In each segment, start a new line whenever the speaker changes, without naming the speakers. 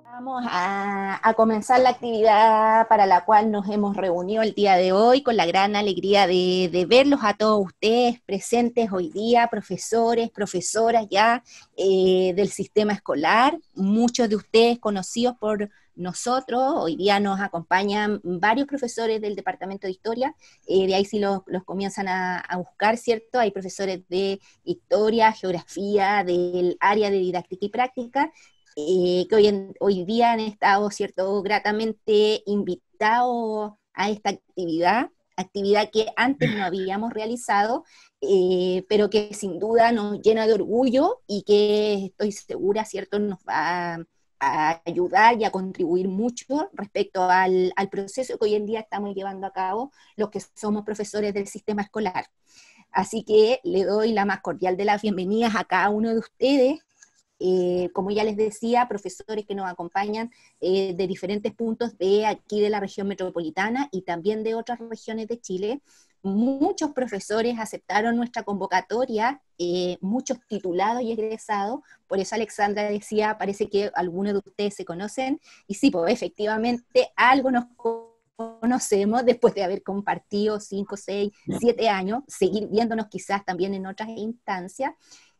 Vamos a comenzar la actividad para la cual nos hemos reunido el día de hoy con la gran alegría de verlos a todos ustedes presentes hoy día, profesores, profesoras ya del sistema escolar, muchos de ustedes conocidos por nosotros. Hoy día nos acompañan varios profesores del Departamento de Historia, de ahí sí los comienzan a buscar, ¿cierto? Hay profesores de Historia, Geografía, del área de Didáctica y Práctica, que hoy día han estado, ¿cierto?, gratamente invitados a esta actividad que antes no habíamos realizado, pero que sin duda nos llena de orgullo y que estoy segura, ¿cierto?, nos va a ayudar y a contribuir mucho respecto al proceso que hoy en día estamos llevando a cabo los que somos profesores del sistema escolar. Así que le doy la más cordial de las bienvenidas a cada uno de ustedes. Como ya les decía, profesores que nos acompañan de diferentes puntos de aquí de la región metropolitana y también de otras regiones de Chile. Muchos profesores aceptaron nuestra convocatoria, muchos titulados y egresados. Por eso Alexandra decía, parece que algunos de ustedes se conocen, y sí, pues efectivamente algo nos conocemos después de haber compartido 5, 6, 7 años, seguir viéndonos quizás también en otras instancias,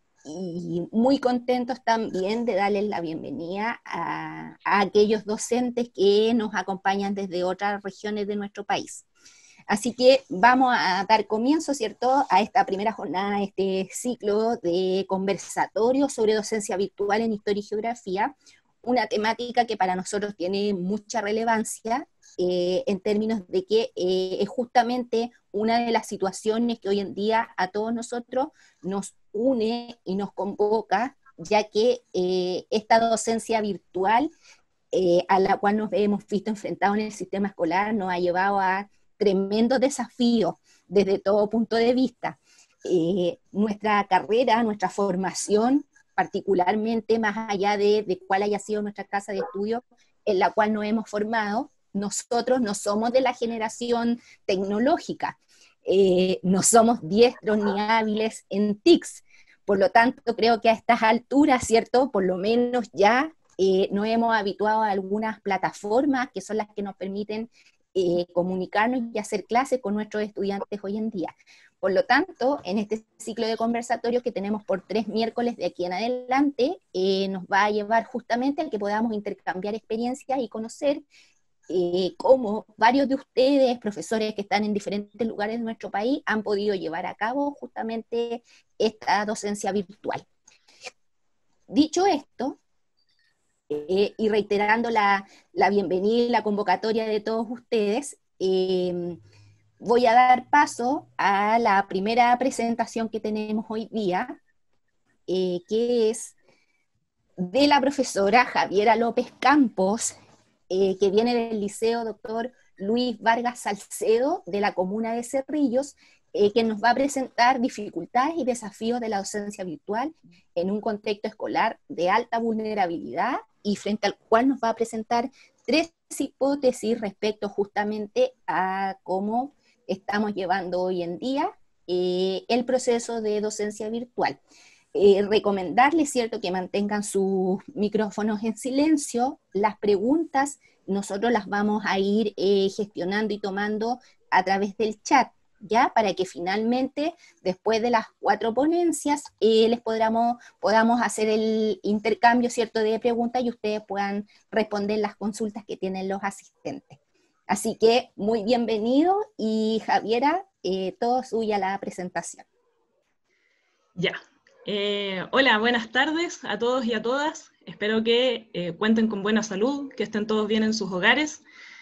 y muy contentos también de darles la bienvenida a aquellos docentes que nos acompañan desde otras regiones de nuestro país. Así que vamos a dar comienzo, ¿cierto?, a esta primera jornada, este ciclo de conversatorio sobre docencia virtual en Historia y Geografía, una temática que para nosotros tiene mucha relevancia, en términos de que es justamente una de las situaciones que hoy en día a todos nosotros nos une y nos convoca, ya que esta docencia virtual a la cual nos hemos visto enfrentados en el sistema escolar nos ha llevado a tremendos desafíos desde todo punto de vista. Nuestra carrera, nuestra formación, particularmente más allá de cuál haya sido nuestra casa de estudio en la cual nos hemos formado, nosotros no somos de la generación tecnológica, no somos diestros ni hábiles en TICs, por lo tanto creo que a estas alturas, ¿cierto?, por lo menos ya nos hemos habituado a algunas plataformas que son las que nos permiten comunicarnos y hacer clases con nuestros estudiantes hoy en día. Por lo tanto, en este ciclo de conversatorios que tenemos por 3 miércoles de aquí en adelante, nos va a llevar justamente a que podamos intercambiar experiencias y conocer cómo varios de ustedes, profesores que están en diferentes lugares de nuestro país, han podido llevar a cabo justamente esta docencia virtual. Dicho esto, y reiterando la bienvenida y la convocatoria de todos ustedes, voy a dar paso a la primera presentación que tenemos hoy día, que es de la profesora Javiera López Campos, que viene del Liceo Dr. Luis Vargas Salcedo, de la comuna de Cerrillos, que nos va a presentar dificultades y desafíos de la docencia virtual en un contexto escolar de alta vulnerabilidad, y frente al cual nos va a presentar 3 hipótesis respecto justamente a cómo estamos llevando hoy en día el proceso de docencia virtual. Recomendarles, ¿cierto?, que mantengan sus micrófonos en silencio. Las preguntas nosotros las vamos a ir gestionando y tomando a través del chat, ¿ya? Para que finalmente, después de las 4 ponencias, podamos hacer el intercambio, ¿cierto?, de preguntas y ustedes puedan responder las consultas que tienen los asistentes. Así que muy bienvenido, y Javiera, todo suya la presentación.
Ya. Hola, buenas tardes a todos y a todas. Espero que cuenten con buena salud, que estén todos bien en sus hogares.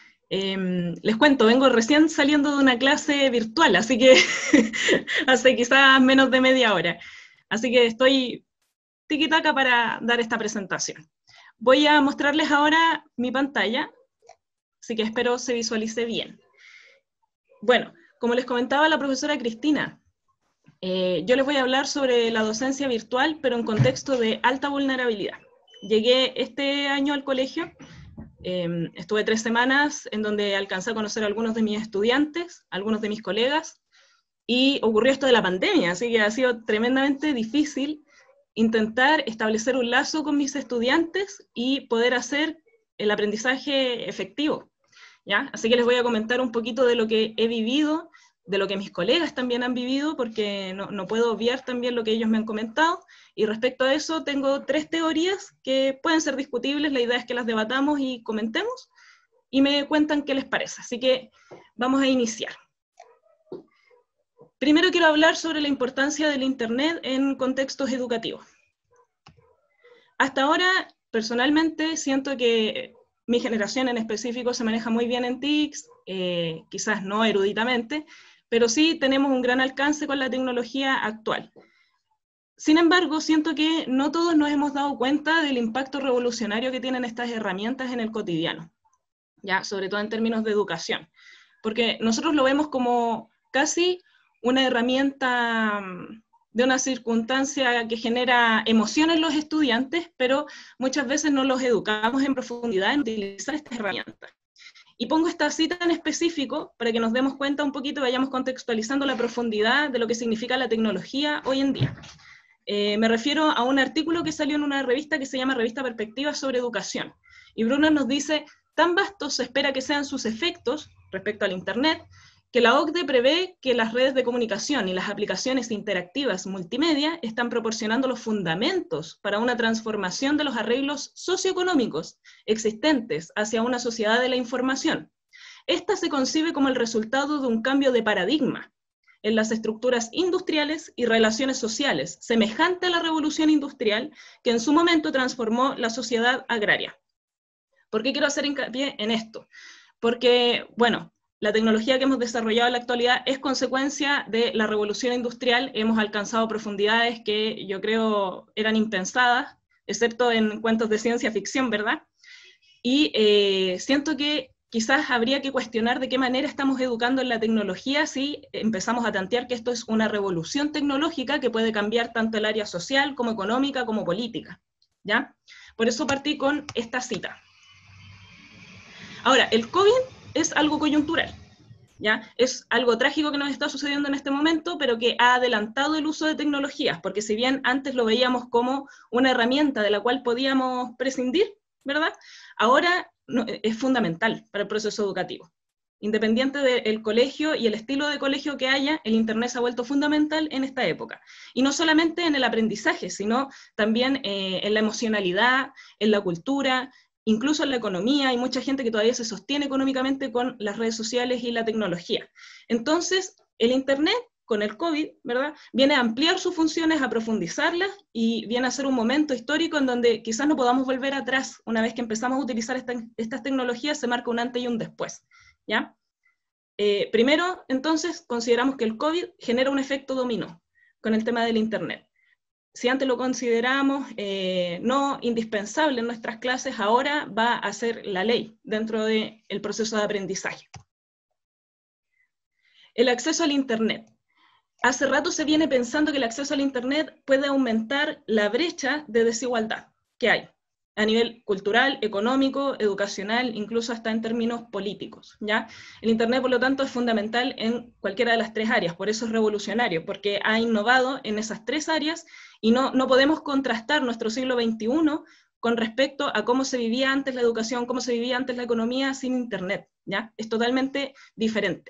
Les cuento, vengo recién saliendo de una clase virtual, así que hace quizás menos de media hora. Así que estoy tiquitaca para dar esta presentación. Voy a mostrarles ahora mi pantalla, así que espero se visualice bien. Bueno, como les comentaba la profesora Cristina, yo les voy a hablar sobre la docencia virtual, pero en contexto de alta vulnerabilidad. Llegué este año al colegio, estuve 3 semanas en donde alcancé a conocer a algunos de mis estudiantes, algunos de mis colegas, y ocurrió esto de la pandemia, así que ha sido tremendamente difícil intentar establecer un lazo con mis estudiantes y poder hacer el aprendizaje efectivo, ¿ya? Así que les voy a comentar un poquito de lo que he vivido, de lo que mis colegas también han vivido, porque no puedo obviar también lo que ellos me han comentado, y respecto a eso tengo 3 teorías que pueden ser discutibles, la idea es que las debatamos y comentemos, y me cuentan qué les parece. Así que vamos a iniciar. Primero quiero hablar sobre la importancia del Internet en contextos educativos. Hasta ahora, personalmente, siento que mi generación en específico se maneja muy bien en TICs, quizás no eruditamente, pero sí tenemos un gran alcance con la tecnología actual. Sin embargo, siento que no todos nos hemos dado cuenta del impacto revolucionario que tienen estas herramientas en el cotidiano, ¿ya? Sobre todo en términos de educación, porque nosotros lo vemos como casi una herramienta de una circunstancia que genera emoción en los estudiantes, pero muchas veces no los educamos en profundidad en utilizar estas herramientas. Y pongo esta cita en específico para que nos demos cuenta un poquito, vayamos contextualizando la profundidad de lo que significa la tecnología hoy en día. Me refiero a un artículo que salió en una revista que se llama Revista Perspectivas sobre Educación. Y Brunner nos dice, tan vastos se espera que sean sus efectos respecto al Internet, que la OCDE prevé que las redes de comunicación y las aplicaciones interactivas multimedia están proporcionando los fundamentos para una transformación de los arreglos socioeconómicos existentes hacia una sociedad de la información. Esta se concibe como el resultado de un cambio de paradigma en las estructuras industriales y relaciones sociales, semejante a la revolución industrial que en su momento transformó la sociedad agraria. ¿Por qué quiero hacer hincapié en esto? Porque, bueno, la tecnología que hemos desarrollado en la actualidad es consecuencia de la revolución industrial. Hemos alcanzado profundidades que yo creo eran impensadas, excepto en cuentos de ciencia ficción, ¿verdad? Y siento que quizás habría que cuestionar de qué manera estamos educando en la tecnología si empezamos a tantear que esto es una revolución tecnológica que puede cambiar tanto el área social como económica como política, ¿ya? Por eso partí con esta cita. Ahora, el COVID es algo coyuntural, ¿ya? Es algo trágico que nos está sucediendo en este momento, pero que ha adelantado el uso de tecnologías, porque si bien antes lo veíamos como una herramienta de la cual podíamos prescindir, ¿verdad? Ahora es fundamental para el proceso educativo. Independiente del colegio y el estilo de colegio que haya, el Internet se ha vuelto fundamental en esta época. Y no solamente en el aprendizaje, sino también en la emocionalidad, en la cultura, incluso en la economía. Hay mucha gente que todavía se sostiene económicamente con las redes sociales y la tecnología. Entonces, el Internet, con el COVID, ¿verdad?, viene a ampliar sus funciones, a profundizarlas, y viene a ser un momento histórico en donde quizás no podamos volver atrás. Una vez que empezamos a utilizar estas tecnologías, se marca un antes y un después, ¿ya? Primero, entonces, consideramos que el COVID genera un efecto dominó con el tema del Internet. Si antes lo consideramos no indispensable en nuestras clases, ahora va a ser la ley dentro del proceso de aprendizaje. El acceso al Internet. Hace rato se viene pensando que el acceso al Internet puede aumentar la brecha de desigualdad que hay a nivel cultural, económico, educacional, incluso hasta en términos políticos, ¿ya? El Internet, por lo tanto, es fundamental en cualquiera de las 3 áreas, por eso es revolucionario, porque ha innovado en esas 3 áreas, y no podemos contrastar nuestro siglo XXI con respecto a cómo se vivía antes la educación, cómo se vivía antes la economía sin Internet, ¿ya? Es totalmente diferente.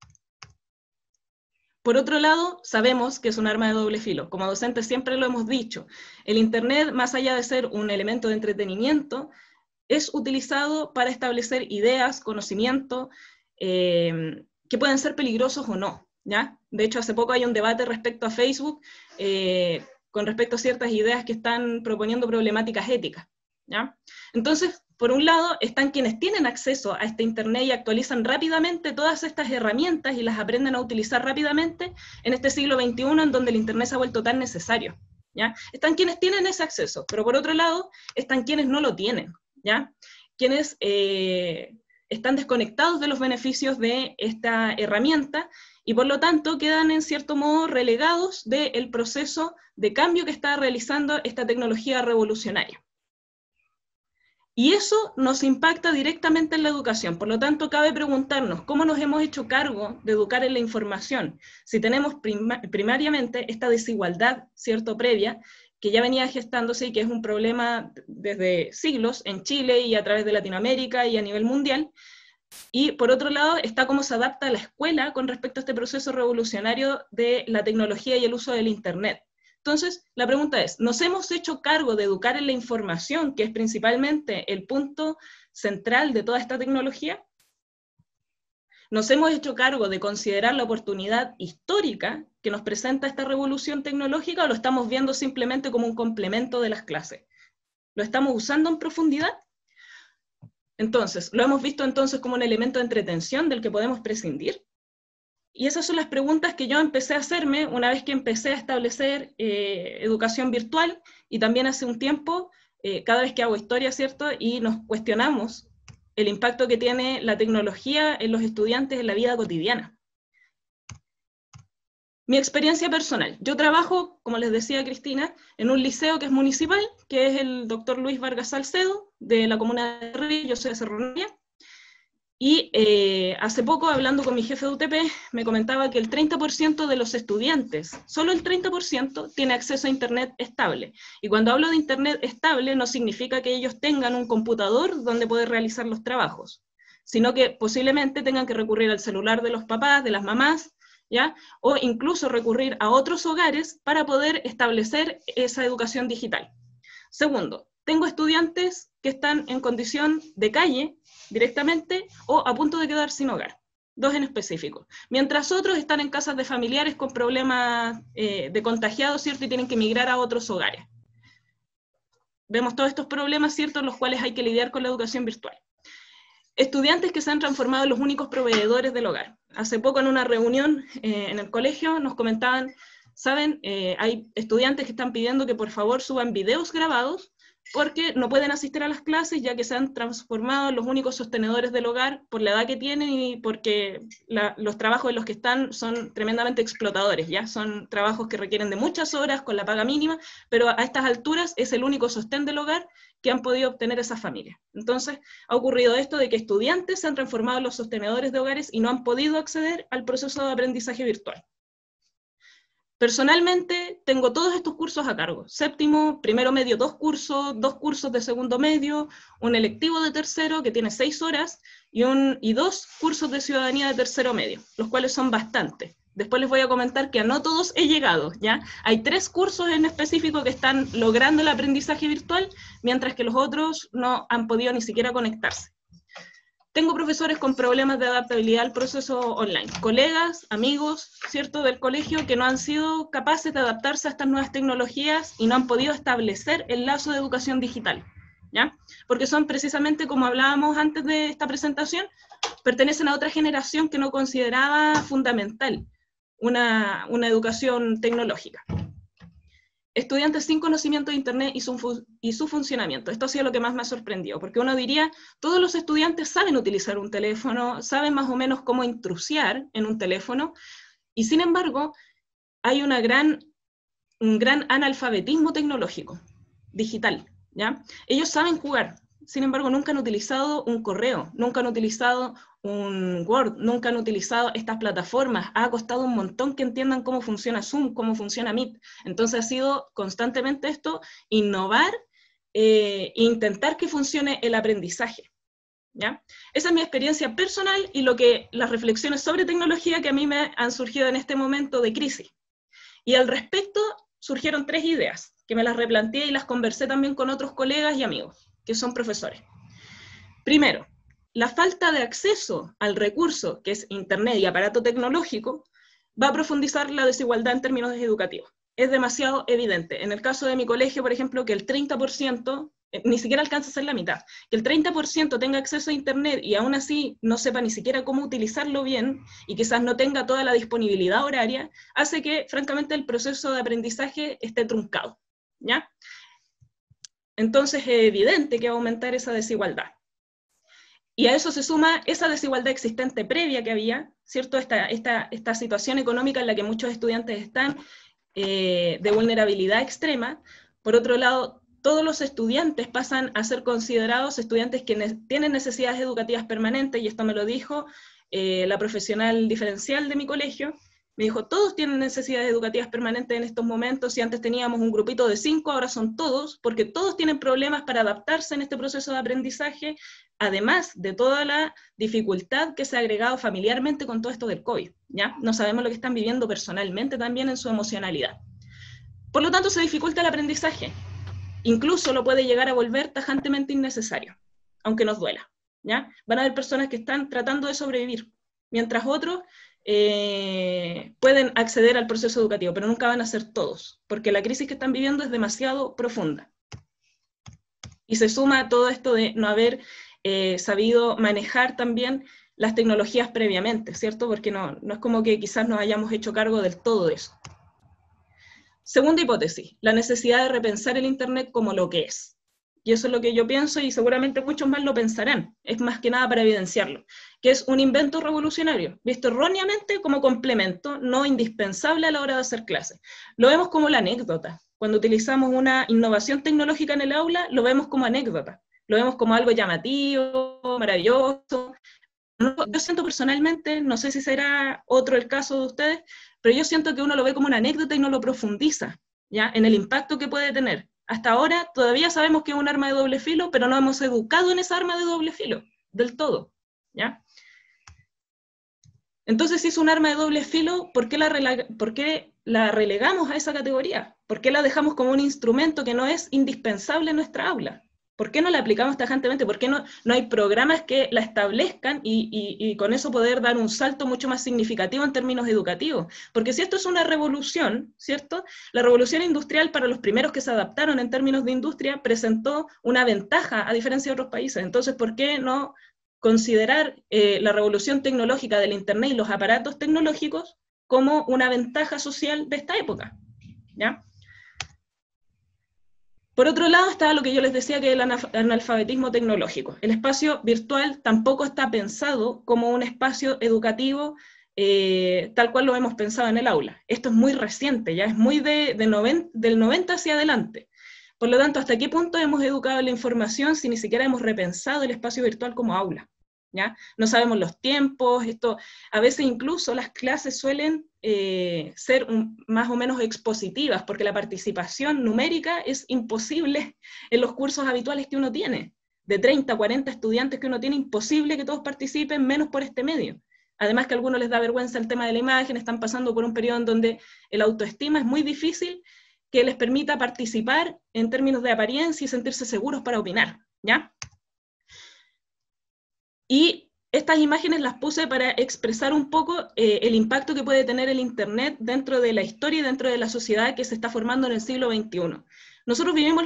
Por otro lado, sabemos que es un arma de doble filo. Como docentes siempre lo hemos dicho. El Internet, más allá de ser un elemento de entretenimiento, es utilizado para establecer ideas, conocimiento, que pueden ser peligrosos o no, ¿ya? De hecho, hace poco hay un debate respecto a Facebook, con respecto a ciertas ideas que están proponiendo problemáticas éticas, ¿ya? Entonces, por un lado, están quienes tienen acceso a este Internet y actualizan rápidamente todas estas herramientas y las aprenden a utilizar rápidamente en este siglo XXI, en donde el Internet se ha vuelto tan necesario, ¿ya? Están quienes tienen ese acceso, pero por otro lado, están quienes no lo tienen, ¿ya? Quienes están desconectados de los beneficios de esta herramienta y por lo tanto quedan en cierto modo relegados del proceso de cambio que está realizando esta tecnología revolucionaria. Y eso nos impacta directamente en la educación. Por lo tanto, cabe preguntarnos cómo nos hemos hecho cargo de educar en la información, si tenemos primariamente esta desigualdad, ¿cierto?, previa, que ya venía gestándose y que es un problema desde siglos en Chile y a través de Latinoamérica y a nivel mundial. Y por otro lado está cómo se adapta la escuela con respecto a este proceso revolucionario de la tecnología y el uso del Internet. Entonces, la pregunta es, ¿nos hemos hecho cargo de educar en la información, que es principalmente el punto central de toda esta tecnología? ¿Nos hemos hecho cargo de considerar la oportunidad histórica que nos presenta esta revolución tecnológica o lo estamos viendo simplemente como un complemento de las clases? ¿Lo estamos usando en profundidad? Entonces, ¿lo hemos visto entonces como un elemento de entretención del que podemos prescindir? Y esas son las preguntas que yo empecé a hacerme una vez que empecé a establecer educación virtual y también hace un tiempo, cada vez que hago historia, ¿cierto? Y nos cuestionamos el impacto que tiene la tecnología en los estudiantes en la vida cotidiana. Mi experiencia personal. Yo trabajo, como les decía Cristina, en un liceo que es municipal, que es el Dr. Luis Vargas Salcedo, de la comuna de Río, yo soy de Cerro Navia. Y hace poco, hablando con mi jefe de UTP, me comentaba que el 30% de los estudiantes, solo el 30%, tiene acceso a Internet estable. Y cuando hablo de Internet estable, no significa que ellos tengan un computador donde poder realizar los trabajos, sino que posiblemente tengan que recurrir al celular de los papás, de las mamás, ¿ya? O incluso recurrir a otros hogares para poder establecer esa educación digital. Segundo, tengo estudiantes que están en condición de calle directamente o a punto de quedar sin hogar, dos en específico, mientras otros están en casas de familiares con problemas de contagiados, ¿cierto? Y tienen que migrar a otros hogares. Vemos todos estos problemas, ¿cierto?, en los cuales hay que lidiar con la educación virtual. Estudiantes que se han transformado en los únicos proveedores del hogar. Hace poco en una reunión en el colegio nos comentaban, ¿saben? Hay estudiantes que están pidiendo que por favor suban videos grabados porque no pueden asistir a las clases ya que se han transformado en los únicos sostenedores del hogar por la edad que tienen y porque los trabajos en los que están son tremendamente explotadores, ¿ya? Son trabajos que requieren de muchas horas con la paga mínima, pero a estas alturas es el único sostén del hogar que han podido obtener esas familias. Entonces, ha ocurrido esto de que estudiantes se han transformado en los sostenedores de hogares y no han podido acceder al proceso de aprendizaje virtual. Personalmente, tengo todos estos cursos a cargo. Séptimo, primero medio, dos cursos de segundo medio, un electivo de tercero que tiene 6 horas y 2 cursos de ciudadanía de tercero medio, los cuales son bastantes. Después les voy a comentar que a no todos he llegado, ¿ya? Hay 3 cursos en específico que están logrando el aprendizaje virtual, mientras que los otros no han podido ni siquiera conectarse. Tengo profesores con problemas de adaptabilidad al proceso online, colegas, amigos, ¿cierto?, del colegio que no han sido capaces de adaptarse a estas nuevas tecnologías y no han podido establecer el lazo de educación digital, ¿ya? Porque son precisamente, como hablábamos antes de esta presentación, pertenecen a otra generación que no consideraba fundamental una educación tecnológica. Estudiantes sin conocimiento de Internet y su funcionamiento. Esto ha sido lo que más me ha sorprendido, porque uno diría, todos los estudiantes saben utilizar un teléfono, saben más o menos cómo intrusiar en un teléfono, y sin embargo, hay un gran analfabetismo tecnológico, digital, ¿ya? Ellos saben jugar, sin embargo, nunca han utilizado un correo, nunca han utilizado un Word, nunca han utilizado estas plataformas. Ha costado un montón que entiendan cómo funciona Zoom, cómo funciona Meet. Entonces ha sido constantemente esto, innovar e intentar que funcione el aprendizaje, ¿ya? Esa es mi experiencia personal y las reflexiones sobre tecnología que a mí me han surgido en este momento de crisis. Y al respecto surgieron 3 ideas, que me las replanteé y las conversé también con otros colegas y amigos, que son profesores. Primero, la falta de acceso al recurso, que es Internet y aparato tecnológico, va a profundizar la desigualdad en términos educativos. Es demasiado evidente. En el caso de mi colegio, por ejemplo, que el 30%, ni siquiera alcanza a ser la mitad, que el 30% tenga acceso a Internet y aún así no sepa ni siquiera cómo utilizarlo bien y quizás no tenga toda la disponibilidad horaria, hace que, francamente, el proceso de aprendizaje esté truncado, ¿ya? Entonces es evidente que va a aumentar esa desigualdad. Y a eso se suma esa desigualdad existente previa que había, ¿cierto? Esta situación económica en la que muchos estudiantes están, de vulnerabilidad extrema. Por otro lado, todos los estudiantes pasan a ser considerados estudiantes que tienen necesidades educativas permanentes, y esto me lo dijo la profesional diferencial de mi colegio. Me dijo, todos tienen necesidades educativas permanentes en estos momentos, si antes teníamos un grupito de 5, ahora son todos, porque todos tienen problemas para adaptarse en este proceso de aprendizaje, además de toda la dificultad que se ha agregado familiarmente con todo esto del COVID, ¿ya? No sabemos lo que están viviendo personalmente también en su emocionalidad. Por lo tanto, se dificulta el aprendizaje. Incluso lo puede llegar a volver tajantemente innecesario, aunque nos duela, ¿ya? Van a haber personas que están tratando de sobrevivir, mientras otros pueden acceder al proceso educativo, pero nunca van a ser todos, porque la crisis que están viviendo es demasiado profunda. Y se suma todo esto de no haber sabido manejar también las tecnologías previamente, ¿cierto? Porque no es como que quizás nos hayamos hecho cargo del todo de eso. Segunda hipótesis, la necesidad de repensar el Internet como lo que es. Y eso es lo que yo pienso, y seguramente muchos más lo pensarán. Es más que nada para evidenciarlo. Que es un invento revolucionario, visto erróneamente como complemento, no indispensable a la hora de hacer clases. Lo vemos como la anécdota. Cuando utilizamos una innovación tecnológica en el aula, lo vemos como anécdota. Lo vemos como algo llamativo, maravilloso. Yo siento personalmente, no sé si será otro el caso de ustedes, pero yo siento que uno lo ve como una anécdota y no lo profundiza, ¿ya? En el impacto que puede tener. Hasta ahora todavía sabemos que es un arma de doble filo, pero no hemos educado en esa arma de doble filo, del todo, ¿ya? Entonces, si es un arma de doble filo, ¿por qué la relegamos a esa categoría? ¿Por qué la dejamos como un instrumento que no es indispensable en nuestra aula? ¿Por qué no la aplicamos tajantemente? ¿Por qué no hay programas que la establezcan y con eso poder dar un salto mucho más significativo en términos educativos? Porque si esto es una revolución, ¿cierto? La revolución industrial, para los primeros que se adaptaron en términos de industria, presentó una ventaja a diferencia de otros países. Entonces, ¿por qué no considerar la revolución tecnológica del Internet y los aparatos tecnológicos como una ventaja social de esta época? ¿Ya? Por otro lado está lo que yo les decía, que es el analfabetismo tecnológico. El espacio virtual tampoco está pensado como un espacio educativo tal cual lo hemos pensado en el aula. Esto es muy reciente, ya es muy del 90 hacia adelante. Por lo tanto, ¿hasta qué punto hemos educado la información si ni siquiera hemos repensado el espacio virtual como aula? ¿Ya? No sabemos los tiempos, a veces incluso las clases suelen ser más o menos expositivas, porque la participación numérica es imposible en los cursos habituales que uno tiene. De 30, 40 estudiantes que uno tiene, imposible que todos participen, menos por este medio. Además que a algunos les da vergüenza el tema de la imagen, están pasando por un periodo en donde el autoestima es muy difícil que les permita participar en términos de apariencia y sentirse seguros para opinar, ¿ya? Y estas imágenes las puse para expresar un poco el impacto que puede tener el Internet dentro de la historia y dentro de la sociedad que se está formando en el siglo XXI. Nosotros vivimos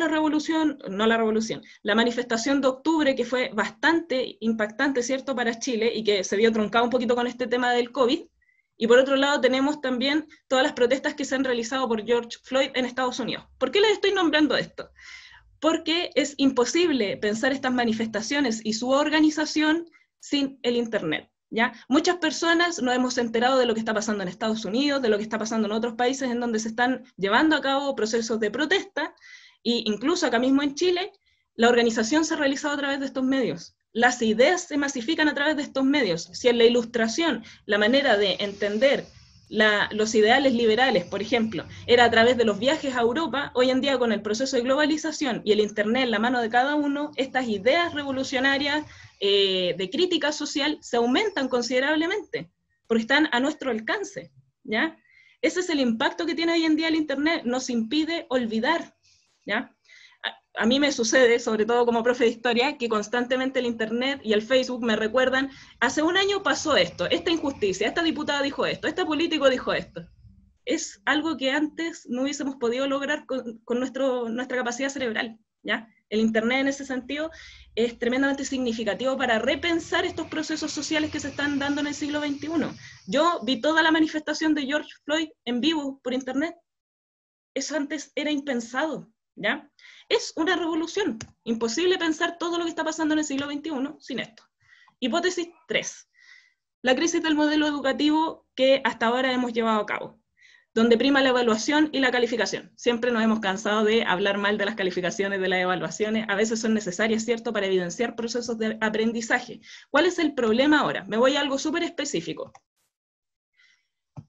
la manifestación de octubre, que fue bastante impactante, ¿cierto?, para Chile, y que se vio truncado un poquito con este tema del COVID. Y por otro lado tenemos también todas las protestas que se han realizado por George Floyd en Estados Unidos. ¿Por qué les estoy nombrando esto? Porque es imposible pensar estas manifestaciones y su organización sin el Internet, ¿ya? Muchas personas nos hemos enterado de lo que está pasando en Estados Unidos, de lo que está pasando en otros países en donde se están llevando a cabo procesos de protesta, e incluso acá mismo en Chile, la organización se ha realizado a través de estos medios. Las ideas se masifican a través de estos medios. Si en la ilustración, la manera de entender los ideales liberales, por ejemplo, era a través de los viajes a Europa, hoy en día con el proceso de globalización y el Internet en la mano de cada uno, estas ideas revolucionarias de crítica social se aumentan considerablemente, porque están a nuestro alcance, ¿ya? Ese es el impacto que tiene hoy en día el Internet, nos impide olvidar, ¿ya? A mí me sucede, sobre todo como profe de historia, que constantemente el Internet y el Facebook me recuerdan, hace un año pasó esto, esta injusticia, esta diputada dijo esto, este político dijo esto. Es algo que antes no hubiésemos podido lograr con nuestra capacidad cerebral, ¿ya? El Internet en ese sentido es tremendamente significativo para repensar estos procesos sociales que se están dando en el siglo XXI. Yo vi toda la manifestación de George Floyd en vivo por Internet. Eso antes era impensado, ¿ya? Es una revolución. Imposible pensar todo lo que está pasando en el siglo XXI sin esto. Hipótesis 3. La crisis del modelo educativo que hasta ahora hemos llevado a cabo, donde prima la evaluación y la calificación. Siempre nos hemos cansado de hablar mal de las calificaciones, de las evaluaciones. A veces son necesarias, ¿cierto?, para evidenciar procesos de aprendizaje. ¿Cuál es el problema ahora? Me voy a algo súper específico.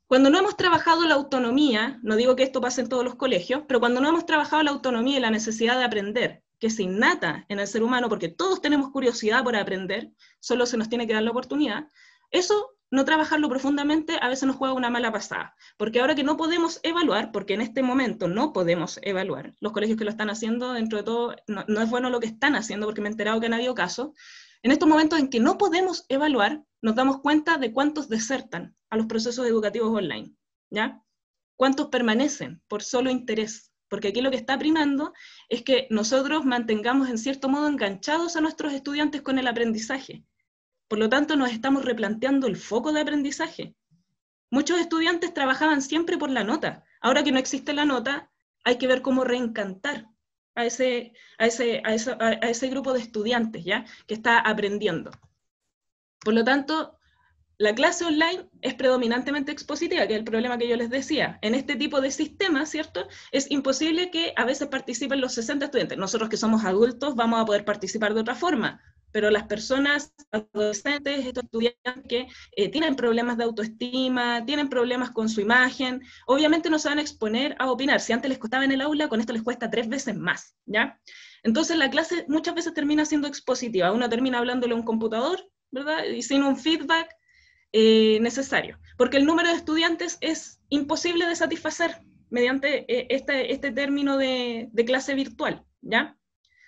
Cuando no hemos trabajado la autonomía, no digo que esto pase en todos los colegios, pero cuando no hemos trabajado la autonomía y la necesidad de aprender, que es innata en el ser humano, porque todos tenemos curiosidad por aprender, solo se nos tiene que dar la oportunidad, eso, no trabajarlo profundamente, a veces nos juega una mala pasada. Porque ahora que no podemos evaluar, porque en este momento no podemos evaluar, los colegios que lo están haciendo, dentro de todo, no es bueno lo que están haciendo, porque me he enterado que han habido casos, en estos momentos en que no podemos evaluar, nos damos cuenta de cuántos desertan a los procesos educativos online, ¿ya? ¿Cuántos permanecen por solo interés? Porque aquí lo que está primando es que nosotros mantengamos en cierto modo enganchados a nuestros estudiantes con el aprendizaje. Por lo tanto, nos estamos replanteando el foco de aprendizaje. Muchos estudiantes trabajaban siempre por la nota. Ahora que no existe la nota, hay que ver cómo reencantar a ese grupo de estudiantes, ¿ya? Que está aprendiendo. Por lo tanto, la clase online es predominantemente expositiva, que es el problema que yo les decía. En este tipo de sistemas, ¿cierto? Es imposible que a veces participen los 60 estudiantes. Nosotros que somos adultos vamos a poder participar de otra forma, pero las personas adolescentes, estos estudiantes que tienen problemas de autoestima, tienen problemas con su imagen, obviamente no se van a exponer a opinar. Si antes les costaba en el aula, con esto les cuesta 3 veces más, ¿ya? Entonces la clase muchas veces termina siendo expositiva. Uno termina hablándole a un computador, ¿verdad? Y sin un feedback necesario. Porque el número de estudiantes es imposible de satisfacer mediante este término de clase virtual, ¿ya?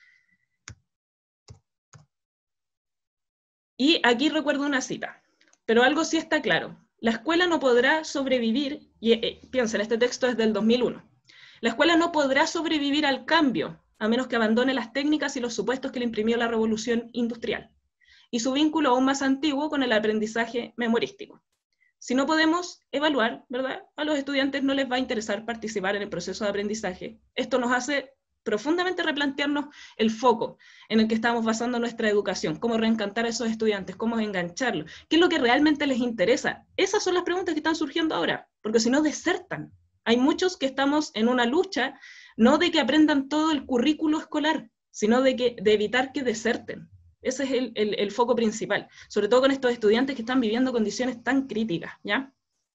Y aquí recuerdo una cita, pero algo sí está claro. La escuela no podrá sobrevivir, y piensen, este texto es del 2001, la escuela no podrá sobrevivir al cambio, a menos que abandone las técnicas y los supuestos que le imprimió la revolución industrial, y su vínculo aún más antiguo con el aprendizaje memorístico. Si no podemos evaluar, ¿verdad? A los estudiantes no les va a interesar participar en el proceso de aprendizaje. Esto nos hace profundamente replantearnos el foco en el que estamos basando nuestra educación, cómo reencantar a esos estudiantes, cómo engancharlos, qué es lo que realmente les interesa. Esas son las preguntas que están surgiendo ahora, porque si no desertan. Hay muchos que estamos en una lucha, no de que aprendan todo el currículo escolar, sino de evitar que deserten. Ese es el foco principal, sobre todo con estos estudiantes que están viviendo condiciones tan críticas, ¿ya?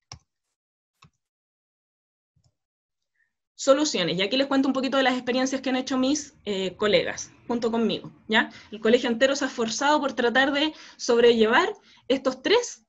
Soluciones, y aquí les cuento un poquito de las experiencias que han hecho mis colegas, junto conmigo, ¿ya? El colegio entero se ha esforzado por tratar de sobrellevar estos 3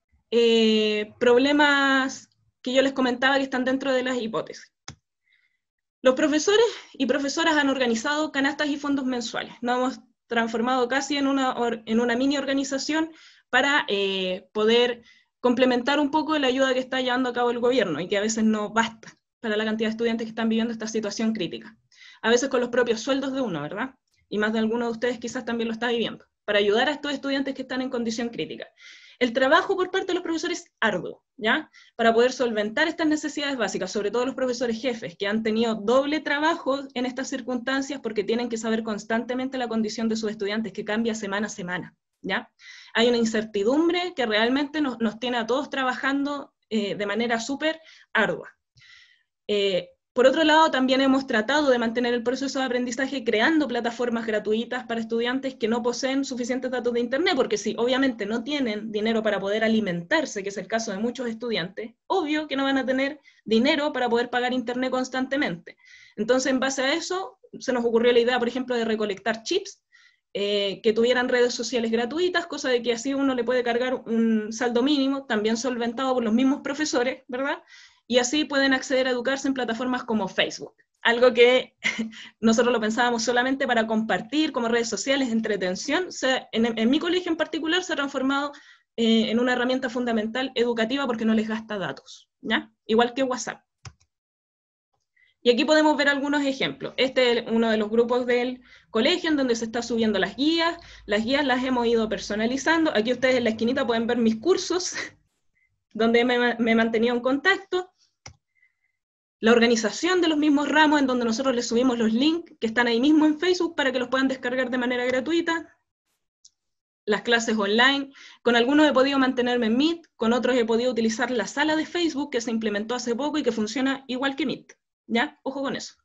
problemas que yo les comentaba que están dentro de las hipótesis. Los profesores y profesoras han organizado canastas y fondos mensuales. Nos hemos transformado casi en una mini organización para poder complementar un poco la ayuda que está llevando a cabo el gobierno y que a veces no basta para la cantidad de estudiantes que están viviendo esta situación crítica. A veces con los propios sueldos de uno, ¿verdad? Y más de alguno de ustedes quizás también lo está viviendo, para ayudar a estos estudiantes que están en condición crítica. El trabajo por parte de los profesores es arduo, ¿ya? Para poder solventar estas necesidades básicas, sobre todo los profesores jefes, que han tenido doble trabajo en estas circunstancias porque tienen que saber constantemente la condición de sus estudiantes, que cambia semana a semana, ¿ya? Hay una incertidumbre que realmente nos tiene a todos trabajando de manera súper ardua. Por otro lado, también hemos tratado de mantener el proceso de aprendizaje creando plataformas gratuitas para estudiantes que no poseen suficientes datos de internet, porque si obviamente no tienen dinero para poder alimentarse, que es el caso de muchos estudiantes, obvio que no van a tener dinero para poder pagar internet constantemente. Entonces, en base a eso, se nos ocurrió la idea, por ejemplo, de recolectar chips que tuvieran redes sociales gratuitas, cosa de que así uno le puede cargar un saldo mínimo, también solventado por los mismos profesores, ¿verdad? Y así pueden acceder a educarse en plataformas como Facebook. Algo que nosotros lo pensábamos solamente para compartir como redes sociales, entretención. En mi colegio en particular se ha transformado en una herramienta fundamental educativa porque no les gasta datos, ¿ya? Igual que WhatsApp. Y aquí podemos ver algunos ejemplos. Este es uno de los grupos del colegio en donde se está subiendo las guías las hemos ido personalizando. Aquí ustedes en la esquinita pueden ver mis cursos, donde me he mantenido en contacto. La organización de los mismos ramos en donde nosotros les subimos los links que están ahí mismo en Facebook para que los puedan descargar de manera gratuita. Las clases online, con algunos he podido mantenerme en Meet, con otros he podido utilizar la sala de Facebook que se implementó hace poco y que funciona igual que Meet, ¿ya? Ojo con eso.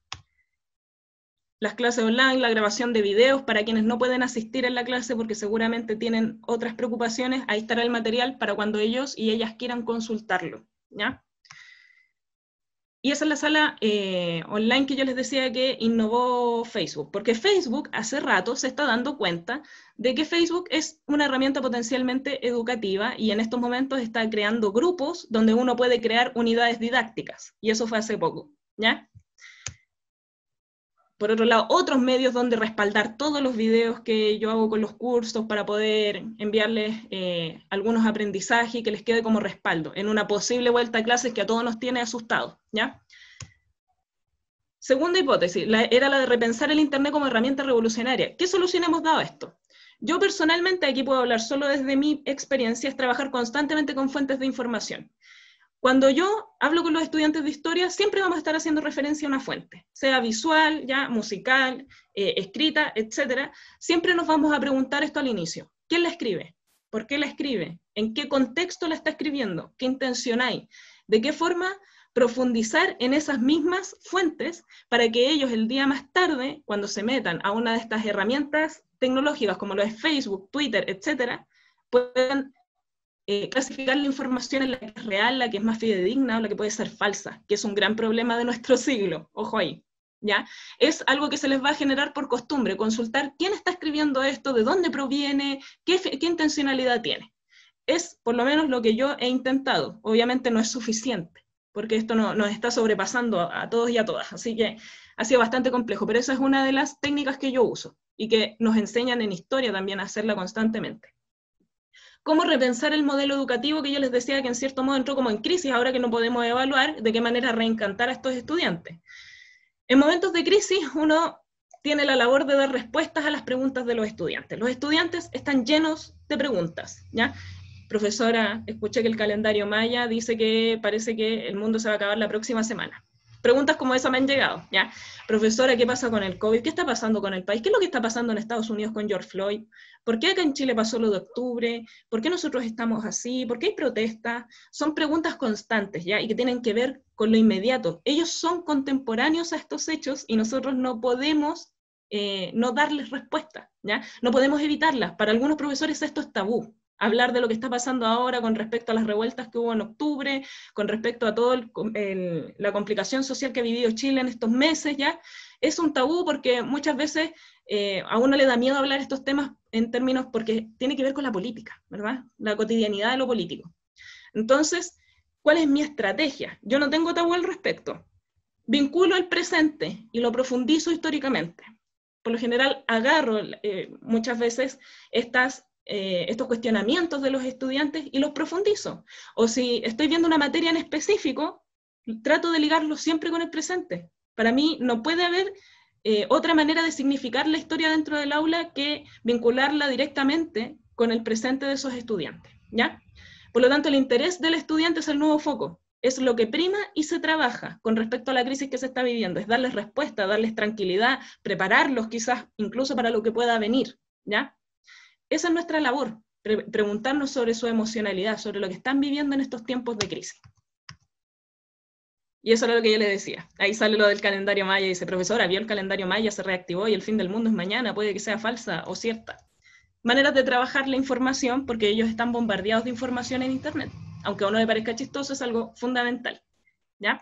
Las clases online, la grabación de videos para quienes no pueden asistir en la clase porque seguramente tienen otras preocupaciones, ahí estará el material para cuando ellos y ellas quieran consultarlo, ¿ya? Y esa es la sala online que yo les decía que innovó Facebook, porque Facebook hace rato se está dando cuenta de que Facebook es una herramienta potencialmente educativa y en estos momentos está creando grupos donde uno puede crear unidades didácticas, y eso fue hace poco, ¿ya? Por otro lado, otros medios donde respaldar todos los videos que yo hago con los cursos para poder enviarles algunos aprendizajes y que les quede como respaldo en una posible vuelta a clases que a todos nos tiene asustados, ¿ya? Segunda hipótesis, era la de repensar el Internet como herramienta revolucionaria. ¿Qué solución hemos dado a esto? Yo personalmente, aquí puedo hablar solo desde mi experiencia, es trabajar constantemente con fuentes de información. Cuando yo hablo con los estudiantes de historia, siempre vamos a estar haciendo referencia a una fuente, sea visual, ya musical, escrita, etc. Siempre nos vamos a preguntar esto al inicio. ¿Quién la escribe? ¿Por qué la escribe? ¿En qué contexto la está escribiendo? ¿Qué intención hay? ¿De qué forma profundizar en esas mismas fuentes para que ellos el día más tarde, cuando se metan a una de estas herramientas tecnológicas como lo es Facebook, Twitter, etc., puedan clasificar la información en la que es real, la que es más fidedigna o la que puede ser falsa, que es un gran problema de nuestro siglo, ojo ahí, ¿ya? Es algo que se les va a generar por costumbre, consultar quién está escribiendo esto, de dónde proviene, qué intencionalidad tiene. Es por lo menos lo que yo he intentado, obviamente no es suficiente, porque esto nos está sobrepasando a todos y a todas, así que ha sido bastante complejo, pero esa es una de las técnicas que yo uso, y que nos enseñan en historia también a hacerla constantemente. Cómo repensar el modelo educativo que yo les decía que en cierto modo entró como en crisis, ahora que no podemos evaluar de qué manera reencantar a estos estudiantes. En momentos de crisis uno tiene la labor de dar respuestas a las preguntas de los estudiantes. Los estudiantes están llenos de preguntas, ¿ya? Profesora, escuché que el calendario maya dice que parece que el mundo se va a acabar la próxima semana. Preguntas como esa me han llegado, ¿ya? Profesora, ¿qué pasa con el COVID? ¿Qué está pasando con el país? ¿Qué es lo que está pasando en Estados Unidos con George Floyd? ¿Por qué acá en Chile pasó lo de octubre? ¿Por qué nosotros estamos así? ¿Por qué hay protestas? Son preguntas constantes, ¿ya? Y que tienen que ver con lo inmediato. Ellos son contemporáneos a estos hechos y nosotros no podemos no darles respuesta, ¿ya? No podemos evitarlas. Para algunos profesores esto es tabú. Hablar de lo que está pasando ahora con respecto a las revueltas que hubo en octubre, con respecto a toda la complicación social que ha vivido Chile en estos meses, ¿ya? Es un tabú porque muchas veces a uno le da miedo hablar estos temas en términos porque tiene que ver con la política, ¿verdad? La cotidianidad de lo político. Entonces, ¿cuál es mi estrategia? Yo no tengo tabú al respecto. Vinculo el presente y lo profundizo históricamente. Por lo general, agarro muchas veces estos cuestionamientos de los estudiantes y los profundizo. O si estoy viendo una materia en específico, trato de ligarlo siempre con el presente. Para mí no puede haber otra manera de significar la historia dentro del aula que vincularla directamente con el presente de esos estudiantes, ¿ya? Por lo tanto, el interés del estudiante es el nuevo foco, es lo que prima y se trabaja con respecto a la crisis que se está viviendo, es darles respuesta, darles tranquilidad, prepararlos quizás incluso para lo que pueda venir, ¿ya? Esa es nuestra labor, preguntarnos sobre su emocionalidad, sobre lo que están viviendo en estos tiempos de crisis. Y eso era lo que yo le decía. Ahí sale lo del calendario maya y dice, profesora, vio el calendario maya, se reactivó y el fin del mundo es mañana, puede que sea falsa o cierta. Maneras de trabajar la información, porque ellos están bombardeados de información en Internet. Aunque a uno le parezca chistoso, es algo fundamental, ¿ya?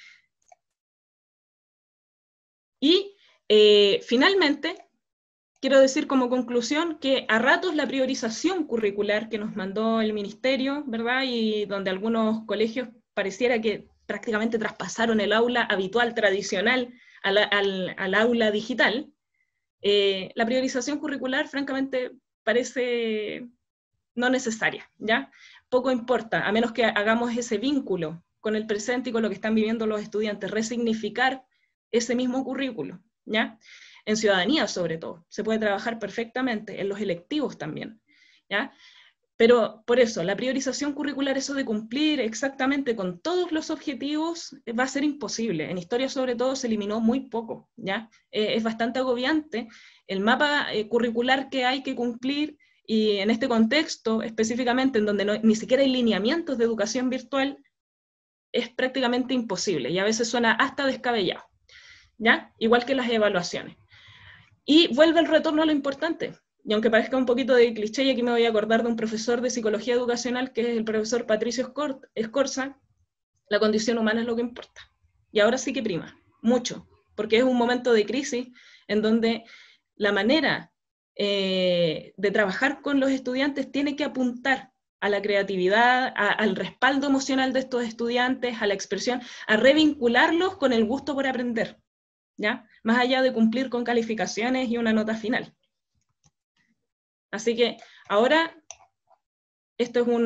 Y finalmente, quiero decir como conclusión que a ratos la priorización curricular que nos mandó el ministerio, ¿verdad? Y donde algunos colegios pareciera que prácticamente traspasaron el aula habitual, tradicional, al aula digital, la priorización curricular francamente parece no necesaria, ¿ya? Poco importa, a menos que hagamos ese vínculo con el presente y con lo que están viviendo los estudiantes, resignificar ese mismo currículo, ¿ya? En ciudadanía sobre todo, se puede trabajar perfectamente, en los electivos también, ¿ya? Pero por eso, la priorización curricular, eso de cumplir exactamente con todos los objetivos, va a ser imposible. En historia sobre todo se eliminó muy poco, ¿ya? Es bastante agobiante el mapa curricular que hay que cumplir, y en este contexto específicamente en donde ni siquiera hay lineamientos de educación virtual, es prácticamente imposible, y a veces suena hasta descabellado, ¿ya? Igual que las evaluaciones. Y vuelve el retorno a lo importante. Y aunque parezca un poquito de cliché, y aquí me voy a acordar de un profesor de psicología educacional, que es el profesor Patricio Escorza, la condición humana es lo que importa. y ahora sí que prima, mucho, porque es un momento de crisis en donde la manera de trabajar con los estudiantes tiene que apuntar a la creatividad, al respaldo emocional de estos estudiantes, a la expresión, a revincularlos con el gusto por aprender, ¿ya? Más allá de cumplir con calificaciones y una nota final. Así que ahora esto es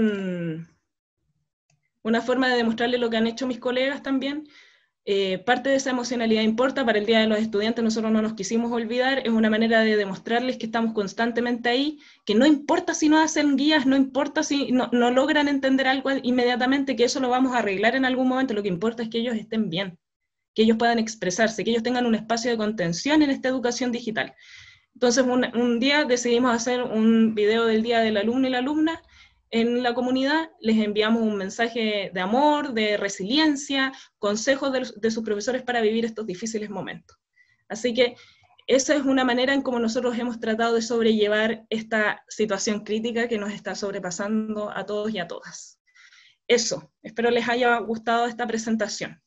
una forma de demostrarle lo que han hecho mis colegas también. Parte de esa emocionalidad importa. Para el Día de los Estudiantes nosotros no nos quisimos olvidar, es una manera de demostrarles que estamos constantemente ahí, que no importa si no hacen guías, no importa si no logran entender algo inmediatamente, que eso lo vamos a arreglar en algún momento, lo que importa es que ellos estén bien, que ellos puedan expresarse, que ellos tengan un espacio de contención en esta educación digital. Entonces un día decidimos hacer un video del Día del Alumno y la Alumna en la comunidad, les enviamos un mensaje de amor, de resiliencia, consejos de sus profesores para vivir estos difíciles momentos. Así que esa es una manera en cómo nosotros hemos tratado de sobrellevar esta situación crítica que nos está sobrepasando a todos y a todas. Eso, espero les haya gustado esta presentación.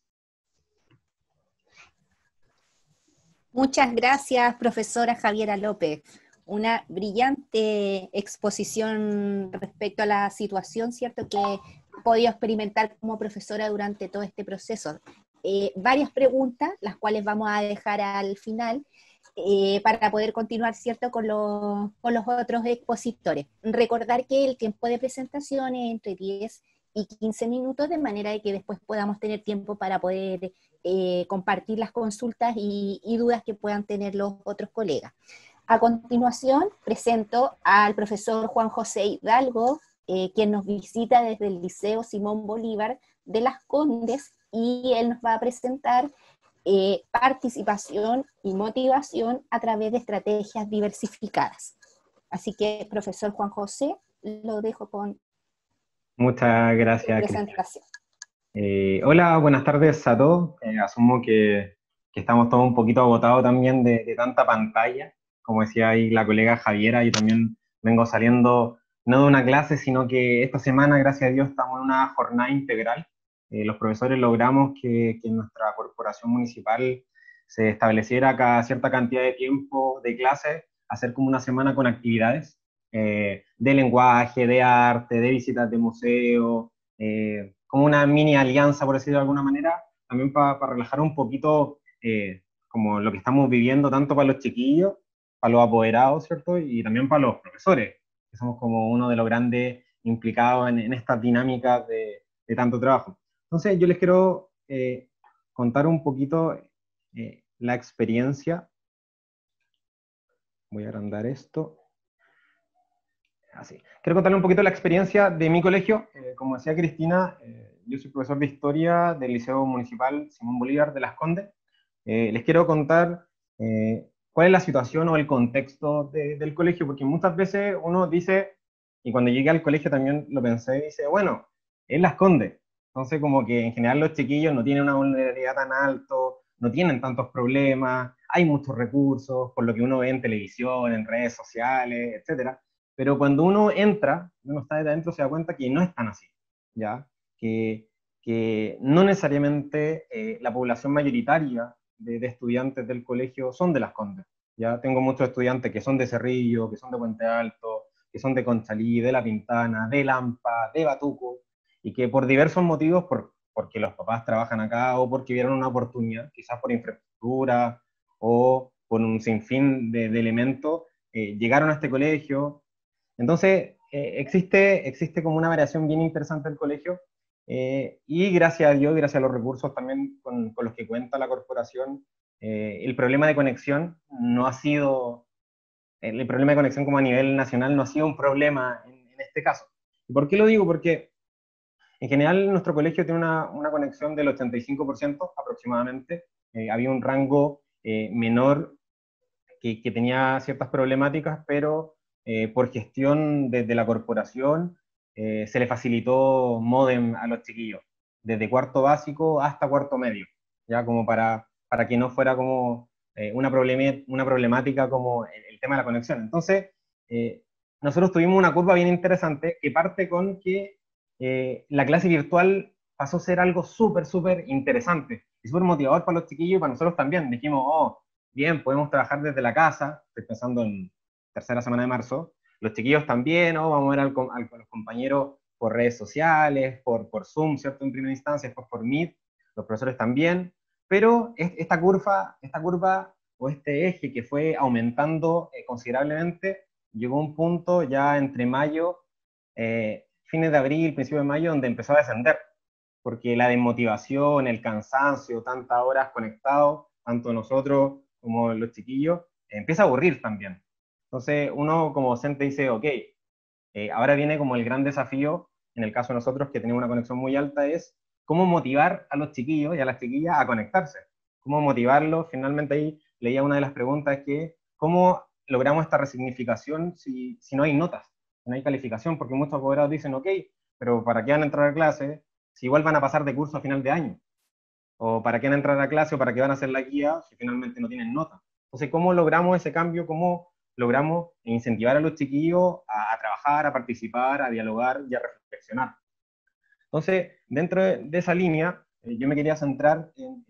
Muchas gracias, profesora Javiera López. Una brillante exposición respecto a la situación, ¿cierto?, que he podido experimentar como profesora durante todo este proceso. Varias preguntas, las cuales vamos a dejar al final, para poder continuar, ¿cierto?, con los otros expositores. Recordar que el tiempo de presentación es entre 10 y 15 minutos, de manera de que después podamos tener tiempo para poder compartir las consultas y dudas que puedan tener los otros colegas. A continuación, presento al profesor Juan José Hidalgo, quien nos visita desde el Liceo Simón Bolívar de Las Condes, y él nos va a presentar participación y motivación a través de estrategias diversificadas. Así que, profesor Juan José, lo dejo con
Muchas gracias,
presentación.
Hola, buenas tardes a todos. Asumo que estamos todos un poquito agotados también de tanta pantalla. Como decía ahí la colega Javiera, yo también vengo saliendo no de una clase, sino que esta semana, gracias a Dios, estamos en una jornada integral. Los profesores logramos que en nuestra corporación municipal se estableciera cada cierta cantidad de tiempo de clase, hacer como una semana con actividades de lenguaje, de arte, de visitas de museo, como una mini alianza, por decirlo de alguna manera, también para relajar un poquito como lo que estamos viviendo, tanto para los chiquillos, para los apoderados, ¿cierto? Y también para los profesores, que somos como uno de los grandes implicados en estas dinámicas de tanto trabajo. Entonces, yo les quiero contar un poquito la experiencia. Voy a agrandar esto. Así. Quiero contarles un poquito la experiencia de mi colegio. Como decía Cristina, yo soy profesor de Historia del Liceo Municipal Simón Bolívar de Las Condes. Les quiero contar cuál es la situación o el contexto del colegio, porque muchas veces uno dice, y cuando llegué al colegio también lo pensé, dice, bueno, es Las Condes. Entonces como que en general los chiquillos no tienen una vulnerabilidad tan alto, no tienen tantos problemas, hay muchos recursos, por lo que uno ve en televisión, en redes sociales, etcétera. Pero cuando uno entra, uno está desde adentro, se da cuenta que no es tan así, ¿ya? Que no necesariamente la población mayoritaria de estudiantes del colegio son de Las Condes. Ya tengo muchos estudiantes que son de Cerrillo, que son de Puente Alto, que son de Conchalí, de La Pintana, de Lampa, de Batuco, y que por diversos motivos, porque los papás trabajan acá o porque vieron una oportunidad, quizás por infraestructura o por un sinfín de elementos, llegaron a este colegio. Entonces, existe como una variación bien interesante del colegio, y gracias a Dios, gracias a los recursos también con los que cuenta la corporación, el problema de conexión no ha sido, el problema de conexión como a nivel nacional no ha sido un problema en este caso. ¿Y por qué lo digo? Porque en general nuestro colegio tiene una conexión del 85% aproximadamente. Había un rango menor que tenía ciertas problemáticas, pero por gestión desde la corporación se le facilitó módem a los chiquillos, desde cuarto básico hasta cuarto medio, ya como para que no fuera como una problemática como el tema de la conexión. Entonces, nosotros tuvimos una curva bien interesante que parte con que la clase virtual pasó a ser algo súper, súper interesante y súper motivador para los chiquillos y para nosotros también. Dijimos, oh, bien, podemos trabajar desde la casa, estoy pensando en tercera semana de marzo, los chiquillos también, oh, vamos a ver a los compañeros por redes sociales, por Zoom, ¿cierto? En primera instancia, después por Meet, los profesores también, pero esta curva o este eje que fue aumentando considerablemente, llegó a un punto ya entre mayo, fines de abril, principio de mayo, donde empezó a descender, porque la desmotivación, el cansancio, tantas horas conectados, tanto nosotros como los chiquillos, empieza a aburrir también. Entonces uno como docente dice, ok, ahora viene como el gran desafío, en el caso de nosotros que tenemos una conexión muy alta, es cómo motivar a los chiquillos y a las chiquillas a conectarse. Cómo motivarlos, finalmente ahí leía una de las preguntas que, ¿cómo logramos esta resignificación si no hay notas, si no hay calificación? Porque muchos apoderados dicen, ok, pero ¿para qué van a entrar a clase si igual van a pasar de curso a final de año? ¿O para qué van a entrar a clase o para qué van a hacer la guía si finalmente no tienen nota? Entonces, ¿cómo logramos ese cambio? ¿Cómo logramos incentivar a los chiquillos a trabajar, a participar, a dialogar y a reflexionar? Entonces, dentro de esa línea, yo me quería centrar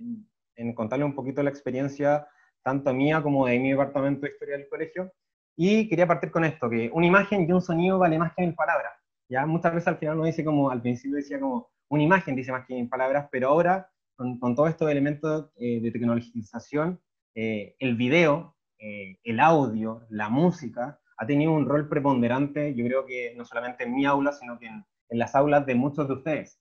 en contarle un poquito la experiencia tanto mía como de mi departamento de historia del colegio, y quería partir con esto, que una imagen y un sonido vale más que mil palabras. Ya muchas veces al final uno dice como, al principio decía como, una imagen dice más que mil palabras, pero ahora, con todos estos elementos de tecnologización, el video, el audio, la música, ha tenido un rol preponderante, yo creo que no solamente en mi aula, sino que en las aulas de muchos de ustedes.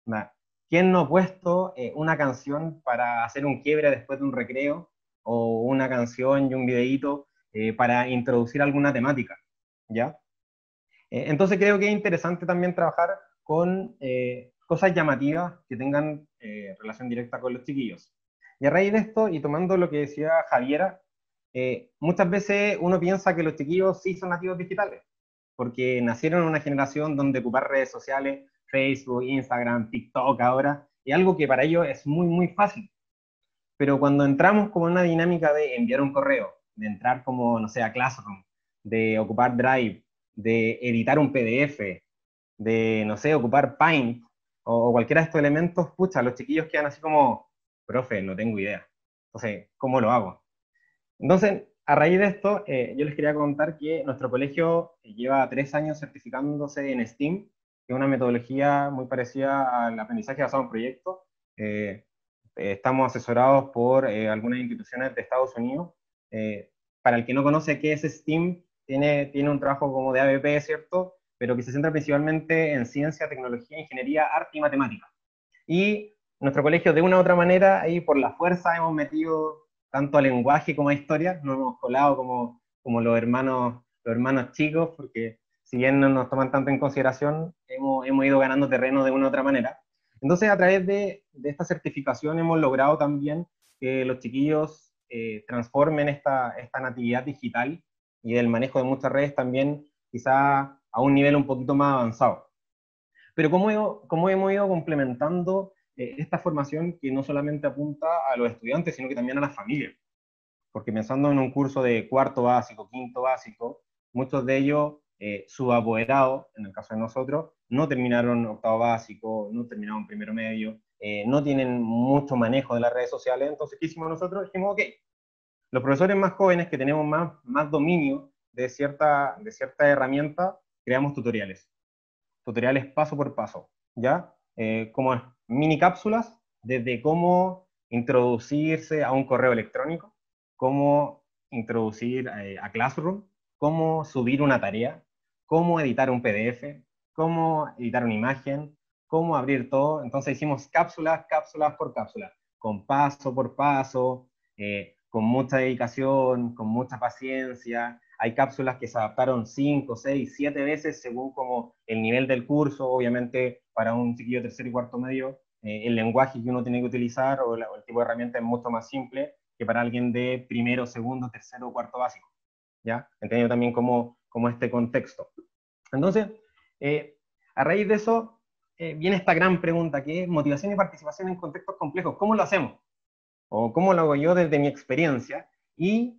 ¿Quién no ha puesto una canción para hacer un quiebre después de un recreo, o una canción y un videíto para introducir alguna temática? ¿Ya? Entonces creo que es interesante también trabajar con cosas llamativas que tengan relación directa con los chiquillos. Y a raíz de esto, y tomando lo que decía Javiera, muchas veces uno piensa que los chiquillos sí son nativos digitales, porque nacieron en una generación donde ocupar redes sociales, Facebook, Instagram, TikTok ahora, es algo que para ellos es muy, muy fácil. Pero cuando entramos como en una dinámica de enviar un correo, de entrar como, no sé, a Classroom, de ocupar Drive, de editar un PDF, de, no sé, ocupar Paint, o cualquiera de estos elementos, pucha, los chiquillos quedan así como, profe, no tengo idea. Entonces, ¿cómo lo hago? Entonces, a raíz de esto, yo les quería contar que nuestro colegio lleva 3 años certificándose en STEAM, que es una metodología muy parecida al aprendizaje basado en proyectos. Eh, Estamos asesorados por algunas instituciones de Estados Unidos. Para el que no conoce qué es STEAM, tiene un trabajo como de ABP, ¿cierto? Pero que se centra principalmente en ciencia, tecnología, ingeniería, arte y matemática. Y nuestro colegio, de una u otra manera, ahí por la fuerza hemos metido tanto a lenguaje como a historia, nos hemos colado como los hermanos chicos, porque si bien no nos toman tanto en consideración, hemos ido ganando terreno de una u otra manera. Entonces, a través de esta certificación hemos logrado también que los chiquillos transformen esta natividad digital y del manejo de muchas redes también quizá a un nivel un poquito más avanzado. Pero ¿cómo hemos ido complementando esta formación que no solamente apunta a los estudiantes, sino que también a las familias? Porque pensando en un curso de cuarto básico, quinto básico, muchos de ellos, subapoderados, en el caso de nosotros, no terminaron octavo básico, no terminaron primero medio, no tienen mucho manejo de las redes sociales. Entonces, ¿qué hicimos nosotros? Dijimos, ok, los profesores más jóvenes que tenemos más dominio de cierta herramienta, creamos tutoriales paso por paso, ¿ya? Como mini cápsulas, desde cómo introducirse a un correo electrónico, cómo introducir a Classroom, cómo subir una tarea, cómo editar un PDF, cómo editar una imagen, cómo abrir todo. Entonces hicimos cápsulas, cápsulas por cápsula, con paso por paso, con mucha dedicación, con mucha paciencia. Hay cápsulas que se adaptaron 5, 6, 7 veces según como el nivel del curso. Obviamente para un chiquillo de tercer y cuarto medio, el lenguaje que uno tiene que utilizar o el tipo de herramienta es mucho más simple que para alguien de primero, segundo, tercero o cuarto básico, ¿ya? Entendiendo también como este contexto. Entonces, a raíz de eso, viene esta gran pregunta, que es motivación y participación en contextos complejos. ¿Cómo lo hacemos? ¿O cómo lo hago yo desde mi experiencia? Y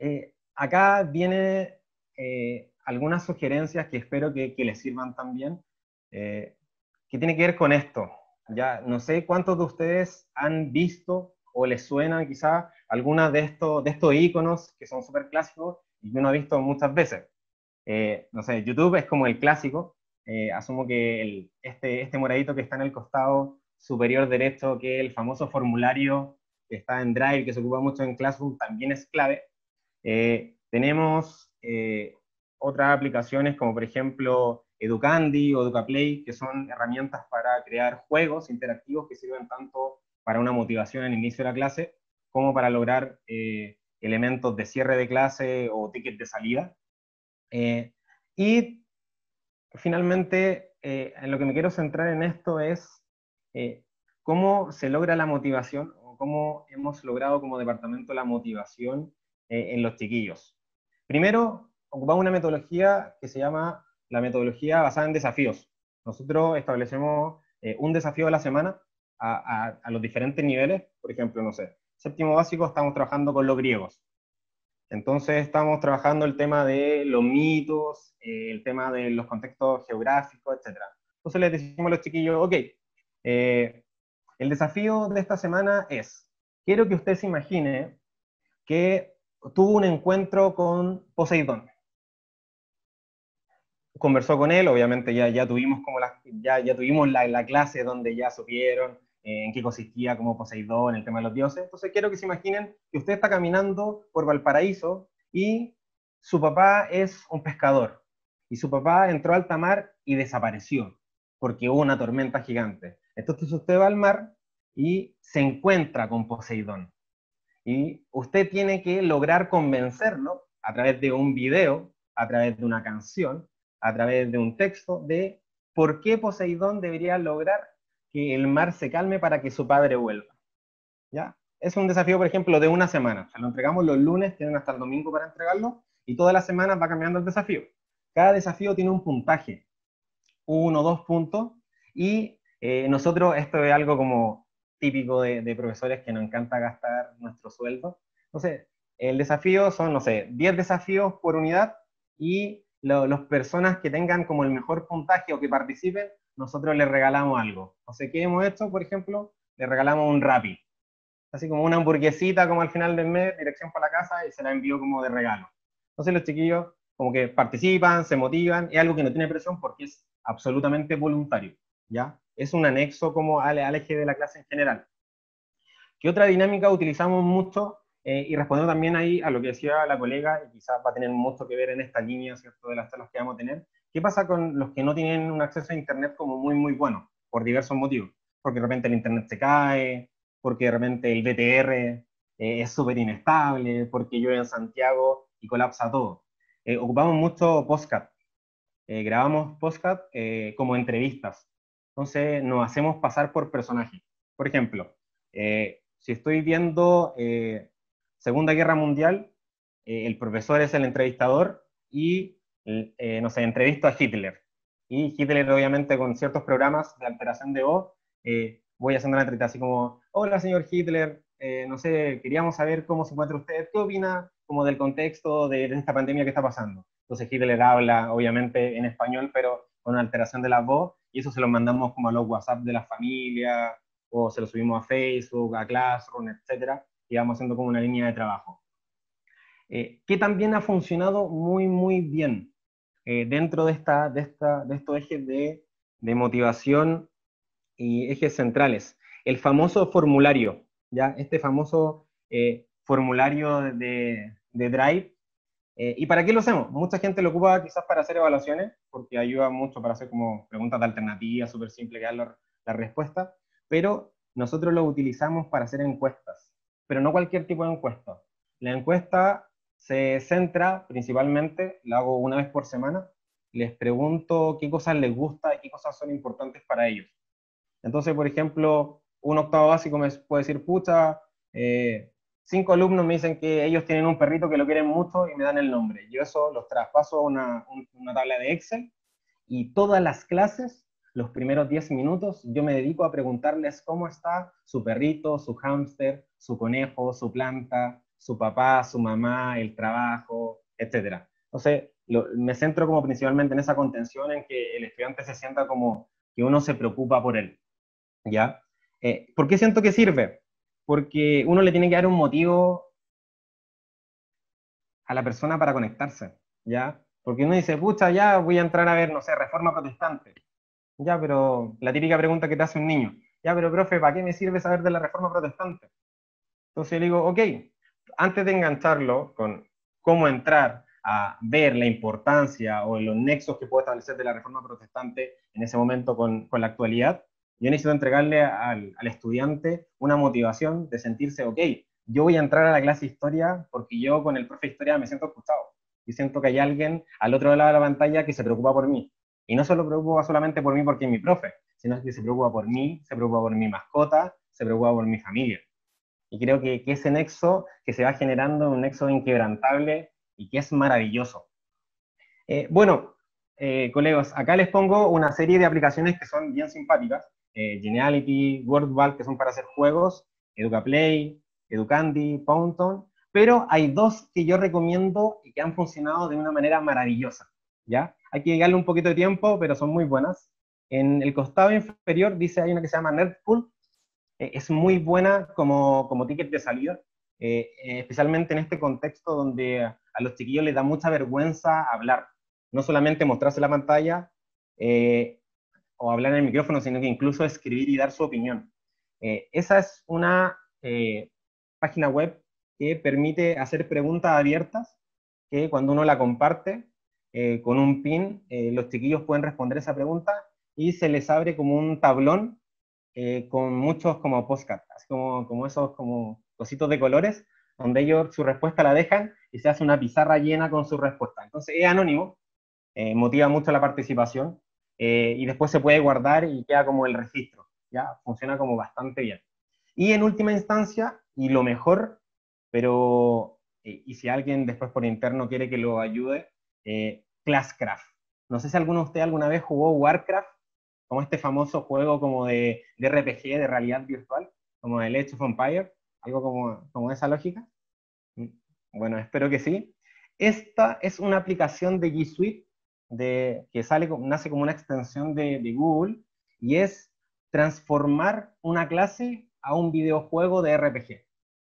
acá viene algunas sugerencias que espero que les sirvan también, que tiene que ver con esto. Ya no sé cuántos de ustedes han visto o les suenan quizá alguna de estos iconos que son súper clásicos y que uno ha visto muchas veces. No sé, YouTube es como el clásico. Asumo que este moradito que está en el costado superior derecho, que es el famoso formulario que está en Drive, que se ocupa mucho en Classroom, también es clave. Tenemos otras aplicaciones como por ejemplo Educandi o Educaplay, que son herramientas para crear juegos interactivos que sirven tanto para una motivación al inicio de la clase como para lograr elementos de cierre de clase o tickets de salida. Y finalmente, en lo que me quiero centrar en esto es eh, cómo se logra la motivación o cómo hemos logrado como departamento la motivación en los chiquillos. Primero, ocupamos una metodología que se llama la metodología basada en desafíos. Nosotros establecemos un desafío a la semana a los diferentes niveles. Por ejemplo, no sé, séptimo básico estamos trabajando con los griegos. Entonces estamos trabajando el tema de los mitos, el tema de los contextos geográficos, etc. Entonces les decimos a los chiquillos, ok, el desafío de esta semana es, quiero que usted se imagine que tuvo un encuentro con Poseidón. Conversó con él, obviamente ya tuvimos como ya tuvimos la clase donde ya supieron en qué consistía como Poseidón, el tema de los dioses. Entonces quiero que se imaginen que usted está caminando por Valparaíso y su papá es un pescador. Y su papá entró a alta mar y desapareció porque hubo una tormenta gigante. Entonces usted va al mar y se encuentra con Poseidón. Y usted tiene que lograr convencerlo a través de un video, a través de una canción, a través de un texto, de por qué Poseidón debería lograr que el mar se calme para que su padre vuelva. ¿Ya? Es un desafío, por ejemplo, de una semana. Se lo entregamos los lunes, tienen hasta el domingo para entregarlo, y todas las semanas va cambiando el desafío. Cada desafío tiene un puntaje, 1 o 2 puntos, y nosotros, esto es algo como típico de profesores que nos encanta gastar nuestro sueldo. Entonces, el desafío son, no sé, 10 desafíos por unidad, y las personas que tengan como el mejor puntaje o que participen, nosotros les regalamos algo. No sé qué hemos hecho, por ejemplo, les regalamos un Rappi, así como una hamburguesita como al final del mes, dirección para la casa, y se la envío como de regalo. Entonces los chiquillos como que participan, se motivan, es algo que no tiene presión porque es absolutamente voluntario, ¿ya? Es un anexo como al eje de la clase en general. ¿Qué otra dinámica utilizamos mucho? Y respondiendo también ahí a lo que decía la colega, y quizás va a tener mucho que ver en esta línea, ¿cierto?, de las charlas que vamos a tener. ¿Qué pasa con los que no tienen un acceso a Internet como muy, muy bueno, por diversos motivos? Porque de repente el Internet se cae, porque de repente el BTR es súper inestable, porque llueve en Santiago y colapsa todo. Ocupamos mucho podcast. Grabamos podcast como entrevistas. Entonces nos hacemos pasar por personajes. Por ejemplo, si estoy viendo Segunda Guerra Mundial, el profesor es el entrevistador y, no sé, entrevisto a Hitler. Y Hitler, obviamente, con ciertos programas de alteración de voz, voy haciendo una entrevista así como, hola, señor Hitler, no sé, queríamos saber cómo se encuentra usted, qué opina como del contexto de esta pandemia que está pasando. Entonces Hitler habla, obviamente, en español, pero con una alteración de la voz, y eso se lo mandamos como a los WhatsApp de la familia, o se lo subimos a Facebook, a Classroom, etcétera, y vamos haciendo como una línea de trabajo. Que también ha funcionado muy, muy bien dentro de estos ejes de motivación y ejes centrales. El famoso formulario, ¿ya? Este famoso formulario de Drive. ¿Y para qué lo hacemos? Mucha gente lo ocupa quizás para hacer evaluaciones, porque ayuda mucho para hacer como preguntas de alternativa, súper simple que dan la respuesta, pero nosotros lo utilizamos para hacer encuestas, pero no cualquier tipo de encuesta. La encuesta se centra principalmente, la hago una vez por semana, les pregunto qué cosas les gusta y qué cosas son importantes para ellos. Entonces, por ejemplo, un octavo básico me puede decir, pucha, 5 alumnos me dicen que ellos tienen un perrito que lo quieren mucho y me dan el nombre. Yo eso los traspaso a una tabla de Excel, y todas las clases, los primeros 10 minutos, yo me dedico a preguntarles cómo está su perrito, su hámster, su conejo, su planta, su papá, su mamá, el trabajo, etc. Entonces, me centro como principalmente en esa contención, en que el estudiante se sienta como que uno se preocupa por él. ¿ya? ¿Por qué siento que sirve? Porque uno le tiene que dar un motivo a la persona para conectarse, ¿ya? Porque uno dice, pucha, ya voy a entrar a ver, no sé, Reforma Protestante. Ya, pero la típica pregunta que te hace un niño, ya, pero profe, ¿para qué me sirve saber de la Reforma Protestante? Entonces yo le digo, ok, antes de engancharlo con cómo entrar a ver la importancia o los nexos que puedo establecer de la Reforma Protestante en ese momento con la actualidad, yo necesito entregarle al estudiante una motivación de sentirse, ok, yo voy a entrar a la clase de historia porque yo con el profe de historia me siento escuchado y siento que hay alguien al otro lado de la pantalla que se preocupa por mí. Y no solo preocupa solamente por mí porque es mi profe, sino que se preocupa por mí, se preocupa por mi mascota, se preocupa por mi familia. Y creo que ese nexo que se va generando es un nexo inquebrantable y que es maravilloso. Bueno, colegas, acá les pongo una serie de aplicaciones que son bien simpáticas. Geniality, WordWall, que son para hacer juegos, EducaPlay, Educandy, Powntown, pero hay dos que yo recomiendo y que han funcionado de una manera maravillosa, ¿ya? Hay que dedicarle un poquito de tiempo, pero son muy buenas. En el costado inferior dice, hay una que se llama Nerdpool, es muy buena como ticket de salida, especialmente en este contexto donde a los chiquillos les da mucha vergüenza hablar, no solamente mostrarse la pantalla o hablar en el micrófono, sino que incluso escribir y dar su opinión. Esa es una página web que permite hacer preguntas abiertas, que cuando uno la comparte con un pin, los chiquillos pueden responder esa pregunta y se les abre como un tablón con muchos como postcards, así como esos como cositos de colores, donde ellos su respuesta la dejan y se hace una pizarra llena con su respuesta. Entonces es anónimo, motiva mucho la participación y después se puede guardar y queda como el registro, ¿ya? Funciona como bastante bien. Y en última instancia, y lo mejor, pero, y si alguien después por interno quiere que lo ayude, Classcraft. No sé si alguno de ustedes alguna vez jugó Warcraft, como este famoso juego como de RPG, de realidad virtual, como el Age of Empires, algo como esa lógica. Bueno, espero que sí. Esta es una aplicación de G Suite que nace como una extensión de Google y es transformar una clase a un videojuego de RPG.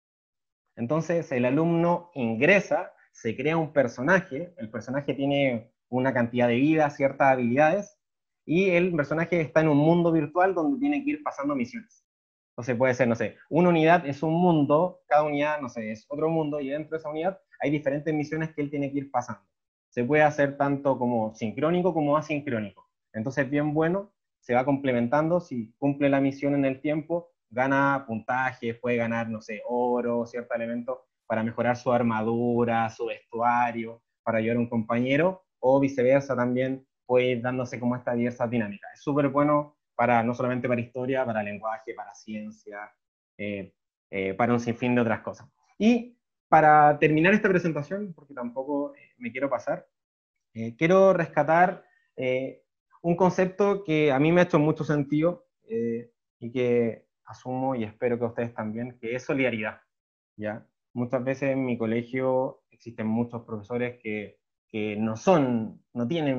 Entonces el alumno ingresa, se crea un personaje, el personaje tiene una cantidad de vida, ciertas habilidades, y el personaje está en un mundo virtual donde tiene que ir pasando misiones. Entonces puede ser, no sé, una unidad es un mundo, cada unidad, no sé, es otro mundo, y dentro de esa unidad hay diferentes misiones que él tiene que ir pasando. Se puede hacer tanto como sincrónico como asincrónico. Entonces, bien bueno, se va complementando, si cumple la misión en el tiempo, gana puntaje, puede ganar, no sé, oro, cierto elemento, para mejorar su armadura, su vestuario, para ayudar a un compañero, o viceversa también puede ir dándose como esta diversa dinámica. Es súper bueno para, no solamente para historia, para lenguaje, para ciencia, para un sinfín de otras cosas. Y para terminar esta presentación, porque tampoco me quiero pasar, quiero rescatar un concepto que a mí me ha hecho mucho sentido y que asumo y espero que ustedes también, que es solidaridad, ¿ya? Muchas veces en mi colegio existen muchos profesores que no tienen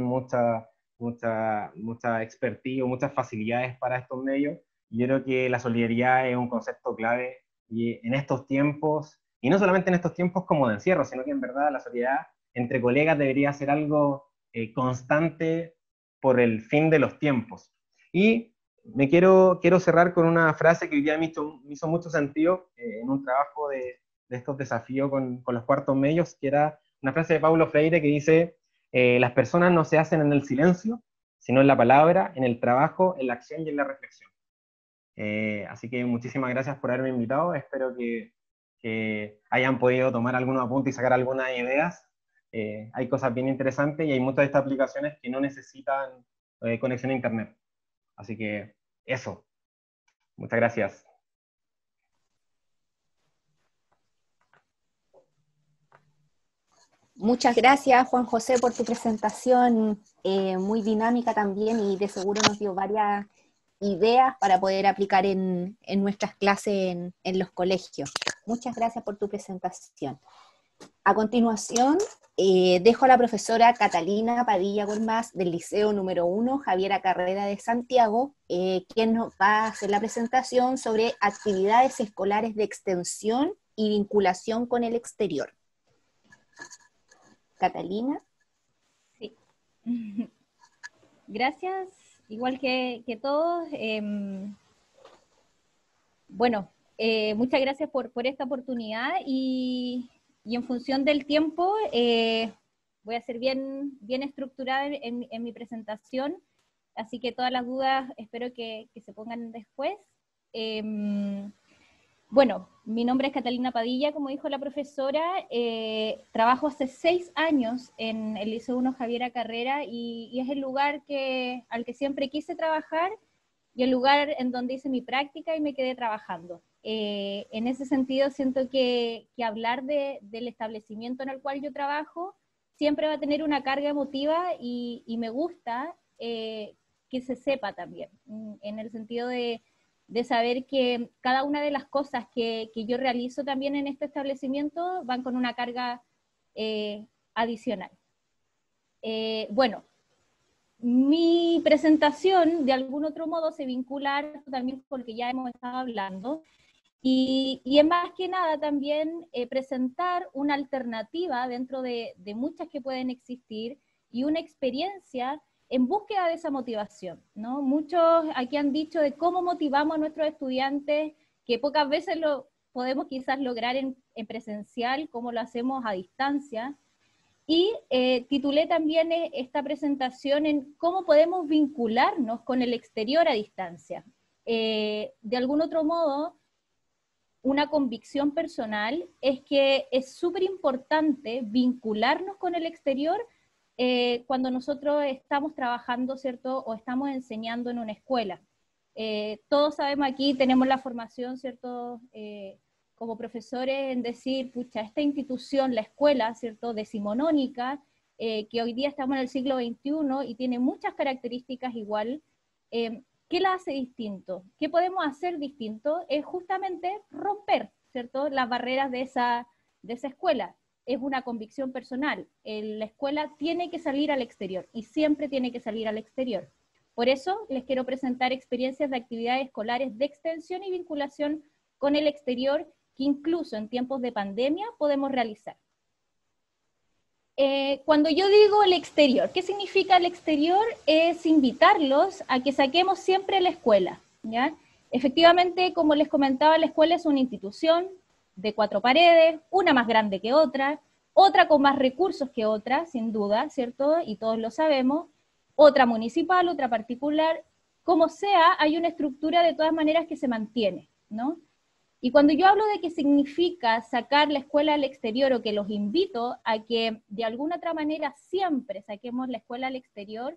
mucha expertise o muchas facilidades para estos medios, y yo creo que la solidaridad es un concepto clave y en estos tiempos, y no solamente en estos tiempos como de encierro, sino que en verdad la solidaridad entre colegas debería ser algo constante por el fin de los tiempos. Y quiero cerrar con una frase que hoy día me hizo mucho sentido en un trabajo de estos desafíos con los cuartos medios, que era una frase de Paulo Freire que dice, las personas no se hacen en el silencio, sino en la palabra, en el trabajo, en la acción y en la reflexión. Así que muchísimas gracias por haberme invitado, espero que hayan podido tomar algunos apuntes y sacar algunas ideas. Hay cosas bien interesantes y hay muchas de estas aplicaciones que no necesitan conexión a internet. Así que eso, muchas gracias.
Muchas gracias, Juan José, por tu presentación, muy dinámica también y de seguro nos dio varias ideas para poder aplicar en nuestras clases en los colegios. Muchas gracias por tu presentación. A continuación, dejo a la profesora Catalina Padilla Gormaz del Liceo número 1, Javiera Carrera de Santiago, quien nos va a hacer la presentación sobre actividades escolares de extensión y vinculación con el exterior. Catalina.
Sí. Gracias, igual que todos. Bueno, muchas gracias por esta oportunidad y en función del tiempo voy a ser bien estructurada en mi presentación, así que todas las dudas espero que se pongan después. Bueno, mi nombre es Catalina Padilla, como dijo la profesora, trabajo hace 6 años en el Liceo 1 Javiera Carrera y es el lugar al que siempre quise trabajar y el lugar en donde hice mi práctica y me quedé trabajando. En ese sentido siento que hablar del establecimiento en el cual yo trabajo siempre va a tener una carga emotiva y me gusta que se sepa también, en el sentido de saber que cada una de las cosas que yo realizo también en este establecimiento van con una carga adicional. Bueno, mi presentación de algún otro modo se vincula también con lo que ya hemos estado hablando y es más que nada también presentar una alternativa dentro de muchas que pueden existir y una experiencia en búsqueda de esa motivación, ¿no? Muchos aquí han dicho de cómo motivamos a nuestros estudiantes, que pocas veces lo podemos quizás lograr en presencial, cómo lo hacemos a distancia, y titulé también esta presentación en cómo podemos vincularnos con el exterior a distancia. De algún otro modo, una convicción personal es que es súper importante vincularnos con el exterior cuando nosotros estamos trabajando, ¿cierto? O estamos enseñando en una escuela. Todos sabemos aquí, tenemos la formación, ¿cierto? Como profesores en decir, pucha, esta institución, la escuela, ¿cierto? Decimonónica, que hoy día estamos en el siglo XXI y tiene muchas características igual, ¿qué la hace distinto? ¿Qué podemos hacer distinto? Es justamente romper, ¿cierto? Las barreras de esa escuela. Es una convicción personal. La escuela tiene que salir al exterior y siempre tiene que salir al exterior. Por eso les quiero presentar experiencias de actividades escolares de extensión y vinculación con el exterior que incluso en tiempos de pandemia podemos realizar. Cuando yo digo el exterior, ¿qué significa el exterior? Es invitarlos a que saquemos siempre la escuela, ¿ya? Efectivamente, como les comentaba, la escuela es una institución de 4 paredes, una más grande que otra con más recursos que otra, sin duda, ¿cierto? Y todos lo sabemos, otra municipal, otra particular, como sea, hay una estructura de todas maneras que se mantiene, ¿no? Y cuando yo hablo de qué significa sacar la escuela al exterior, o que los invito a que de alguna otra manera siempre saquemos la escuela al exterior,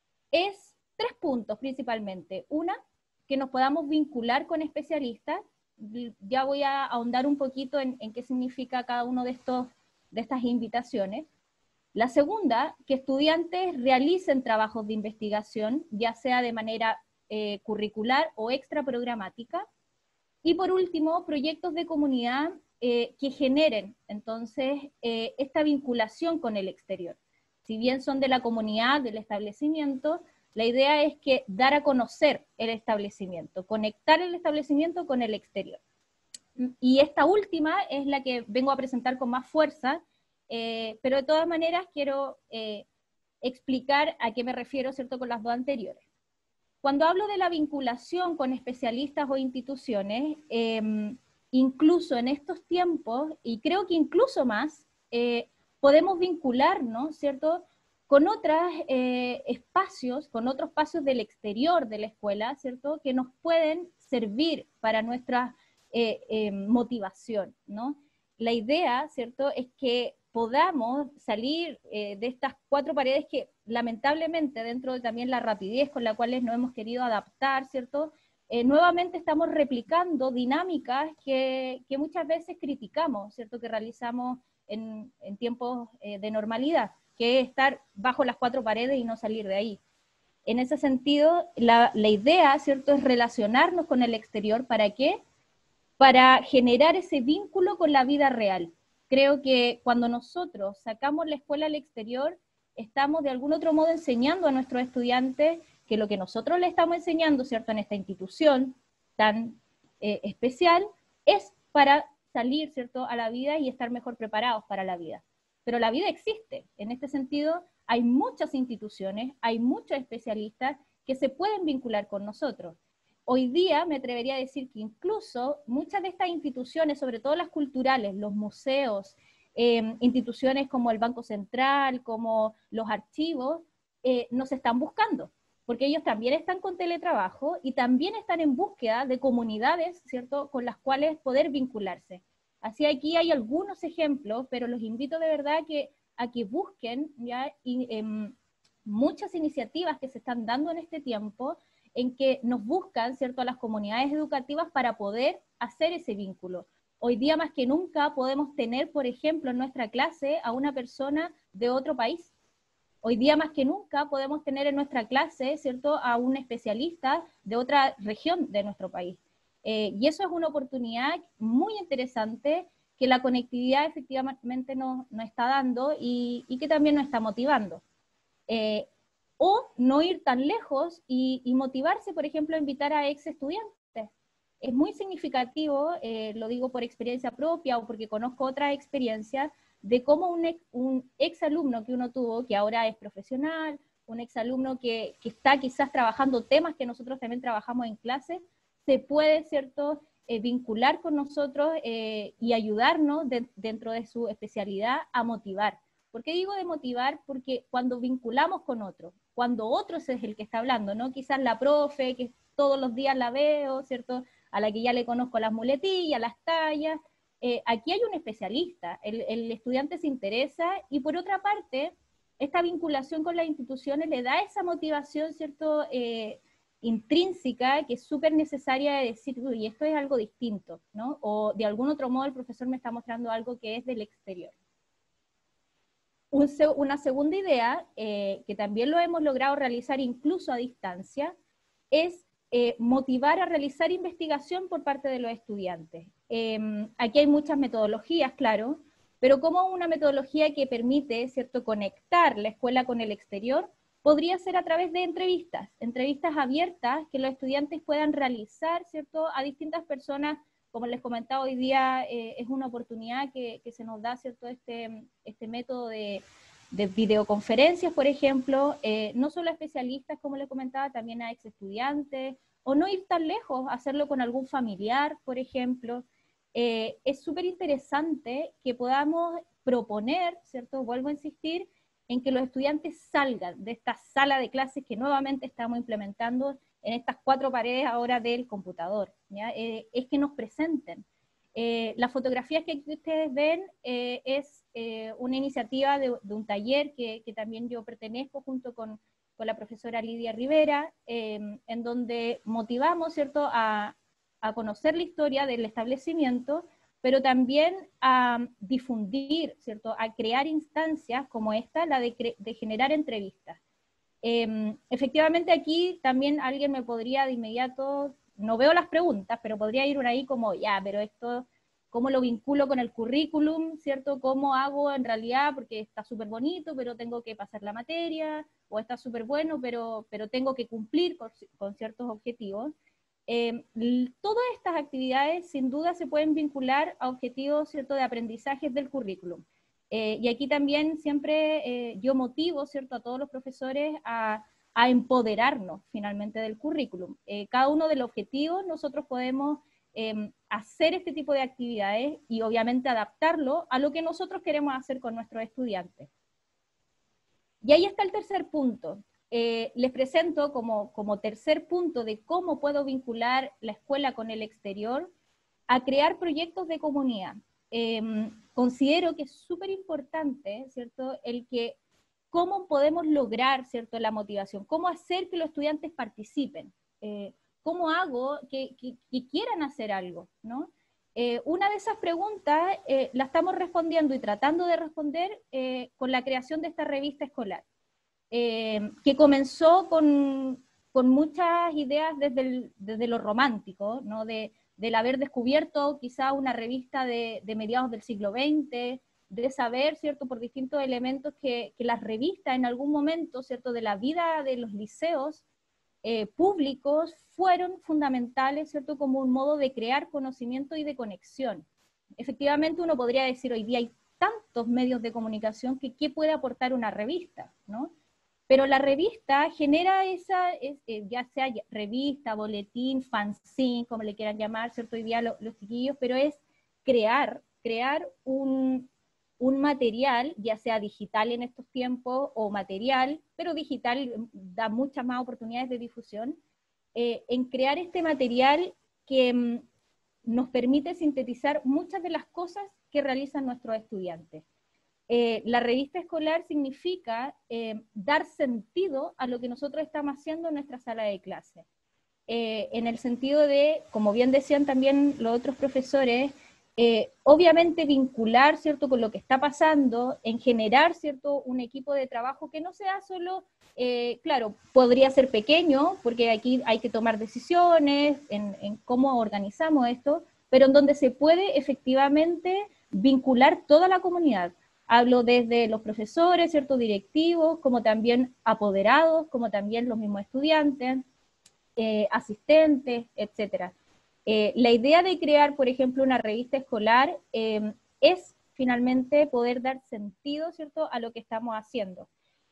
es 3 puntos principalmente. Una, que nos podamos vincular con especialistas. Ya voy a ahondar un poquito en qué significa cada uno de estas invitaciones. La segunda, que estudiantes realicen trabajos de investigación, ya sea de manera curricular o extraprogramática. Y por último, proyectos de comunidad que generen, entonces, esta vinculación con el exterior. Si bien son de la comunidad, del establecimiento, la idea es que dar a conocer el establecimiento, conectar el establecimiento con el exterior. Y esta última es la que vengo a presentar con más fuerza, pero de todas maneras quiero explicar a qué me refiero, ¿cierto?, con las 2 anteriores. Cuando hablo de la vinculación con especialistas o instituciones, incluso en estos tiempos, y creo que incluso más, podemos vincularnos, ¿cierto?, con otros espacios del exterior de la escuela, ¿cierto?, que nos pueden servir para nuestra motivación, ¿no? La idea, ¿cierto?, es que podamos salir de estas 4 paredes que lamentablemente dentro de también la rapidez con la cual nos hemos querido adaptar, ¿cierto?, nuevamente estamos replicando dinámicas que muchas veces criticamos, ¿cierto?, que realizamos en tiempos de normalidad, que es estar bajo las 4 paredes y no salir de ahí. En ese sentido, la idea, ¿cierto?, es relacionarnos con el exterior. ¿Para qué? Para generar ese vínculo con la vida real. creo que cuando nosotros sacamos la escuela al exterior, estamos de algún otro modo enseñando a nuestros estudiantes que lo que nosotros le estamos enseñando, ¿cierto?, en esta institución tan especial, es para salir, ¿cierto?, a la vida y estar mejor preparados para la vida. Pero la vida existe. En este sentido, hay muchas instituciones, hay muchos especialistas que se pueden vincular con nosotros. Hoy día me atrevería a decir que incluso muchas de estas instituciones, sobre todo las culturales, los museos, instituciones como el Banco Central, como los archivos, nos están buscando, porque ellos también están con teletrabajo y también están en búsqueda de comunidades, ¿cierto?, con las cuales poder vincularse. Así aquí hay algunos ejemplos, pero los invito de verdad a que busquen ya muchas iniciativas que se están dando en este tiempo, en que nos buscan, ¿cierto?, a las comunidades educativas para poder hacer ese vínculo. Hoy día más que nunca podemos tener, por ejemplo, en nuestra clase a una persona de otro país. Hoy día más que nunca podemos tener en nuestra clase, ¿cierto?, a un especialista de otra región de nuestro país. Y eso es una oportunidad muy interesante que la conectividad efectivamente nos está dando y que también nos está motivando. O no ir tan lejos y motivarse, por ejemplo, a invitar a ex estudiantes. Es muy significativo, lo digo por experiencia propia o porque conozco otras experiencias, de cómo un ex alumno que uno tuvo, que ahora es profesional, un ex alumno que está quizás trabajando temas que nosotros también trabajamos en clase, se puede, ¿cierto?, vincular con nosotros y ayudarnos dentro de su especialidad a motivar. ¿Por qué digo de motivar? Porque cuando vinculamos con otro, cuando otro es el que está hablando, ¿no? Quizás la profe, que todos los días la veo, ¿cierto?, a la que ya le conozco las muletillas, las tallas, aquí hay un especialista, el estudiante se interesa, y por otra parte, esta vinculación con las instituciones le da esa motivación, ¿cierto?, intrínseca, que es súper necesaria de decir, uy, esto es algo distinto, ¿no? O de algún otro modo el profesor me está mostrando algo que es del exterior. Una segunda idea, que también lo hemos logrado realizar incluso a distancia, es motivar a realizar investigación por parte de los estudiantes. Aquí hay muchas metodologías, claro, pero como una metodología que permite, ¿cierto?, conectar la escuela con el exterior, podría ser a través de entrevistas abiertas que los estudiantes puedan realizar, ¿cierto?, a distintas personas. Como les comentaba hoy día, es una oportunidad que se nos da, ¿cierto?, este método de videoconferencias, por ejemplo, no solo a especialistas, como les comentaba, también a ex estudiantes, o no ir tan lejos, hacerlo con algún familiar, por ejemplo. Es súper interesante que podamos proponer, ¿cierto?, vuelvo a insistir, en que los estudiantes salgan de esta sala de clases que nuevamente estamos implementando en estas 4 paredes ahora del computador, ¿ya? Es que nos presenten. Las fotografías que ustedes ven es una iniciativa de un taller que también yo pertenezco junto con la profesora Lidia Rivera, en donde motivamos, ¿cierto?, a conocer la historia del establecimiento, pero también a difundir, ¿cierto?, a crear instancias como esta, la de generar entrevistas. Efectivamente aquí también alguien me podría de inmediato, no veo las preguntas, pero podría ir por ahí como, ya, pero esto, ¿cómo lo vinculo con el currículum, ¿cierto? ¿Cómo hago en realidad? Porque está súper bonito, pero tengo que pasar la materia, o está súper bueno, pero tengo que cumplir con ciertos objetivos. Todas estas actividades sin duda se pueden vincular a objetivos, ¿cierto?, de aprendizaje del currículum. Y aquí también siempre yo motivo, ¿cierto?, a todos los profesores a empoderarnos finalmente del currículum. Cada uno de los objetivos nosotros podemos hacer este tipo de actividades y obviamente adaptarlo a lo que nosotros queremos hacer con nuestros estudiantes. Y ahí está el tercer punto. Les presento como tercer punto de cómo puedo vincular la escuela con el exterior, a crear proyectos de comunidad. Considero que es súper importante, ¿cierto?, el que cómo podemos lograr, ¿cierto?, la motivación, cómo hacer que los estudiantes participen, cómo hago que quieran hacer algo, ¿no? Una de esas preguntas la estamos respondiendo y tratando de responder con la creación de esta revista escolar, que comenzó con muchas ideas desde lo romántico, ¿no?, de del haber descubierto quizá una revista de mediados del siglo XX, de saber, ¿cierto?, por distintos elementos que las revistas en algún momento, ¿cierto?, de la vida de los liceos públicos fueron fundamentales, ¿cierto?, como un modo de crear conocimiento y de conexión. Efectivamente, uno podría decir, hoy día hay tantos medios de comunicación que ¿qué puede aportar una revista?, ¿no? Pero la revista genera ya sea revista, boletín, fanzine, como le quieran llamar, ¿cierto?, hoy día los chiquillos, pero es crear un material, ya sea digital en estos tiempos o material, pero digital da muchas más oportunidades de difusión, en crear este material que nos permite sintetizar muchas de las cosas que realizan nuestros estudiantes. La revista escolar significa dar sentido a lo que nosotros estamos haciendo en nuestra sala de clase. En el sentido de, como bien decían también los otros profesores, obviamente vincular, ¿cierto?, con lo que está pasando, en generar, ¿cierto?, un equipo de trabajo que no sea solo, claro, podría ser pequeño, porque aquí hay que tomar decisiones en cómo organizamos esto, pero en donde se puede efectivamente vincular toda la comunidad. Hablo desde los profesores, ¿cierto?, directivos, como también apoderados, como también los mismos estudiantes, asistentes, etcétera. La idea de crear, por ejemplo, una revista escolar es finalmente poder dar sentido, ¿cierto?, a lo que estamos haciendo.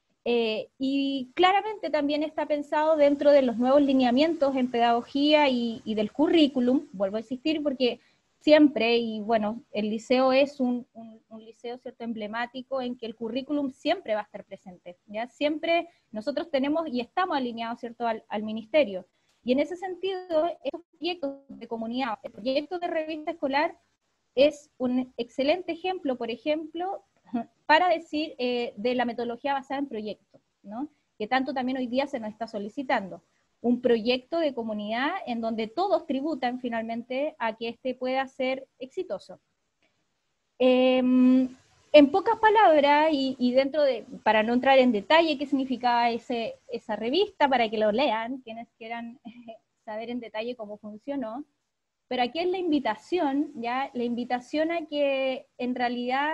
Y claramente también está pensado dentro de los nuevos lineamientos en pedagogía y del currículum, vuelvo a insistir, porque siempre, y bueno, el liceo es un liceo, ¿cierto?, emblemático en que el currículum siempre va a estar presente, ¿ya? Siempre nosotros tenemos y estamos alineados, ¿cierto?, al ministerio. Y en ese sentido, estos proyectos de comunidad, el proyecto de revista escolar es un excelente ejemplo, por ejemplo, para decir de la metodología basada en proyectos, ¿no?, que tanto también hoy día se nos está solicitando. Un proyecto de comunidad en donde todos tributan finalmente a que este pueda ser exitoso. En pocas palabras, y dentro de, para no entrar en detalle qué significaba esa revista, para que lo lean, quienes quieran saber en detalle cómo funcionó, pero aquí es la invitación, ¿ya? La invitación a que en realidad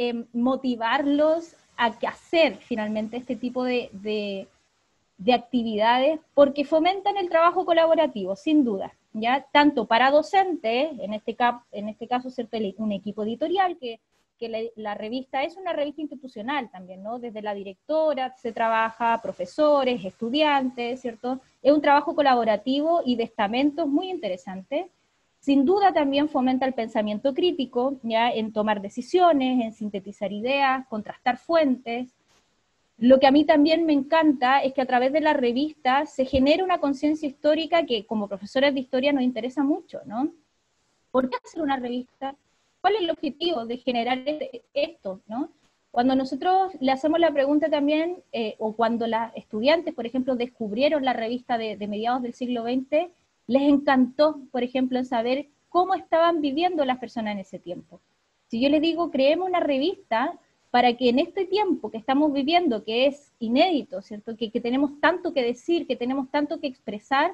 motivarlos a que hacer finalmente este tipo de actividades, porque fomentan el trabajo colaborativo, sin duda, ¿ya? Tanto para docentes, en este caso, ¿cierto?, un equipo editorial, que la revista es una revista institucional también, ¿no? Desde la directora se trabaja, profesores, estudiantes, ¿cierto? Es un trabajo colaborativo y de estamentos muy interesante. Sin duda también fomenta el pensamiento crítico, ya, en tomar decisiones, en sintetizar ideas, contrastar fuentes. Lo que a mí también me encanta es que a través de la revista se genera una conciencia histórica que como profesores de historia nos interesa mucho, ¿no? ¿Por qué hacer una revista? ¿Cuál es el objetivo de generar esto, ¿no? Cuando nosotros le hacemos la pregunta también, o cuando las estudiantes, por ejemplo, descubrieron la revista de mediados del siglo XX, les encantó, por ejemplo, en saber cómo estaban viviendo las personas en ese tiempo. Si yo les digo, creemos una revista para que en este tiempo que estamos viviendo, que es inédito, ¿cierto?, que tenemos tanto que decir, que tenemos tanto que expresar,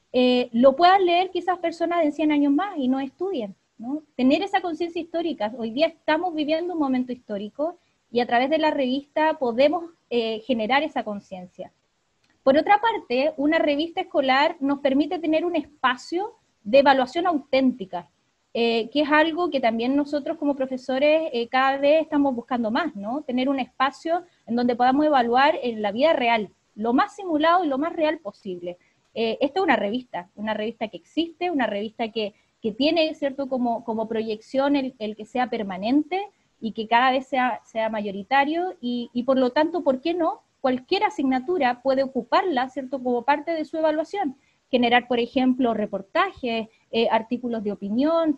lo puedan leer quizás personas de 100 años más y no estudien, ¿no? Tener esa conciencia histórica. Hoy día estamos viviendo un momento histórico y a través de la revista podemos generar esa conciencia. Por otra parte, una revista escolar nos permite tener un espacio de evaluación auténtica, que es algo que también nosotros como profesores cada vez estamos buscando más, ¿no? Tener un espacio en donde podamos evaluar en la vida real, lo más simulado y lo más real posible. Esta es una revista que existe, una revista que tiene, ¿cierto?, como proyección el que sea permanente y que cada vez sea mayoritario y por lo tanto, ¿por qué no? Cualquier asignatura puede ocuparla, ¿cierto?, como parte de su evaluación. Generar, por ejemplo, reportajes, artículos de opinión,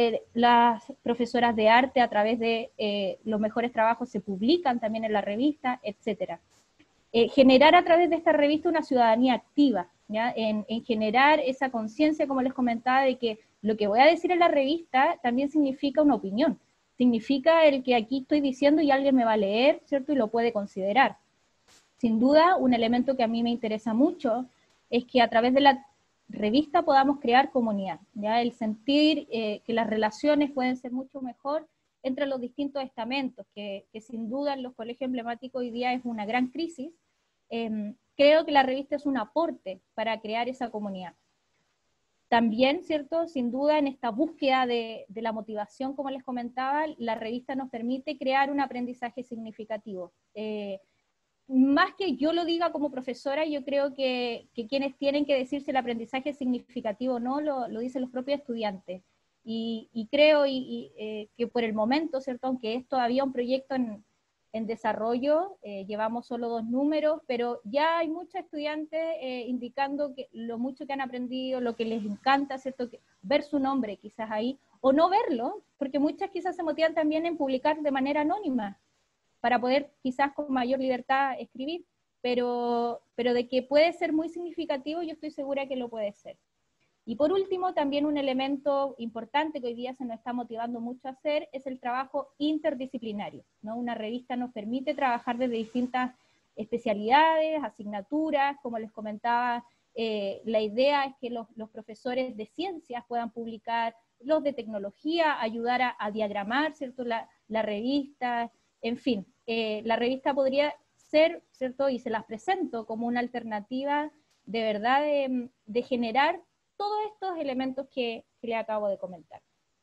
las profesoras de arte a través de los mejores trabajos se publican también en la revista, etc. Generar a través de esta revista una ciudadanía activa, ¿ya? En generar esa conciencia, como les comentaba, de que lo que voy a decir en la revista también significa una opinión, significa el que aquí estoy diciendo y alguien me va a leer, ¿cierto?, y lo puede considerar. Sin duda, un elemento que a mí me interesa mucho es que a través de la revista podamos crear comunidad, ¿ya? El sentir que las relaciones pueden ser mucho mejor entre los distintos estamentos, que sin duda en los colegios emblemáticos hoy día es una gran crisis. Creo que la revista es un aporte para crear esa comunidad. También, ¿cierto? Sin duda en esta búsqueda de la motivación, como les comentaba, la revista nos permite crear un aprendizaje significativo. Más que yo lo diga como profesora, yo creo que quienes tienen que decir si el aprendizaje es significativo o no, lo dicen los propios estudiantes. Y creo que por el momento, ¿cierto? Aunque es todavía un proyecto en desarrollo, llevamos solo 2 números, pero ya hay muchos estudiantes indicando que lo mucho que han aprendido, lo que les encanta, ¿cierto? Ver su nombre quizás ahí, o no verlo, porque muchas quizás se motivan también en publicar de manera anónima, para poder quizás con mayor libertad escribir, pero de que puede ser muy significativo, yo estoy segura que lo puede ser. Y por último, también un elemento importante que hoy día se nos está motivando mucho a hacer es el trabajo interdisciplinario, ¿no? Una revista nos permite trabajar desde distintas especialidades, asignaturas, como les comentaba, la idea es que los profesores de ciencias puedan publicar, los de tecnología, ayudar a diagramar, ¿cierto? La revista, en fin, la revista podría ser, ¿cierto? Y se las presento como una alternativa de verdad de generar todos estos elementos que le acabo de comentar.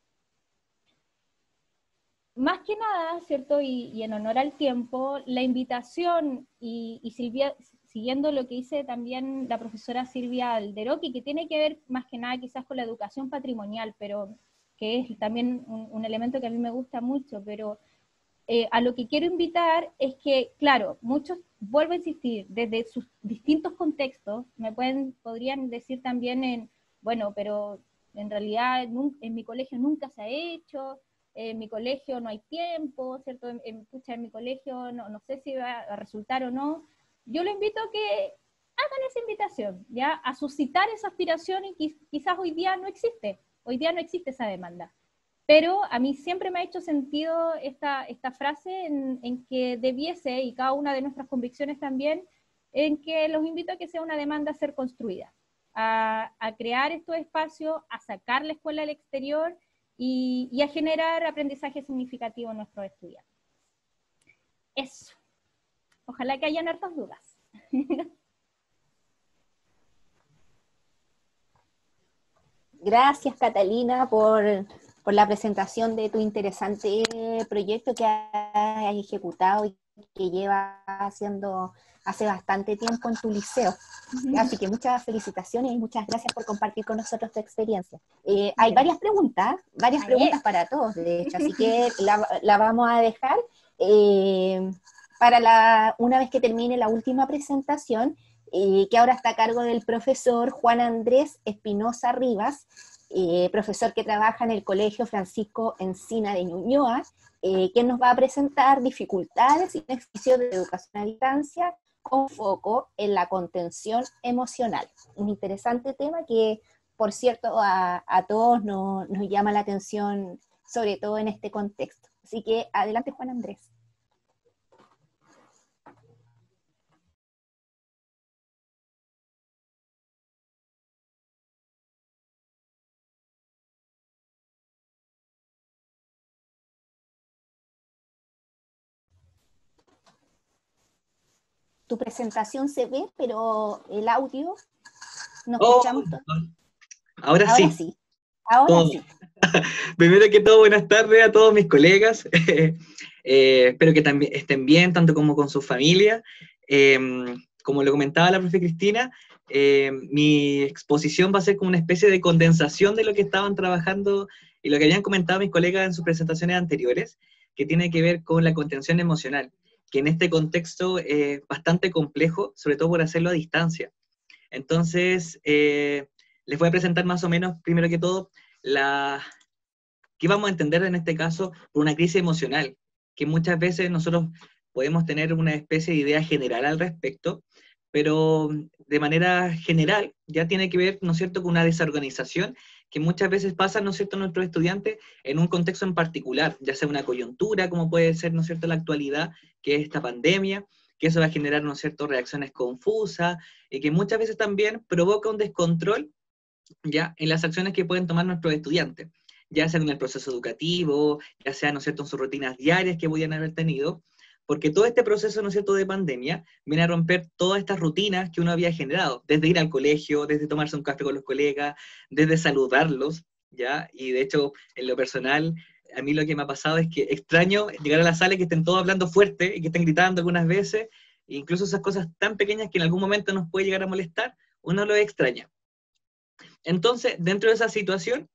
Más que nada, ¿cierto? Y en honor al tiempo, la invitación, y Silvia, siguiendo lo que dice también la profesora Silvia Alderoqui, que tiene que ver más que nada quizás con la educación patrimonial, pero que es también un elemento que a mí me gusta mucho, pero a lo que quiero invitar es que, claro, muchos, vuelvo a insistir, desde sus distintos contextos, podrían decir también bueno, pero en realidad en mi colegio nunca se ha hecho, en mi colegio no hay tiempo, ¿cierto? En mi colegio no sé si va a resultar o no. Yo lo invito a que hagan esa invitación, ¿ya? A suscitar esa aspiración, y quizás hoy día no existe esa demanda. Pero a mí siempre me ha hecho sentido esta frase en que debiese, y cada una de nuestras convicciones también, en que los invito a que sea una demanda a ser construida, a crear estos espacios, a sacar la escuela al exterior y a generar aprendizaje significativo en nuestros estudiantes. Eso. Ojalá que hayan hartas dudas.
Gracias, Catalina, por la presentación de tu interesante proyecto que has ejecutado y que lleva haciendo hace bastante tiempo en tu liceo. Así que muchas felicitaciones y muchas gracias por compartir con nosotros tu experiencia. Hay varias preguntas para todos, de hecho, así que la vamos a dejar para una vez que termine la última presentación, que ahora está a cargo del profesor Juan Andrés Espinosa Rivas, profesor que trabaja en el Colegio Francisco Encina de Ñuñoa, quien nos va a presentar dificultades y beneficios de educación a distancia con foco en la contención emocional. Un interesante tema que, por cierto, a todos nos llama la atención, sobre todo en este contexto. Así que adelante, Juan Andrés. Tu presentación se ve, pero el audio no escuchamos todo.
Ahora sí.
Ahora sí.
Primero que todo, buenas tardes a todos mis colegas. Espero que también estén bien, tanto como con sus familias. Como lo comentaba la profe Cristina, mi exposición va a ser como una especie de condensación de lo que estaban trabajando y lo que habían comentado mis colegas en sus presentaciones anteriores, que tiene que ver con la contención emocional, que en este contexto es bastante complejo, sobre todo por hacerlo a distancia. Entonces, les voy a presentar más o menos, primero que todo, qué vamos a entender en este caso por una crisis emocional, que muchas veces nosotros podemos tener una especie de idea general al respecto, pero de manera general ya tiene que ver, ¿no es cierto?, con una desorganización que muchas veces pasa, ¿no es cierto?, nuestros estudiantes en un contexto en particular, ya sea una coyuntura, como puede ser, ¿no es cierto?, la actualidad, que es esta pandemia, que eso va a generar, ¿no es cierto?, reacciones confusas, y que muchas veces también provoca un descontrol ¿ya? En las acciones que pueden tomar nuestros estudiantes, ya sea en el proceso educativo, ya sea, ¿no es cierto?, en sus rutinas diarias que podían haber tenido, porque todo este proceso, ¿no es cierto?, de pandemia viene a romper todas estas rutinas que uno había generado, desde ir al colegio, desde tomarse un café con los colegas, desde saludarlos, ¿ya? Y de hecho, en lo personal, a mí lo que me ha pasado es que extraño llegar a la sala y que estén todos hablando fuerte y que estén gritando algunas veces, e incluso esas cosas tan pequeñas que en algún momento nos puede llegar a molestar, uno lo extraña. Entonces, dentro de esa situación,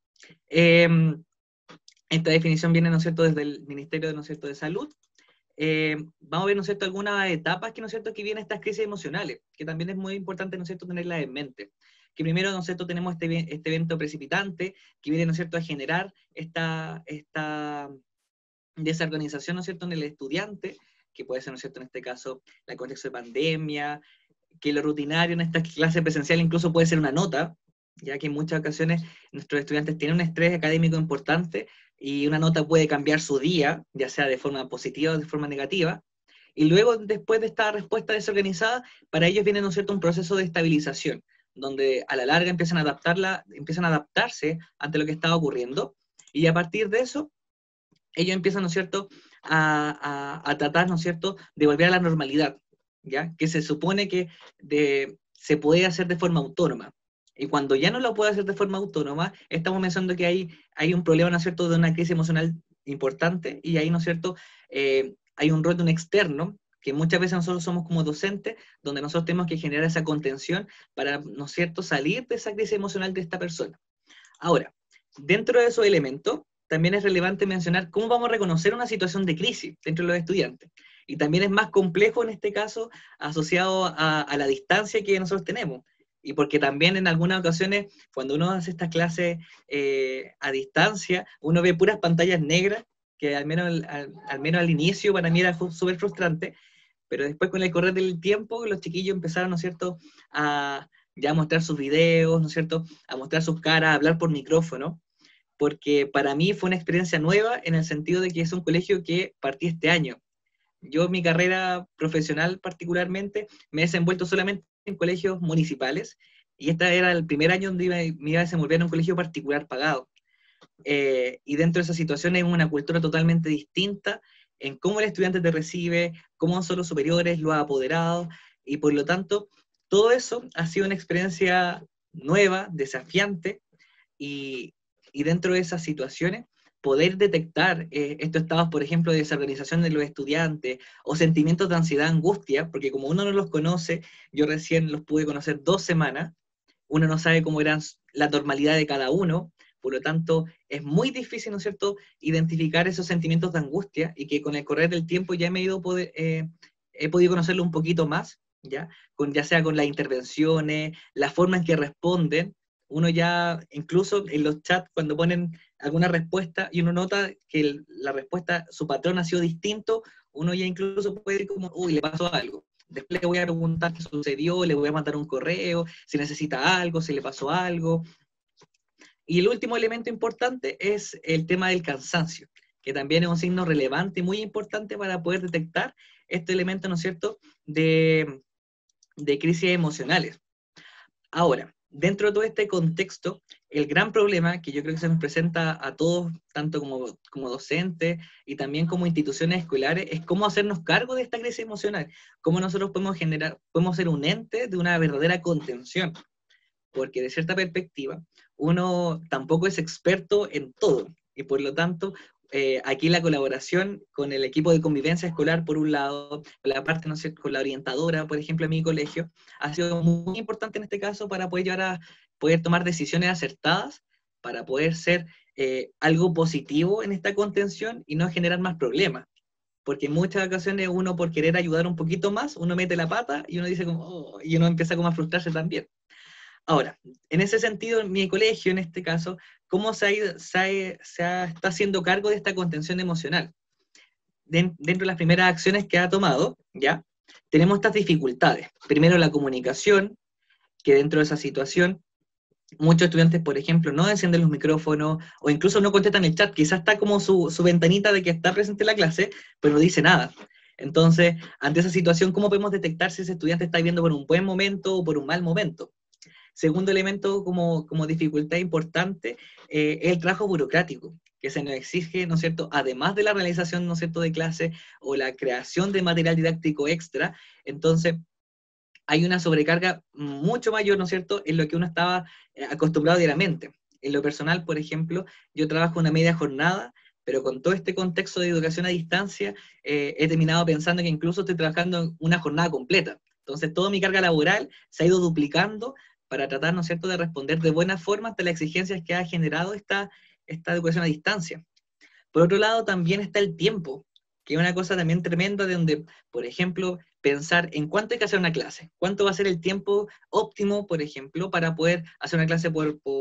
esta definición viene, ¿no es cierto?, desde el Ministerio, ¿no es cierto?, de Salud. Vamos a ver, ¿no es cierto?, algunas etapas que, ¿no es cierto?, que vienen estas crisis emocionales, que también es muy importante, ¿no es cierto?, tenerlas en mente. Que primero, ¿no es cierto?, tenemos este evento precipitante que viene, ¿no es cierto?, a generar esta desorganización, ¿no es cierto?, en el estudiante, que puede ser, ¿no es cierto?, en este caso, el contexto de pandemia, que lo rutinario en esta clase presencial incluso puede ser una nota, ya que en muchas ocasiones nuestros estudiantes tienen un estrés académico importante y una nota puede cambiar su día, ya sea de forma positiva o de forma negativa, y luego, después de esta respuesta desorganizada, para ellos viene, ¿no es cierto?, un proceso de estabilización, donde a la larga empiezan a adaptarse ante lo que está ocurriendo, y a partir de eso, ellos empiezan, ¿no es cierto?, a tratar, ¿no es cierto?, de volver a la normalidad, ¿ya? Que se supone que se puede hacer de forma autónoma. Y cuando ya no lo puede hacer de forma autónoma, estamos pensando que hay un problema, ¿no es cierto?, de una crisis emocional importante, y ahí, ¿no es cierto?, hay un rol de un externo, que muchas veces nosotros somos como docentes, donde nosotros tenemos que generar esa contención para, ¿no es cierto?, salir de esa crisis emocional de esta persona. Ahora, dentro de esos elementos, también es relevante mencionar cómo vamos a reconocer una situación de crisis dentro de los estudiantes. Y también es más complejo en este caso asociado a la distancia que nosotros tenemos. Y porque también en algunas ocasiones, cuando uno hace estas clases a distancia, uno ve puras pantallas negras, que al menos al inicio para mí era súper frustrante, pero después con el correr del tiempo los chiquillos empezaron, ¿no es cierto?, a ya mostrar sus videos, ¿no es cierto?, a mostrar sus caras, a hablar por micrófono, porque para mí fue una experiencia nueva en el sentido de que es un colegio que partí este año. Yo en mi carrera profesional particularmente me he desenvuelto solamente en colegios municipales, y este era el primer año donde me iba a desenvolver en un colegio particular pagado. Y dentro de esa situación hay una cultura totalmente distinta en cómo el estudiante te recibe, cómo son los superiores, los apoderados, y por lo tanto, todo eso ha sido una experiencia nueva, desafiante, y dentro de esas situaciones, poder detectar estos estados, por ejemplo, de desorganización de los estudiantes, o sentimientos de ansiedad, angustia, porque como uno no los conoce, yo recién los pude conocer 2 semanas, uno no sabe cómo era la normalidad de cada uno, por lo tanto, es muy difícil, ¿no es cierto?, identificar esos sentimientos de angustia, y que con el correr del tiempo ya he podido conocerlo un poquito más, ya sea con las intervenciones, la forma en que responden. Uno ya, incluso en los chats, cuando ponen alguna respuesta y uno nota que la respuesta, su patrón ha sido distinto, uno ya incluso puede decir como, uy, le pasó algo. Después le voy a preguntar qué sucedió, le voy a mandar un correo, si necesita algo, si le pasó algo. Y el último elemento importante es el tema del cansancio, que también es un signo relevante y muy importante para poder detectar este elemento, ¿no es cierto?, de crisis emocionales. Ahora, dentro de todo este contexto, el gran problema que yo creo que se nos presenta a todos, tanto como docentes y también como instituciones escolares, es cómo hacernos cargo de esta crisis emocional, cómo nosotros podemos ser un ente de una verdadera contención, porque de cierta perspectiva, uno tampoco es experto en todo, y por lo tanto, aquí la colaboración con el equipo de convivencia escolar, por un lado, con la parte, no sé, con la orientadora, por ejemplo, en mi colegio, ha sido muy importante en este caso para poder tomar decisiones acertadas, para poder ser algo positivo en esta contención y no generar más problemas. Porque en muchas ocasiones uno, por querer ayudar un poquito más, uno mete la pata y uno dice como, oh, y uno empieza como a frustrarse también. Ahora, en ese sentido, mi colegio, en este caso, ¿cómo está haciendo cargo de esta contención emocional? Dentro de las primeras acciones que ha tomado, ¿ya? Tenemos estas dificultades. Primero, la comunicación, que dentro de esa situación, muchos estudiantes, por ejemplo, no encienden los micrófonos, o incluso no contestan el chat. Quizás está como su ventanita de que está presente en la clase, pero no dice nada. Entonces, ante esa situación, ¿cómo podemos detectar si ese estudiante está viviendo por un buen momento o por un mal momento? segundo elemento como dificultad importante es el trabajo burocrático, que se nos exige, ¿no es cierto?, además de la realización, ¿no es cierto?, de clase o la creación de material didáctico extra. Entonces hay una sobrecarga mucho mayor, ¿no es cierto?, en lo que uno estaba acostumbrado diariamente. En lo personal, por ejemplo, yo trabajo una media jornada, pero con todo este contexto de educación a distancia, he terminado pensando que incluso estoy trabajando en una jornada completa. Entonces, toda mi carga laboral se ha ido duplicando para tratar, ¿no es cierto?, de responder de buena forma ante las exigencias que ha generado esta educación a distancia. Por otro lado, también está el tiempo, que es una cosa también tremenda, de donde, por ejemplo, pensar en cuánto hay que hacer una clase, cuánto va a ser el tiempo óptimo, por ejemplo, para poder hacer una clase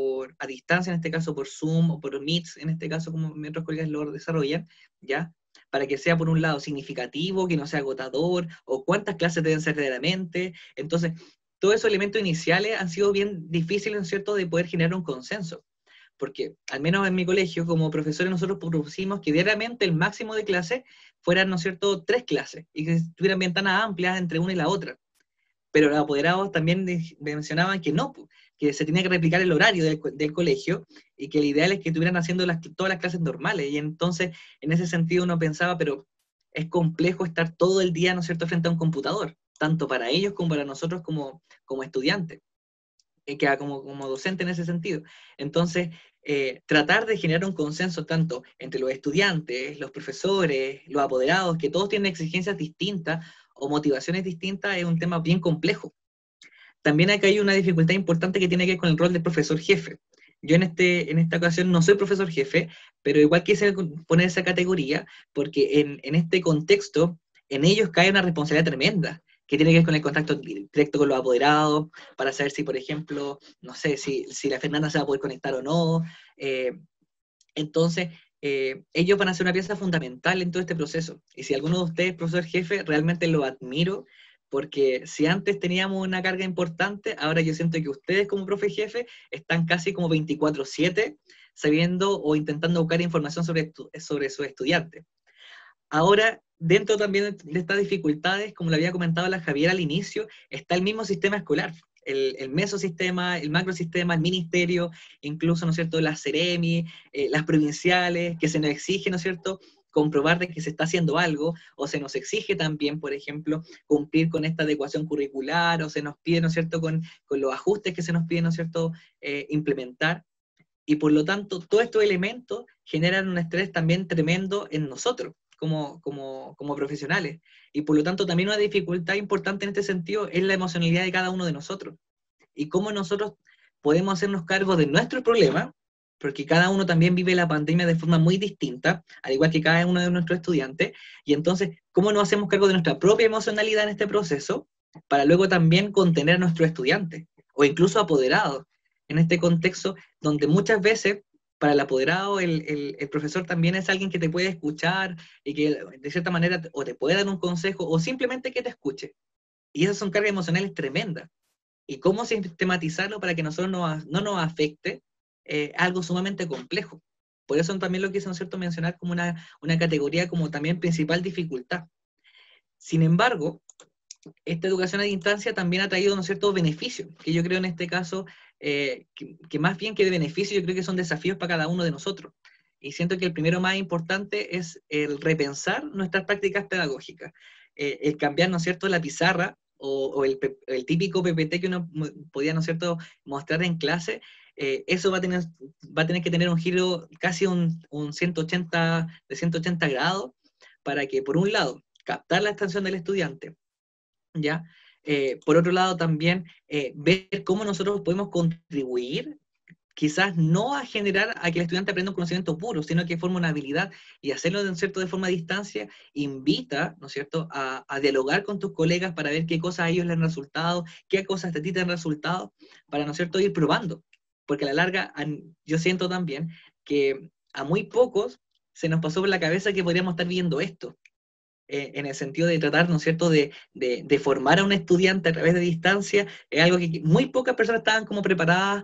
a distancia, en este caso por Zoom o por Meet, en este caso como otros colegas lo desarrollan, ¿ya? Para que sea, por un lado, significativo, que no sea agotador, o cuántas clases deben ser realmente. Entonces, todos esos elementos iniciales han sido bien difíciles, ¿no es cierto?, de poder generar un consenso. Porque, al menos en mi colegio, como profesores, nosotros propusimos que diariamente el máximo de clases fueran, ¿no es cierto?, 3 clases, y que tuvieran ventanas amplias entre una y la otra. Pero los apoderados también mencionaban que no, que se tenía que replicar el horario del colegio, y que el ideal es que estuvieran haciendo todas las clases normales. Y entonces, en ese sentido, uno pensaba, pero es complejo estar todo el día, ¿no es cierto?, frente a un computador, tanto para ellos como para nosotros como estudiantes, que como docente en ese sentido. Entonces, tratar de generar un consenso tanto entre los estudiantes, los profesores, los apoderados, que todos tienen exigencias distintas o motivaciones distintas, es un tema bien complejo. También acá hay una dificultad importante que tiene que ver con el rol del profesor jefe. Yo en esta ocasión no soy profesor jefe, pero igual quise poner esa categoría, porque en este contexto, en ellos cae una responsabilidad tremenda, que tiene que ver con el contacto directo con los apoderados, para saber si, por ejemplo, no sé, si la Fernanda se va a poder conectar o no. Entonces, ellos van a ser una pieza fundamental en todo este proceso. Y si alguno de ustedes es profesor jefe, realmente lo admiro, porque si antes teníamos una carga importante, ahora yo siento que ustedes como profe jefe están casi como 24/7 sabiendo o intentando buscar información sobre sus estudiantes. Ahora, dentro también de estas dificultades, como le había comentado a la Javiera al inicio, está el mismo sistema escolar, el mesosistema, el macrosistema, el ministerio, incluso, ¿no es cierto?, las Ceremi, las provinciales, que se nos exige, ¿no es cierto?, comprobar de que se está haciendo algo, o se nos exige también, por ejemplo, cumplir con esta adecuación curricular, o se nos pide, ¿no es cierto?, con los ajustes que se nos piden, ¿no es cierto?, implementar. Y por lo tanto, todos estos elementos generan un estrés también tremendo en nosotros, como profesionales. Y por lo tanto, también una dificultad importante en este sentido es la emocionalidad de cada uno de nosotros. Y cómo nosotros podemos hacernos cargo de nuestros problemas, porque cada uno también vive la pandemia de forma muy distinta, al igual que cada uno de nuestros estudiantes. Y entonces, ¿cómo nos hacemos cargo de nuestra propia emocionalidad en este proceso, para luego también contener a nuestros estudiantes, o incluso apoderados, en este contexto donde muchas veces para el apoderado el profesor también es alguien que te puede escuchar y que de cierta manera o te puede dar un consejo o simplemente que te escuche? Y esas son cargas emocionales tremendas. Y cómo sistematizarlo para que nosotros no nos afecte, algo sumamente complejo. Por eso también lo quise, ¿no es cierto?, mencionar como una categoría como también principal dificultad. Sin embargo, esta educación a distancia también ha traído unos ciertos beneficios, que yo creo en este caso, que más bien que de beneficios, yo creo que son desafíos para cada uno de nosotros. Y siento que el primero más importante es el repensar nuestras prácticas pedagógicas, el cambiar, ¿no es cierto?, la pizarra o el típico PPT que uno podía, ¿no es cierto?, mostrar en clase. Eso va a tener que tener un giro casi un 180 grados, para que, por un lado, captar la atención del estudiante, ¿ya? Por otro lado, también ver cómo nosotros podemos contribuir, quizás no a generar a que el estudiante aprenda un conocimiento puro, sino que forme una habilidad, y hacerlo de forma a distancia invita, ¿no es cierto?, a dialogar con tus colegas para ver qué cosas a ellos les han resultado, qué cosas a ti te han resultado, para, ¿no es cierto?, ir probando. Porque a la larga, yo siento también que a muy pocos se nos pasó por la cabeza que podríamos estar viendo esto, en el sentido de tratar, ¿no es cierto?, de formar a un estudiante a través de distancia. Es algo que muy pocas personas estaban como preparadas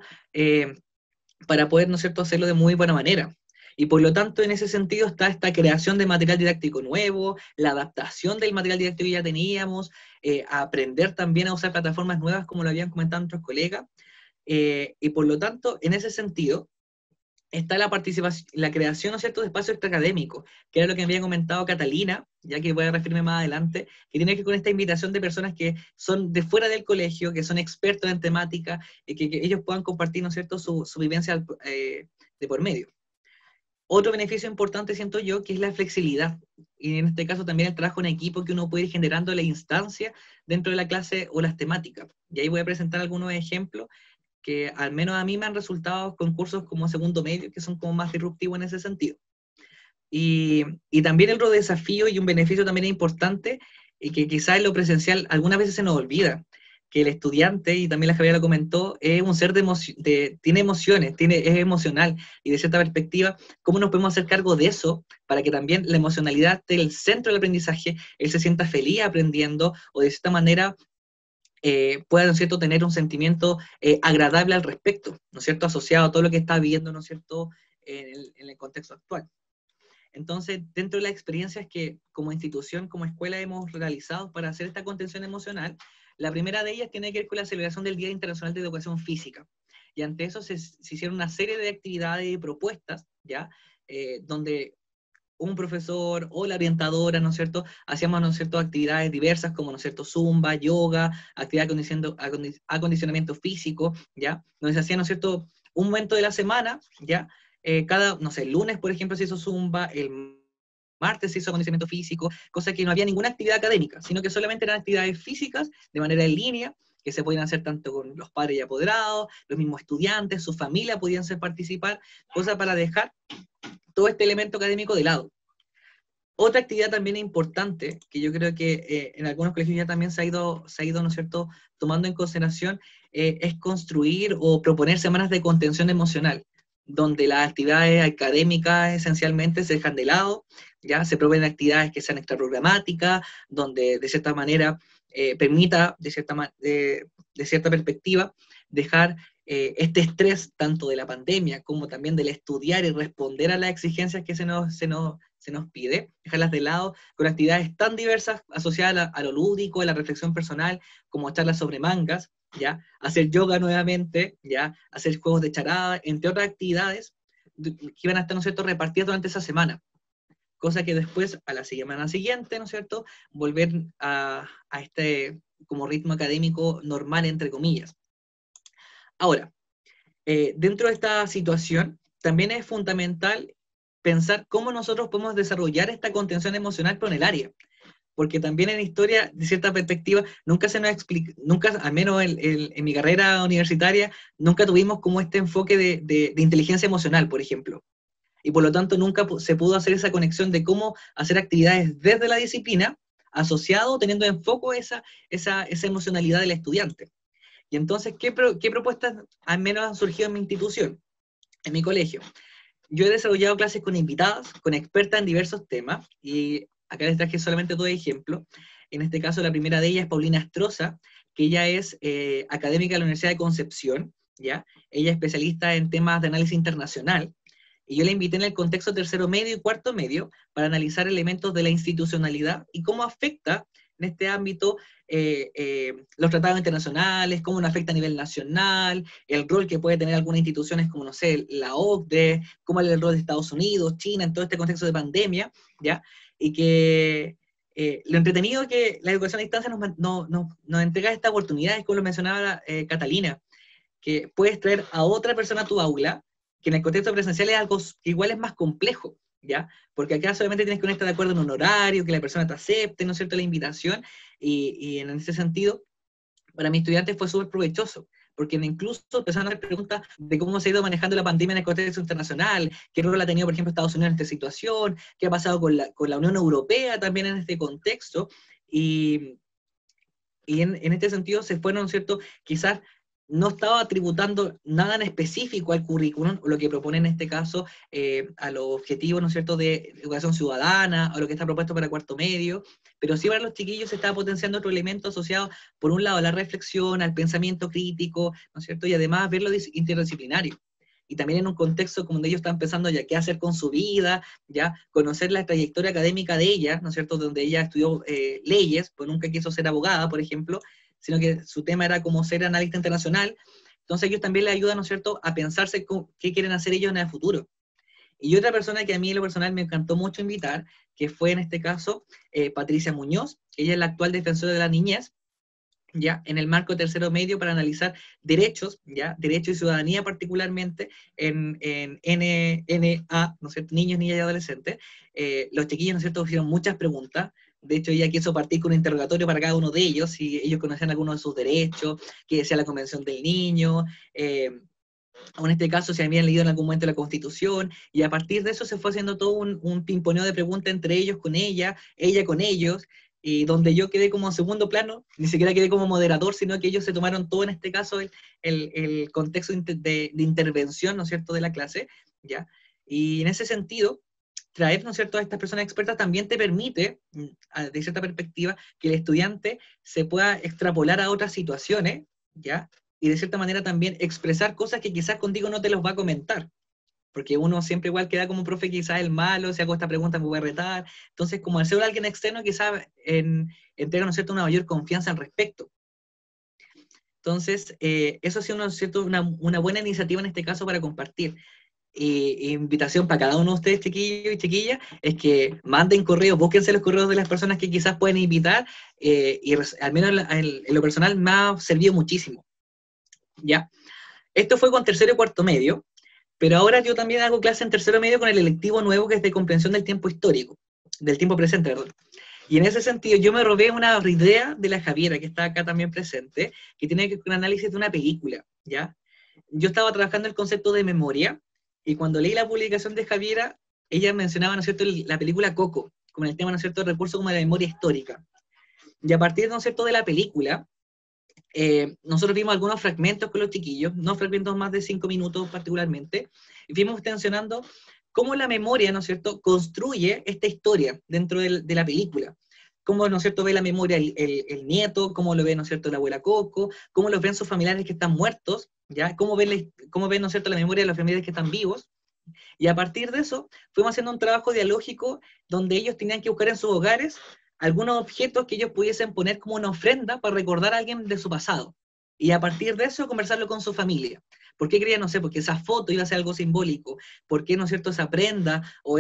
para poder, ¿no es cierto?, hacerlo de muy buena manera. Y por lo tanto, en ese sentido está esta creación de material didáctico nuevo, la adaptación del material didáctico que ya teníamos, aprender también a usar plataformas nuevas, como lo habían comentado nuestros colegas. y por lo tanto, en ese sentido, está la participación, la creación, ¿no es cierto?, de espacios extraacadémicos, que era lo que me había comentado Catalina, ya que voy a referirme más adelante, que tiene que ver con esta invitación de personas que son de fuera del colegio, que son expertos en temática, y que ellos puedan compartir, ¿no es cierto?, su vivencia de por medio. Otro beneficio importante, siento yo, que es la flexibilidad, y en este caso también el trabajo en equipo que uno puede ir generando la instancia dentro de la clase o las temáticas. Y ahí voy a presentar algunos ejemplos que al menos a mí me han resultado con cursos como segundo medio, que son como más disruptivos en ese sentido. Y también otro desafío y un beneficio también importante, y que quizás en lo presencial algunas veces se nos olvida, que el estudiante, y también la Javiera lo comentó, es un ser tiene emociones, es emocional, y de cierta perspectiva, ¿cómo nos podemos hacer cargo de eso para que también la emocionalidad esté en el centro del aprendizaje, él se sienta feliz aprendiendo, o de cierta manera pueda, ¿no es cierto?, tener un sentimiento agradable al respecto, ¿no es cierto?, asociado a todo lo que está viviendo, ¿no es cierto?, en el contexto actual. Entonces, dentro de las experiencias que como institución, como escuela hemos realizado para hacer esta contención emocional, la primera de ellas tiene que ver con la celebración del Día Internacional de Educación Física. Y ante eso se hicieron una serie de actividades y propuestas, ¿ya?, donde un profesor o la orientadora, ¿no es cierto?, hacíamos, ¿no es cierto?, actividades diversas como, ¿no es cierto?, zumba, yoga, actividad de acondicionamiento físico, ¿ya?, donde se hacía, ¿no es cierto?, un momento de la semana, ¿ya?, no sé, el lunes, por ejemplo, se hizo zumba, el martes se hizo acondicionamiento físico, cosa que no había ninguna actividad académica, sino que solamente eran actividades físicas de manera en línea, que se podían hacer tanto con los padres y apoderados, los mismos estudiantes, su familia podían participar, cosa para dejar todo este elemento académico de lado. Otra actividad también importante, que yo creo que en algunos colegios ya también se ha ido, ¿no es cierto?, tomando en consideración, es construir o proponer semanas de contención emocional, donde las actividades académicas esencialmente se dejan de lado, ya se proveen actividades que sean extraprogramáticas, donde de cierta manera permita, de cierta perspectiva, dejar este estrés tanto de la pandemia como también del estudiar y responder a las exigencias que se nos pide, dejarlas de lado con actividades tan diversas asociadas a lo lúdico, a la reflexión personal, como charlas sobre mangas, ¿ya?, hacer yoga nuevamente, ¿ya?, hacer juegos de charada, entre otras actividades que iban a estar, ¿no es cierto?, repartidas durante esa semana. Cosa que después, a la semana siguiente, ¿no es cierto?, volver a este como ritmo académico normal, entre comillas. Ahora, dentro de esta situación, también es fundamental pensar cómo nosotros podemos desarrollar esta contención emocional con el área. Porque también en historia, de cierta perspectiva, nunca se nos explica, nunca, al menos en mi carrera universitaria, nunca tuvimos como este enfoque de inteligencia emocional, por ejemplo. Y por lo tanto nunca se pudo hacer esa conexión de cómo hacer actividades desde la disciplina, asociado, teniendo en foco esa emocionalidad del estudiante. Y entonces, ¿qué propuestas al menos han surgido en mi institución, en mi colegio? Yo he desarrollado clases con invitadas, con expertas en diversos temas, y acá les traje solamente dos ejemplos. En este caso, la primera de ellas es Paulina Astroza, que ella es académica de la Universidad de Concepción, ¿ya? Ella es especialista en temas de análisis internacional, y yo la invité en el contexto tercero medio y cuarto medio para analizar elementos de la institucionalidad y cómo afecta en este ámbito los tratados internacionales, cómo nos afecta a nivel nacional, el rol que puede tener algunas instituciones como, no sé, la OCDE, cómo es el rol de Estados Unidos, China, en todo este contexto de pandemia, ¿ya? Y que lo entretenido es que la educación a distancia nos entrega esta oportunidad, es como lo mencionaba Catalina, que puedes traer a otra persona a tu aula, que en el contexto presencial es algo que igual es más complejo, ¿ya? Porque acá solamente tienes que estar de acuerdo en un horario, que la persona te acepte, ¿no es cierto?, la invitación, y en ese sentido, para mis estudiantes fue súper provechoso, porque incluso empezaron a hacer preguntas de cómo se ha ido manejando la pandemia en el contexto internacional, qué rol ha tenido, por ejemplo, Estados Unidos en esta situación, qué ha pasado con la Unión Europea también en este contexto, y en este sentido se fueron, ¿no es cierto?, quizás no estaba tributando nada en específico al currículum, o lo que propone en este caso a los objetivos, ¿no es cierto?, de educación ciudadana, o lo que está propuesto para cuarto medio, pero sí para los chiquillos se estaba potenciando otro elemento asociado, por un lado, a la reflexión, al pensamiento crítico, ¿no es cierto?, y además verlo interdisciplinario. Y también en un contexto como donde ellos están pensando ya qué hacer con su vida, ya conocer la trayectoria académica de ella, ¿no es cierto?, donde ella estudió leyes, pues nunca quiso ser abogada, por ejemplo, sino que su tema era como ser analista internacional, Entonces ellos también les ayudan, ¿no es cierto?, a pensarse qué quieren hacer ellos en el futuro. Y otra persona que a mí en lo personal me encantó mucho invitar, que fue en este caso Patricia Muñoz. Ella es la actual defensora de la niñez, ya, en el marco de tercero medio para analizar derechos, ya, derechos y ciudadanía particularmente en NA, ¿no es cierto?, niños, niñas y adolescentes. Los chiquillos, ¿no es cierto?, hicieron muchas preguntas. De hecho, ella quiso partir con un interrogatorio para cada uno de ellos, si ellos conocían algunos de sus derechos, qué decía la Convención del Niño, o en este caso si habían leído en algún momento la Constitución, y a partir de eso se fue haciendo todo un pimponeo de preguntas entre ellos con ella con ellos, y donde yo quedé como segundo plano, ni siquiera quedé como moderador, sino que ellos se tomaron todo, en este caso, el contexto de intervención, ¿no es cierto?, de la clase, ¿ya? Y en ese sentido, traer, ¿no es cierto?, a estas personas expertas también te permite, de cierta perspectiva, que el estudiante se pueda extrapolar a otras situaciones, ¿ya?, y de cierta manera también expresar cosas que quizás contigo no te los va a comentar, porque uno siempre igual queda como profe, quizás el malo, si hago esta pregunta me voy a retar, entonces como al ser alguien externo quizás entrega, ¿no es cierto?, una mayor confianza al respecto. Entonces, eso ha sido, ¿no es cierto?, una buena iniciativa en este caso para compartir. Invitación para cada uno de ustedes, chiquillos y chiquillas, es que manden correos, búsquense los correos de las personas que quizás pueden invitar, y al menos en lo personal me ha servido muchísimo. ¿Ya? Esto fue con tercero y cuarto medio, pero ahora yo también hago clase en tercero medio con el electivo nuevo que es de comprensión del tiempo histórico, del tiempo presente, perdón. Y en ese sentido yo me robé una idea de la Javiera, que está acá también presente, que tiene que ver con un análisis de una película, ¿ya? Yo estaba trabajando el concepto de memoria, y cuando leí la publicación de Javiera, ella mencionaba, ¿no es cierto?, la película Coco, como el tema, ¿no es cierto?, el recurso como de la memoria histórica. Y a partir, ¿no es cierto?, de la película, nosotros vimos algunos fragmentos con los chiquillos, no fragmentos más de 5 minutos particularmente, y fuimos tensionando cómo la memoria, ¿no es cierto?, construye esta historia dentro de la película. Cómo, ¿no es cierto?, ve la memoria el nieto, cómo lo ve, ¿no es cierto?, la abuela Coco, cómo los ven sus familiares que están muertos, ¿ya? Cómo ven, ¿no es cierto?, la memoria de los familiares que están vivos. Y a partir de eso, fuimos haciendo un trabajo dialógico donde ellos tenían que buscar en sus hogares algunos objetos que ellos pudiesen poner como una ofrenda para recordar a alguien de su pasado. Y a partir de eso, conversarlo con su familia. ¿Por qué creían? No sé, porque esa foto iba a ser algo simbólico. ¿Por qué, no es cierto?, esa prenda o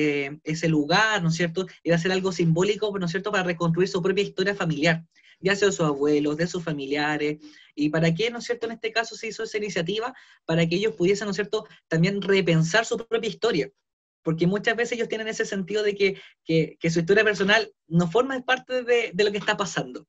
ese lugar, ¿no es cierto?, iba a ser algo simbólico, ¿no es cierto?, para reconstruir su propia historia familiar, ya sea de sus abuelos, de sus familiares. ¿Y para qué, no es cierto?, en este caso se hizo esa iniciativa? Para que ellos pudiesen, ¿no es cierto?, también repensar su propia historia. Porque muchas veces ellos tienen ese sentido de que su historia personal no forma parte de lo que está pasando.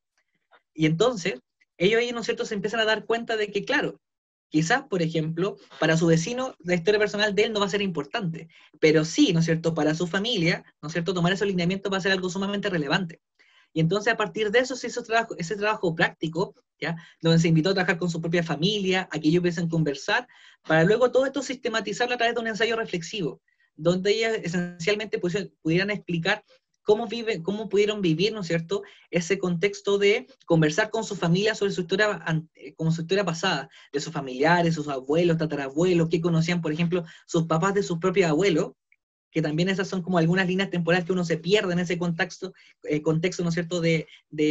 Y entonces, ellos ahí, ¿no es cierto?, se empiezan a dar cuenta de que, claro, quizás, por ejemplo, para su vecino, la historia personal de él no va a ser importante, pero sí, ¿no es cierto?, para su familia, ¿no es cierto?, tomar esos lineamientos va a ser algo sumamente relevante. Y entonces, a partir de eso se hizo ese trabajo práctico, ¿ya?, donde se invitó a trabajar con su propia familia, a que ellos empiecen a conversar, para luego todo esto sistematizarlo a través de un ensayo reflexivo, donde ellas esencialmente pudieran explicar cómo pudieron vivir, ¿no es cierto?, ese contexto de conversar con su familia sobre su historia pasada, de sus familiares, sus abuelos, tatarabuelos, que conocían, por ejemplo, sus papás de sus propios abuelos, que también esas son como algunas líneas temporales que uno se pierde en ese contexto, ¿no es cierto?, de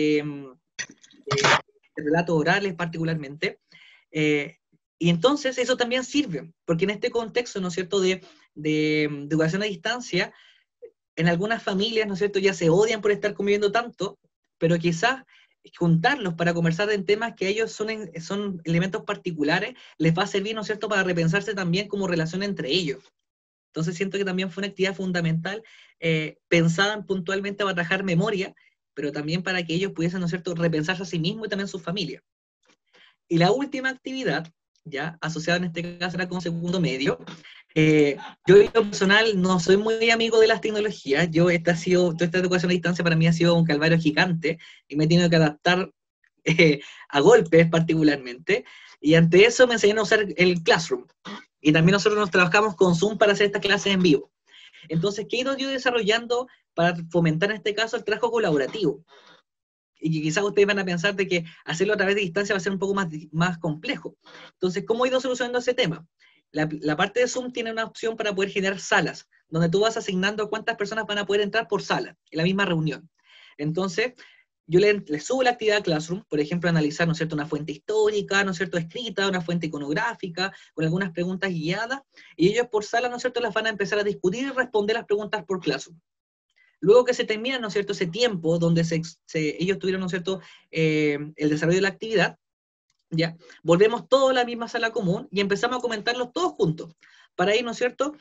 relatos orales particularmente. Y entonces eso también sirve, porque en este contexto, ¿no es cierto?, de educación a distancia, en algunas familias, ¿no es cierto?, ya se odian por estar conviviendo tanto, pero quizás juntarlos para conversar en temas que ellos son elementos particulares, les va a servir, ¿no es cierto?, para repensarse también como relación entre ellos. Entonces siento que también fue una actividad fundamental, pensada puntualmente para trabajar memoria, pero también para que ellos pudiesen, ¿no es cierto?, repensarse a sí mismos y también su familia. Y la última actividad, ya asociada en este caso era con segundo medio, yo en lo personal no soy muy amigo de las tecnologías. Toda esta educación a distancia para mí ha sido un calvario gigante y me he tenido que adaptar a golpes particularmente, y ante eso me enseñaron a usar el Classroom, y también nosotros nos trabajamos con Zoom para hacer estas clases en vivo. Entonces, ¿qué he ido yo desarrollando para fomentar en este caso el trabajo colaborativo? Y que quizás ustedes van a pensar de que hacerlo a través de distancia va a ser un poco más complejo. Entonces, ¿cómo he ido solucionando ese tema? La parte de Zoom tiene una opción para poder generar salas, donde tú vas asignando cuántas personas van a poder entrar por sala, en la misma reunión. Entonces, yo les subo la actividad a Classroom, por ejemplo, analizar, ¿no es cierto?, una fuente histórica, ¿no es cierto?, escrita, una fuente iconográfica, con algunas preguntas guiadas, y ellos por sala, ¿no es cierto?, las van a empezar a discutir y responder las preguntas por Classroom. Luego que se termina, ¿no es cierto?, ese tiempo donde ellos tuvieron, ¿no es cierto?, el desarrollo de la actividad, ¿ya? Volvemos todos a la misma sala común y empezamos a comentarlos todos juntos, para ir, ¿no es cierto?,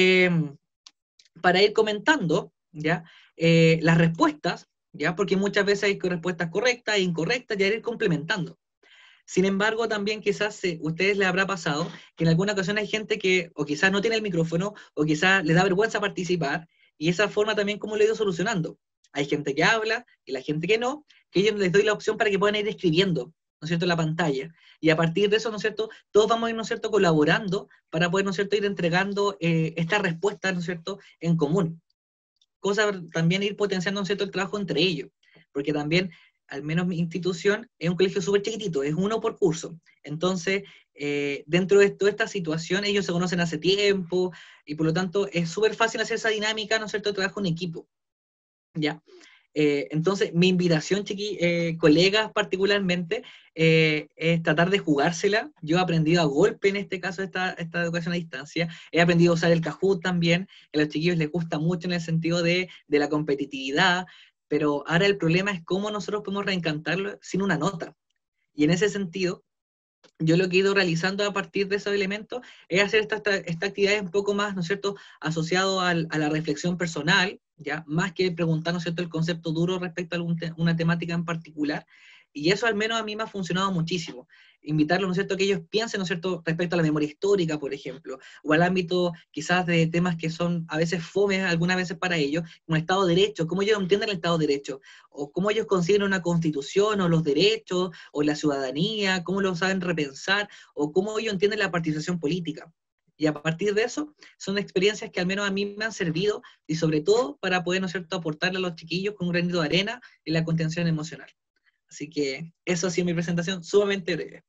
para ir comentando, ¿ya?, las respuestas, ¿ya? Porque muchas veces hay respuestas correctas e incorrectas, y ir complementando. Sin embargo, también quizás ustedes les habrá pasado que en alguna ocasión hay gente que o quizás no tiene el micrófono, o quizás les da vergüenza participar, y esa forma también como lo he ido solucionando. Hay gente que habla y la gente que no, que yo les doy la opción para que puedan ir escribiendo, ¿no es cierto?, en la pantalla. Y a partir de eso, ¿no es cierto?, todos vamos a ir, ¿no es cierto?, colaborando para poder, ¿no es cierto?, ir entregando esta respuesta, ¿no es cierto?, en común. Cosa también ir potenciando, ¿no es cierto?, el trabajo entre ellos. Porque también, al menos mi institución, es un colegio súper chiquitito, es uno por curso. Entonces, dentro de toda esta situación, ellos se conocen hace tiempo, y por lo tanto es súper fácil hacer esa dinámica, ¿no es cierto?, de trabajo en equipo. ¿Ya? Entonces, mi invitación, colegas particularmente, es tratar de jugársela. Yo he aprendido a golpe, en este caso, esta educación a distancia. He aprendido a usar el Kahoot también, que a los chiquillos les gusta mucho en el sentido de la competitividad, pero ahora el problema es cómo nosotros podemos reencantarlo sin una nota. Y en ese sentido, yo lo que he ido realizando a partir de esos elementos es hacer esta actividad un poco más, ¿no es cierto?, asociado a la reflexión personal, ¿ya? Más que preguntar, ¿no es cierto?, el concepto duro respecto a una temática en particular. Y eso al menos a mí me ha funcionado muchísimo. Invitarlos, ¿no es cierto?, a que ellos piensen, ¿no es cierto?, respecto a la memoria histórica, por ejemplo, o al ámbito quizás de temas que son a veces fomes, algunas veces para ellos, como el Estado de Derecho, cómo ellos entienden el Estado de Derecho, o cómo ellos consideran una constitución, o los derechos, o la ciudadanía, cómo lo saben repensar, o cómo ellos entienden la participación política. Y a partir de eso, son experiencias que al menos a mí me han servido, y sobre todo para poder, ¿no es cierto?, aportarle a los chiquillos con un granito de arena en la contención emocional. Así que eso ha sido mi presentación, sumamente breve.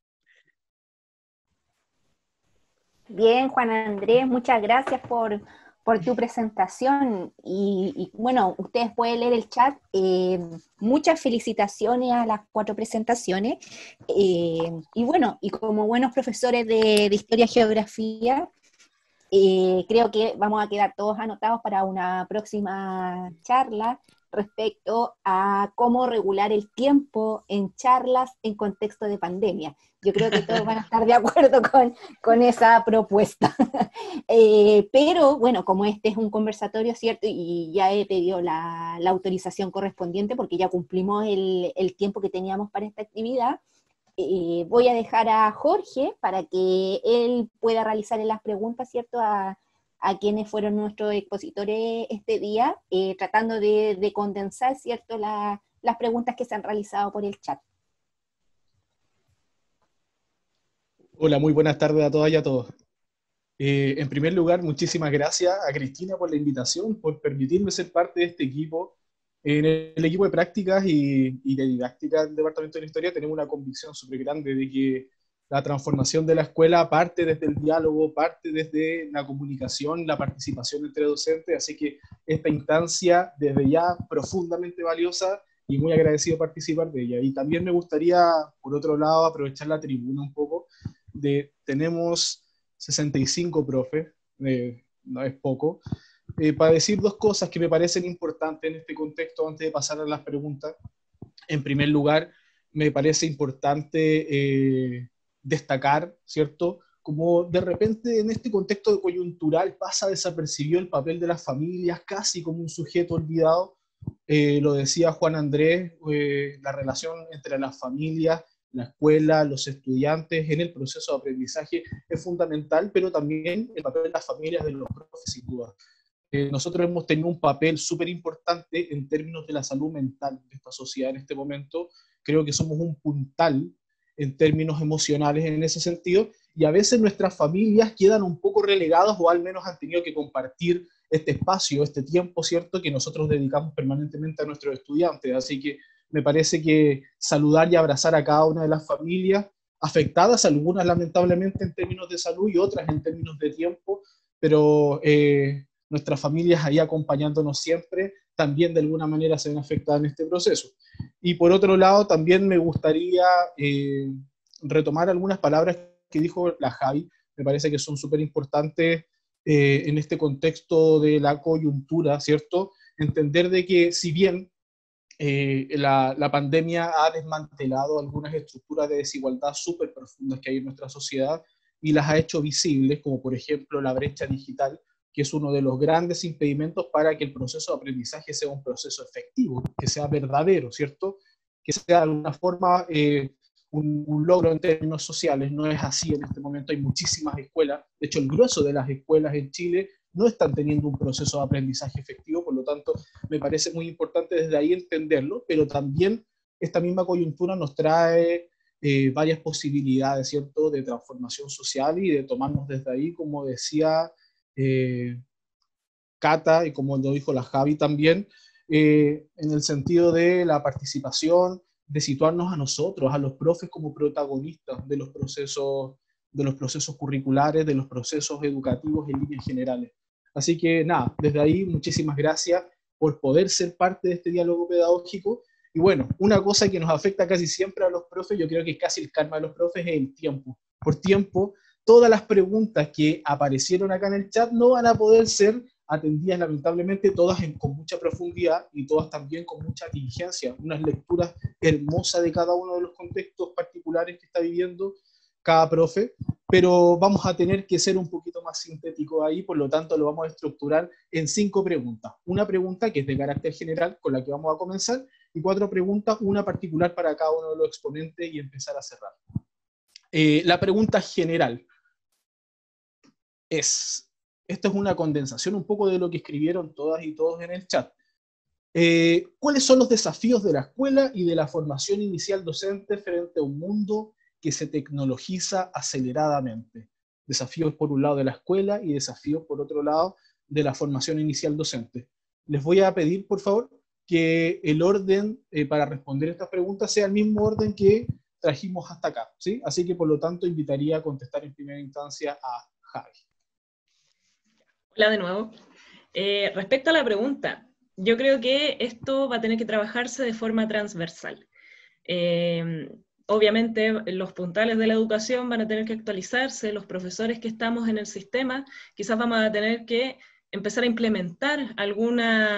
Bien, Juan Andrés, muchas gracias por tu presentación. Y bueno, ustedes pueden leer el chat. Muchas felicitaciones a las 4 presentaciones. Y bueno, y como buenos profesores de Historia y Geografía, creo que vamos a quedar todos anotados para una próxima charla respecto a cómo regular el tiempo en charlas en contexto de pandemia. Yo creo que todos van a estar de acuerdo con esa propuesta. Pero bueno, como este es un conversatorio, ¿cierto? Y ya he pedido la autorización correspondiente porque ya cumplimos el tiempo que teníamos para esta actividad. Voy a dejar a Jorge para que él pueda realizar las preguntas, ¿cierto?, a quienes fueron nuestros expositores este día, tratando de condensar, ¿cierto?, las preguntas que se han realizado por el chat.
Hola, muy buenas tardes a todas y a todos. En primer lugar, muchísimas gracias a Cristina por la invitación, por permitirme ser parte de este equipo. En el equipo de prácticas y de didáctica del Departamento de Historia tenemos una convicción súper grande de que la transformación de la escuela parte desde el diálogo, parte desde la comunicación, la participación entre docentes, así que esta instancia desde ya profundamente valiosa y muy agradecido de participar de ella. Y también me gustaría, por otro lado, aprovechar la tribuna un poco. Tenemos 65 profes, no es poco, para decir 2 cosas que me parecen importantes en este contexto antes de pasar a las preguntas. En primer lugar, me parece importante destacar, ¿cierto?, como de repente en este contexto coyuntural pasa desapercibido el papel de las familias, casi como un sujeto olvidado. Lo decía Juan Andrés, la relación entre las familias, la escuela, los estudiantes en el proceso de aprendizaje es fundamental, pero también el papel de las familias, de los profes, sin duda. Nosotros hemos tenido un papel súper importante en términos de la salud mental de esta sociedad en este momento. Creo que somos un puntal en términos emocionales en ese sentido, y a veces nuestras familias quedan un poco relegadas o al menos han tenido que compartir este espacio, este tiempo, ¿cierto?, que nosotros dedicamos permanentemente a nuestros estudiantes. Así que me parece que saludar y abrazar a cada una de las familias afectadas, algunas lamentablemente en términos de salud y otras en términos de tiempo, pero nuestras familias ahí acompañándonos siempre, también de alguna manera se ven afectadas en este proceso. Y por otro lado, también me gustaría retomar algunas palabras que dijo la Javi, me parece que son súper importantes en este contexto de la coyuntura, ¿cierto? Entender de que si bien la pandemia ha desmantelado algunas estructuras de desigualdad súper profundas que hay en nuestra sociedad y las ha hecho visibles, como por ejemplo la brecha digital, que es uno de los grandes impedimentos para que el proceso de aprendizaje sea un proceso efectivo, que sea verdadero, ¿cierto? Que sea de alguna forma un logro en términos sociales. No es así en este momento. Hay muchísimas escuelas, de hecho el grueso de las escuelas en Chile no están teniendo un proceso de aprendizaje efectivo, por lo tanto me parece muy importante desde ahí entenderlo, pero también esta misma coyuntura nos trae varias posibilidades, ¿cierto?, de transformación social y de tomarnos desde ahí, como decía Cata y como lo dijo la Javi también, en el sentido de la participación, de situarnos a nosotros, a los profes como protagonistas de los procesos curriculares, de los procesos educativos en líneas generales. Así que nada, desde ahí muchísimas gracias por poder ser parte de este diálogo pedagógico. Y bueno, una cosa que nos afecta casi siempre a los profes, yo creo que casi el karma de los profes es el tiempo. Por tiempo, todas las preguntas que aparecieron acá en el chat no van a poder ser atendidas lamentablemente, todas con mucha profundidad y todas también con mucha diligencia, unas lecturas hermosas de cada uno de los contextos particulares que está viviendo cada profe, pero vamos a tener que ser un poquito más sintéticos ahí, por lo tanto lo vamos a estructurar en 5 preguntas. Una pregunta que es de carácter general, con la que vamos a comenzar, y 4 preguntas, una particular para cada uno de los exponentes y empezar a cerrar. La pregunta general es, esta es una condensación un poco de lo que escribieron todas y todos en el chat. ¿Cuáles son los desafíos de la escuela y de la formación inicial docente frente a un mundo que se tecnologiza aceleradamente? Desafíos por un lado de la escuela y desafíos por otro lado de la formación inicial docente. Les voy a pedir, por favor, que el orden para responder estas preguntas sea el mismo orden que trajimos hasta acá, ¿sí? Así que, por lo tanto, invitaría a contestar en primera instancia a Javi.
Hola de nuevo. Respecto a la pregunta, yo creo que esto va a tener que trabajarse de forma transversal. Obviamente los puntales de la educación van a tener que actualizarse, los profesores que estamos en el sistema, quizás vamos a tener que empezar a implementar algún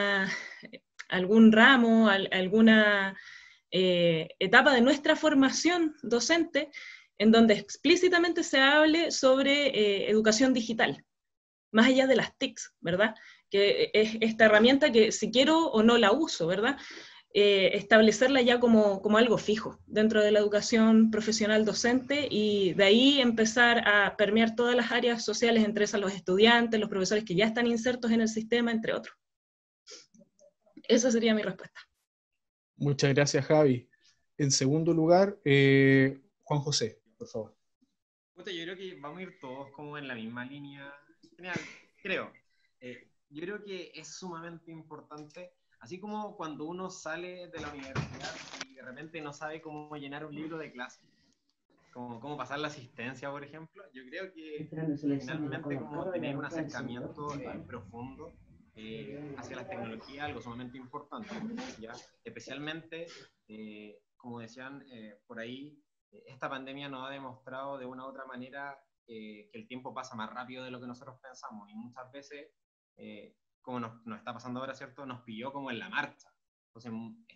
ramo, alguna etapa de nuestra formación docente en donde explícitamente se hable sobre educación digital, más allá de las TICs, ¿verdad? Que es esta herramienta que si quiero o no la uso, ¿verdad? Establecerla ya como algo fijo dentro de la educación profesional docente y de ahí empezar a permear todas las áreas sociales, entre esas los estudiantes, los profesores que ya están insertos en el sistema, entre otros. Esa sería mi respuesta.
Muchas gracias, Javi. En segundo lugar, Juan José, por favor.
Yo creo que vamos a ir todos como en la misma línea general, creo. Yo creo que es sumamente importante, así como cuando uno sale de la universidad y de repente no sabe cómo llenar un libro de clase, cómo pasar la asistencia, por ejemplo, yo creo que finalmente como tener un acercamiento profundo hacia las tecnologías, algo sumamente importante, ¿ya? Especialmente, como decían por ahí, esta pandemia nos ha demostrado de una u otra manera que el tiempo pasa más rápido de lo que nosotros pensamos, y muchas veces, como nos está pasando ahora, ¿cierto?, nos pilló como en la marcha. Entonces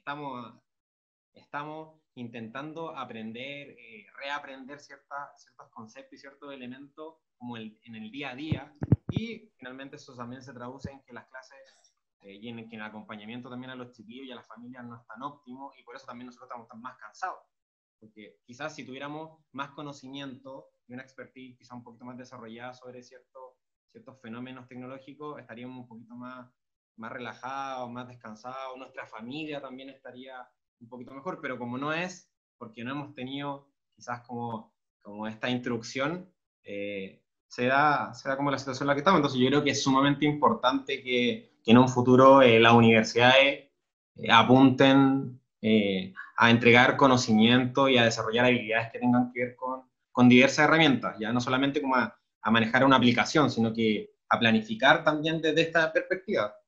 estamos intentando aprender, reaprender ciertos conceptos y ciertos elementos como en el día a día, y finalmente eso también se traduce en que las clases y en que el acompañamiento también a los chiquillos y a las familias no es tan óptimo, y por eso también nosotros estamos tan más cansados. Porque quizás si tuviéramos más conocimiento y una expertise quizás un poquito más desarrollada sobre ciertos fenómenos tecnológicos, estaríamos un poquito más relajados, más descansados, nuestra familia también estaría un poquito mejor, pero como no es, porque no hemos tenido quizás como esta instrucción, se da como la situación en la que estamos. Entonces yo creo que es sumamente importante que en un futuro las universidades apunten a entregar conocimiento y a desarrollar habilidades que tengan que ver con diversas herramientas, ya no solamente como a manejar una aplicación, sino que a planificar también desde esta perspectiva.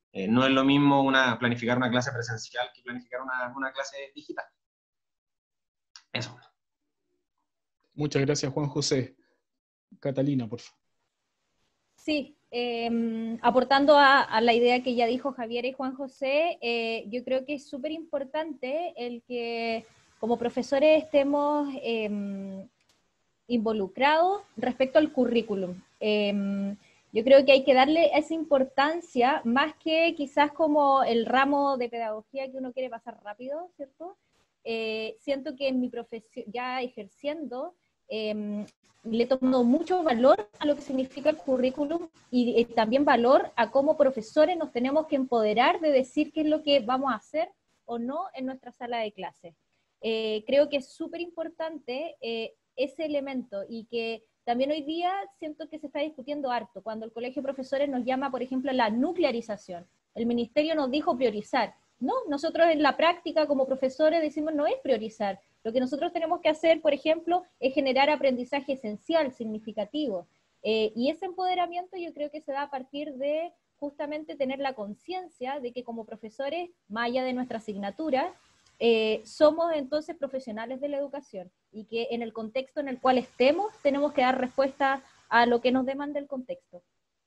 No es lo mismo planificar una clase presencial que planificar una clase digital. Eso.
Muchas gracias, Juan José. Catalina, por favor.
Sí, aportando a la idea que ya dijo Javier y Juan José, yo creo que es súper importante el que como profesores estemos involucrados respecto al currículum. Yo creo que hay que darle esa importancia, más que quizás como el ramo de pedagogía que uno quiere pasar rápido, ¿cierto? Siento que en mi profesión, ya ejerciendo, le he tomado mucho valor a lo que significa el currículum y también valor a cómo profesores nos tenemos que empoderar de decir qué es lo que vamos a hacer o no en nuestra sala de clase. Creo que es súper importante ese elemento y que también hoy día siento que se está discutiendo harto, cuando el Colegio de Profesores nos llama, por ejemplo, la nuclearización. El ministerio nos dijo priorizar. No, nosotros en la práctica como profesores decimos no es priorizar. Lo que nosotros tenemos que hacer, por ejemplo, es generar aprendizaje esencial, significativo. Y ese empoderamiento yo creo que se da a partir de justamente tener la conciencia de que como profesores, más allá de nuestra asignatura, somos entonces profesionales de la educación y que en el contexto en el cual estemos tenemos que dar respuesta a lo que nos demanda el contexto.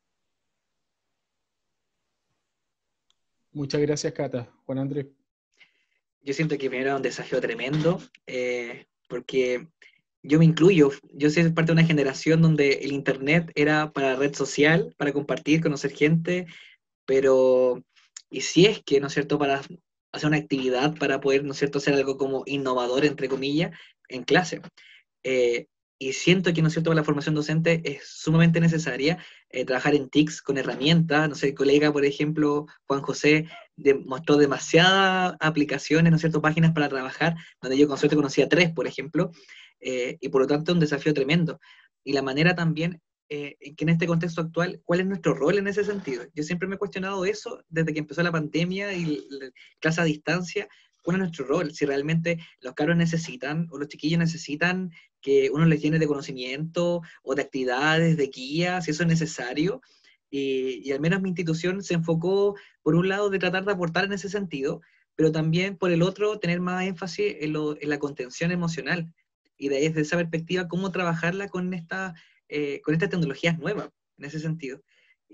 Muchas gracias, Cata. Juan Andrés.
Yo siento que primero era un desafío tremendo, porque yo me incluyo, yo soy parte de una generación donde el internet era para red social, para compartir, conocer gente, pero, y si es que, ¿no es cierto?, para hacer una actividad, para poder, ¿no es cierto?, hacer algo como innovador, entre comillas, en clase. Y siento que, ¿no es cierto?, para la formación docente es sumamente necesaria trabajar en TICs con herramientas, no sé, el colega, por ejemplo, Juan José, mostró demasiadas aplicaciones, ¿no es cierto?, páginas para trabajar, donde yo con suerte conocía 3, por ejemplo, y por lo tanto es un desafío tremendo. Y la manera también que en este contexto actual, ¿cuál es nuestro rol en ese sentido? Yo siempre me he cuestionado eso desde que empezó la pandemia y la clase a distancia. ¿Cuál es nuestro rol? Si realmente los cabros necesitan, o los chiquillos necesitan que uno les llene de conocimiento, o de actividades, de guías, si eso es necesario. Y al menos mi institución se enfocó, por un lado, de tratar de aportar en ese sentido, pero también, por el otro, tener más énfasis en la contención emocional. Y de ahí, desde esa perspectiva, cómo trabajarla con estas tecnologías nuevas, en ese sentido.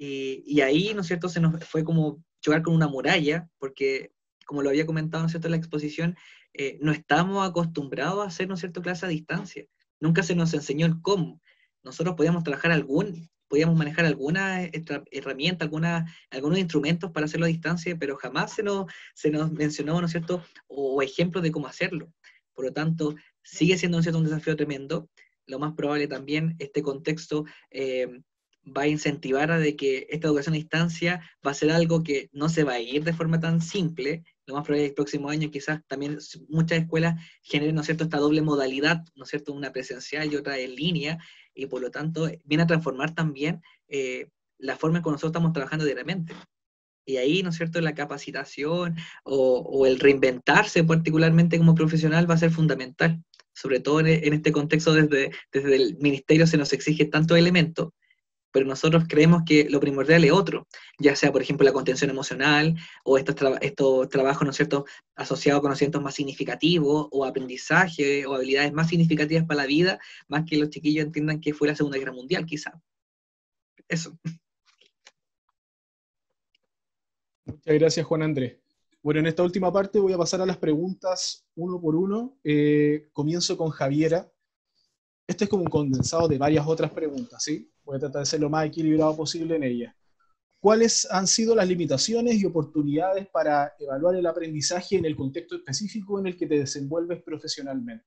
Y ahí, ¿no es cierto?, se nos fue como chocar con una muralla, porque, como lo había comentado, ¿no es cierto?, en la exposición, no estamos acostumbrados a hacer, ¿no es cierto?, clase a distancia. Nunca se nos enseñó el cómo. Nosotros podíamos podíamos manejar alguna herramienta, algunos instrumentos para hacerlo a distancia, pero jamás se nos mencionó, ¿no es cierto?, o ejemplos de cómo hacerlo. Por lo tanto, sigue siendo, ¿no es cierto?, un desafío tremendo. Lo más probable también, este contexto va a incentivar a de que esta educación a distancia va a ser algo que no se va a ir de forma tan simple. Lo más probable es que el próximo año quizás también muchas escuelas generen, ¿no es cierto?, esta doble modalidad, ¿no es cierto?, una presencial y otra en línea, y por lo tanto viene a transformar también la forma en que nosotros estamos trabajando diariamente. Y ahí, ¿no es cierto?, la capacitación o el reinventarse particularmente como profesional va a ser fundamental. Sobre todo en este contexto desde el ministerio se nos exige tantos elementos, pero nosotros creemos que lo primordial es otro, ya sea, por ejemplo, la contención emocional, o estos trabajos, ¿no es cierto?, asociados a conocimientos más significativos, o aprendizaje, o habilidades más significativas para la vida, más que los chiquillos entiendan que fue la Segunda Guerra Mundial, quizá. Eso.
Muchas gracias, Juan Andrés. Bueno, en esta última parte voy a pasar a las preguntas uno por uno. Comienzo con Javiera. Este es como un condensado de varias otras preguntas, ¿sí? Voy a tratar de ser lo más equilibrado posible en ellas. ¿Cuáles han sido las limitaciones y oportunidades para evaluar el aprendizaje en el contexto específico en el que te desenvuelves profesionalmente?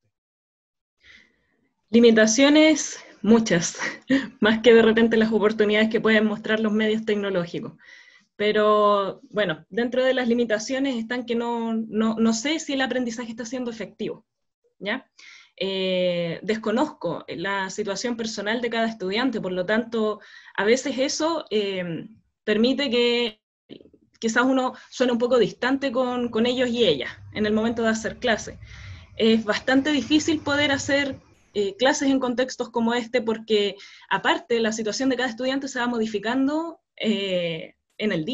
Limitaciones, muchas, más que de repente las oportunidades que pueden mostrar los medios tecnológicos. Pero bueno, dentro de las limitaciones están que no sé si el aprendizaje está siendo efectivo, ¿ya? Desconozco la situación personal de cada estudiante, por lo tanto, a veces eso permite que quizás uno suene un poco distante con ellos y ellas en el momento de hacer clase. Es bastante difícil poder hacer clases en contextos como este porque, aparte, la situación de cada estudiante se va modificando en el día.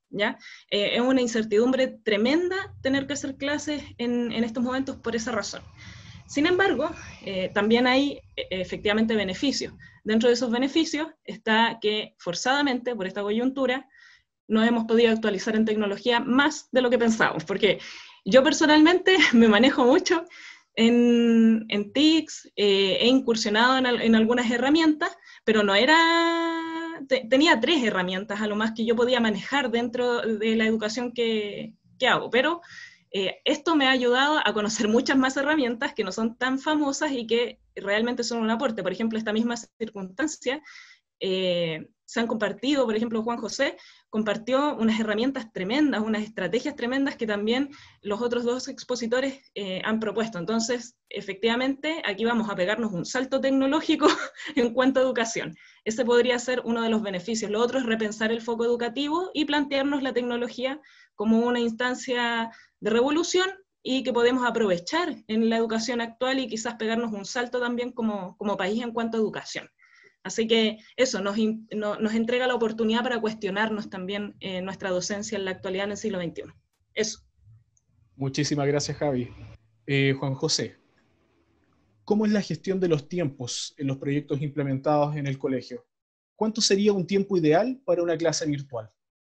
¿ya? Es una incertidumbre tremenda tener que hacer clases en estos momentos por esa razón. Sin embargo, también hay efectivamente beneficios. Dentro de esos beneficios está que forzadamente, por esta coyuntura, nos hemos podido actualizar en tecnología más de lo que pensábamos, porque yo personalmente me manejo mucho en TICs, he incursionado en algunas herramientas, pero no era... tenía 3 herramientas a lo más que yo podía manejar dentro de la educación que hago, pero esto me ha ayudado a conocer muchas más herramientas que no son tan famosas y que realmente son un aporte. Por ejemplo, esta misma circunstancia, se han compartido, por ejemplo, Juan José compartió unas herramientas tremendas, unas estrategias tremendas que también los otros 2 expositores han propuesto. Entonces, efectivamente, aquí vamos a pegarnos un salto tecnológico en cuanto a educación. Ese podría ser uno de los beneficios. Lo otro es repensar el foco educativo y plantearnos la tecnología como una instancia de revolución y que podemos aprovechar en la educación actual y quizás pegarnos un salto también como país en cuanto a educación. Así que eso nos entrega la oportunidad para cuestionarnos también nuestra docencia en la actualidad en el siglo XXI. Eso.
Muchísimas gracias, Javi. Juan José, ¿cómo es la gestión de los tiempos en los proyectos implementados en el colegio? ¿Cuánto sería un tiempo ideal para una clase virtual?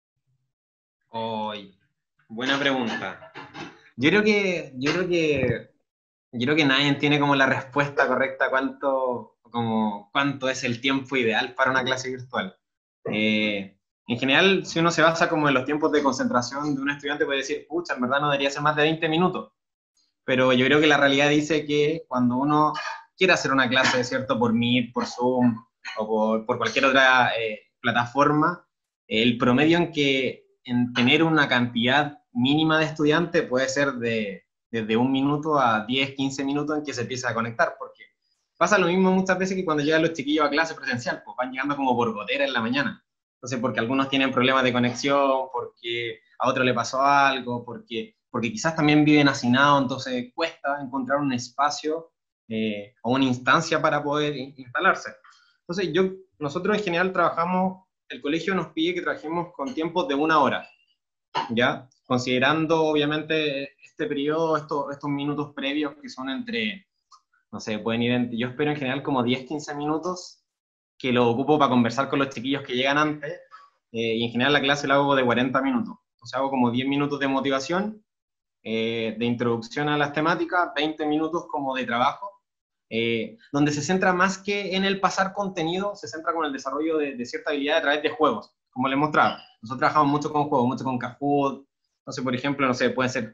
Buena pregunta. Yo creo que nadie tiene como la respuesta correcta cuánto es el tiempo ideal para una clase virtual. En general, si uno se basa como en los tiempos de concentración de un estudiante, puede decir, pucha, en verdad no debería ser más de 20 minutos. Pero yo creo que la realidad dice que cuando uno quiere hacer una clase, ¿cierto? Por Meet, por Zoom o por cualquier otra plataforma, el promedio en tener una cantidad mínima de estudiantes puede ser desde 1 minuto a 10, 15 minutos en que se empieza a conectar, porque pasa lo mismo muchas veces que cuando llegan los chiquillos a clase presencial, pues van llegando como por gotera en la mañana. Entonces, porque algunos tienen problemas de conexión, porque a otro le pasó algo, porque quizás también viven hacinados, entonces cuesta encontrar un espacio o una instancia para poder instalarse. Entonces, nosotros en general el colegio nos pide que trabajemos con tiempos de 1 hora, ¿ya? Considerando, obviamente, este periodo, estos minutos previos que son entre, no sé, pueden ir yo espero en general como 10, 15 minutos, que lo ocupo para conversar con los chiquillos que llegan antes, y en general la clase la hago de 40 minutos. Entonces hago como 10 minutos de motivación, de introducción a las temáticas, 20 minutos como de trabajo, donde se centra más que en el pasar contenido, se centra con el desarrollo de cierta habilidad a través de juegos, como les mostraba. Nosotros trabajamos mucho con juegos, mucho con Kahoot. Entonces, por ejemplo, no sé, puede ser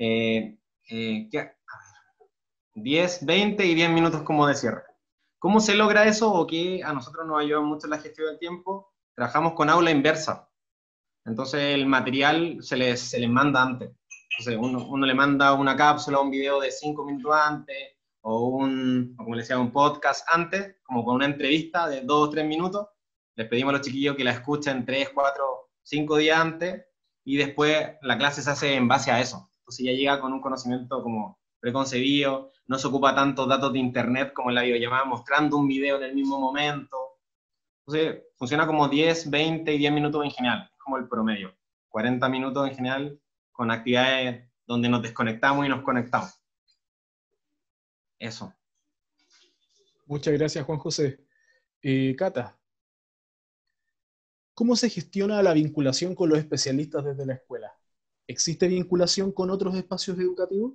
10, 20 y 10 minutos como de cierre. ¿Cómo se logra eso? O que a nosotros nos ayuda mucho en la gestión del tiempo. Trabajamos con aula inversa. Entonces, el material se les manda antes. Entonces, uno le manda una cápsula, un video de 5 minutos antes, o como le decía, un podcast antes, como con una entrevista de 2 o 3 minutos. Les pedimos a los chiquillos que la escuchen 3, 4, 5 días antes, y después la clase se hace en base a eso. Entonces ya llega con un conocimiento como preconcebido, no se ocupa tantos datos de internet como en la videollamada, mostrando un video en el mismo momento. Entonces funciona como 10, 20 y 10 minutos en general, es como el promedio. 40 minutos en general con actividades donde nos desconectamos y nos conectamos. Eso.
Muchas gracias, Juan José. Cata, ¿cómo se gestiona la vinculación con los especialistas desde la escuela? ¿Existe vinculación con otros espacios educativos?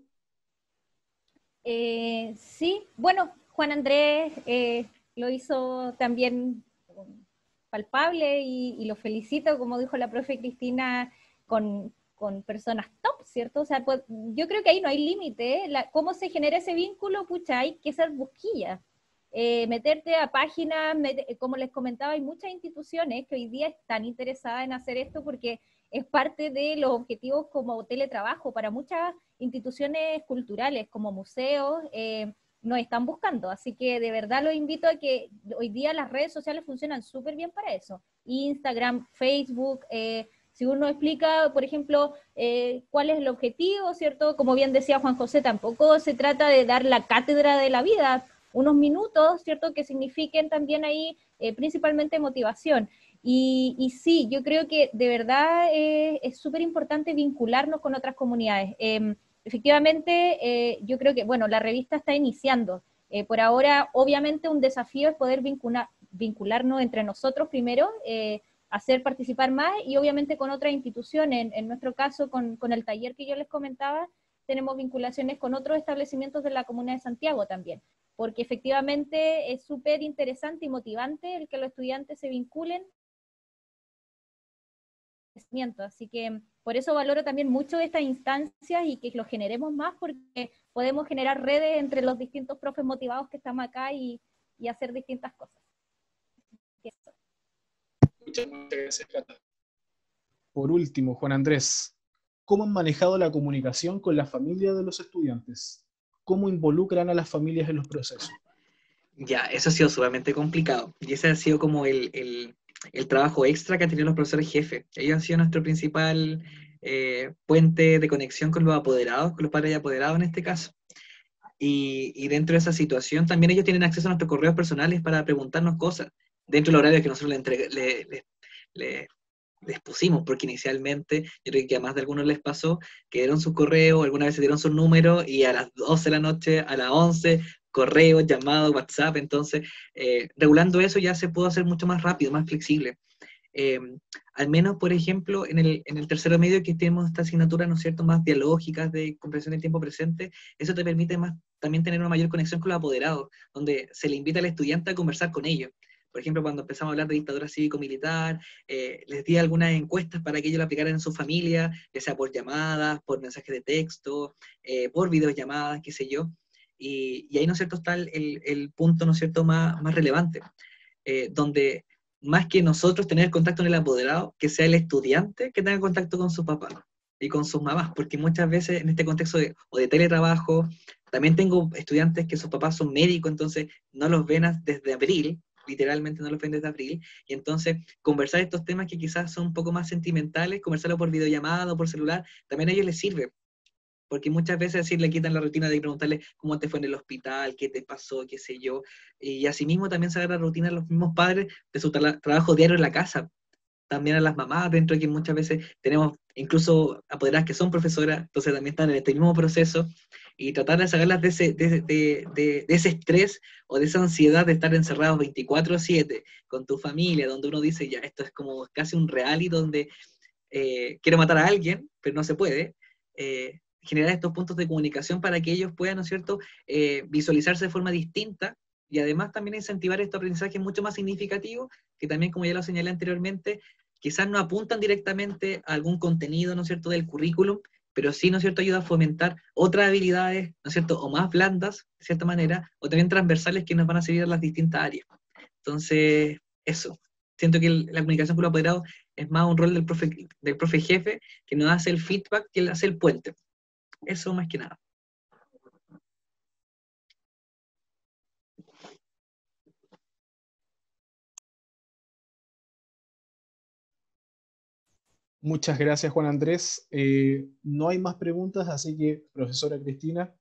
Sí, bueno, Juan Andrés lo hizo también palpable y lo felicito, como dijo la profe Cristina, con personas top, ¿cierto? O sea, pues, yo creo que ahí no hay límite, ¿eh? ¿Cómo se genera ese vínculo? Pucha, hay que ser busquilla. Meterte a páginas, como les comentaba, hay muchas instituciones que hoy día están interesadas en hacer esto porque es parte de los objetivos como teletrabajo para muchas instituciones culturales como museos, nos están buscando, así que de verdad los invito a que hoy día las redes sociales funcionan súper bien para eso, Instagram, Facebook, si uno explica, por ejemplo, cuál es el objetivo, ¿cierto? Como bien decía Juan José, tampoco se trata de dar la cátedra de la vida, unos minutos, ¿cierto?, que signifiquen también ahí principalmente motivación. Y sí, yo creo que de verdad es súper importante vincularnos con otras comunidades. Efectivamente, yo creo que, bueno, la revista está iniciando. Por ahora, obviamente, un desafío es poder vincularnos entre nosotros primero, hacer participar más y obviamente con otras instituciones. En nuestro caso, con el taller que yo les comentaba, tenemos vinculaciones con otros establecimientos de la Comuna de Santiago también, porque efectivamente es súper interesante y motivante el que los estudiantes se vinculen. Así que por eso valoro también mucho estas instancias y que lo generemos más, porque podemos generar redes entre los distintos profes motivados que estamos acá y hacer distintas cosas.
Muchas gracias, Cata. Por último, Juan Andrés, ¿cómo han manejado la comunicación con la familia de los estudiantes? ¿Cómo involucran a las familias en los procesos?
Ya, eso ha sido sumamente complicado. Y ese ha sido como el trabajo extra que han tenido los profesores jefes. Ellos han sido nuestro principal puente de conexión con los apoderados, con los padres y apoderados en este caso. Y dentro de esa situación también ellos tienen acceso a nuestros correos personales para preguntarnos cosas, dentro del horario que nosotros les pusimos, porque inicialmente yo creo que a más de algunos les pasó que dieron sus correos, alguna vez se dieron sus números y a las 12 de la noche, a las 11, correos, llamados, WhatsApp, entonces regulando eso ya se pudo hacer mucho más rápido, más flexible. Al menos, por ejemplo, en el tercero medio que tenemos esta asignatura, ¿no es cierto?, más dialógicas de comprensión del tiempo presente, eso te permite más también tener una mayor conexión con los apoderados, donde se le invita al estudiante a conversar con ellos. Por ejemplo, cuando empezamos a hablar de dictadura cívico-militar, les di algunas encuestas para que ellos la aplicaran en su familia, ya sea por llamadas, por mensajes de texto, por videollamadas, qué sé yo. Y ahí, ¿no es cierto?, está el punto, ¿no es cierto?, más relevante, donde más que nosotros tener contacto con el apoderado, que sea el estudiante que tenga contacto con sus papás y con sus mamás, porque muchas veces en este contexto de teletrabajo, también tengo estudiantes que sus papás son médicos, entonces no los ven desde abril, literalmente no los ven desde abril, y entonces conversar estos temas que quizás son un poco más sentimentales, conversarlo por videollamada o por celular, también a ellos les sirve, porque muchas veces así le quitan la rutina de preguntarle cómo te fue en el hospital, qué te pasó, qué sé yo, y asimismo también saber la rutina de los mismos padres de su trabajo diario en la casa, también a las mamás, dentro de que muchas veces tenemos incluso apoderadas que son profesoras, entonces también están en este mismo proceso, y tratar de sacarlas de ese estrés o de esa ansiedad de estar encerrados 24/7 con tu familia, donde uno dice, ya, esto es como casi un reality donde quiero matar a alguien, pero no se puede, generar estos puntos de comunicación para que ellos puedan, ¿no es cierto?, visualizarse de forma distinta y además también incentivar estos aprendizajes mucho más significativos, que también, como ya lo señalé anteriormente, quizás no apuntan directamente a algún contenido, ¿no es cierto?, del currículum, pero sí, ¿no es cierto?, ayuda a fomentar otras habilidades, ¿no es cierto?, o más blandas, de cierta manera, o también transversales que nos van a servir a las distintas áreas. Entonces, eso. Siento que la comunicación con los apoderados es más un rol del profe jefe, que nos hace el feedback, que hace el puente. Eso más que nada.
Muchas gracias, Juan Andrés. No hay más preguntas, así que, profesora Cristina.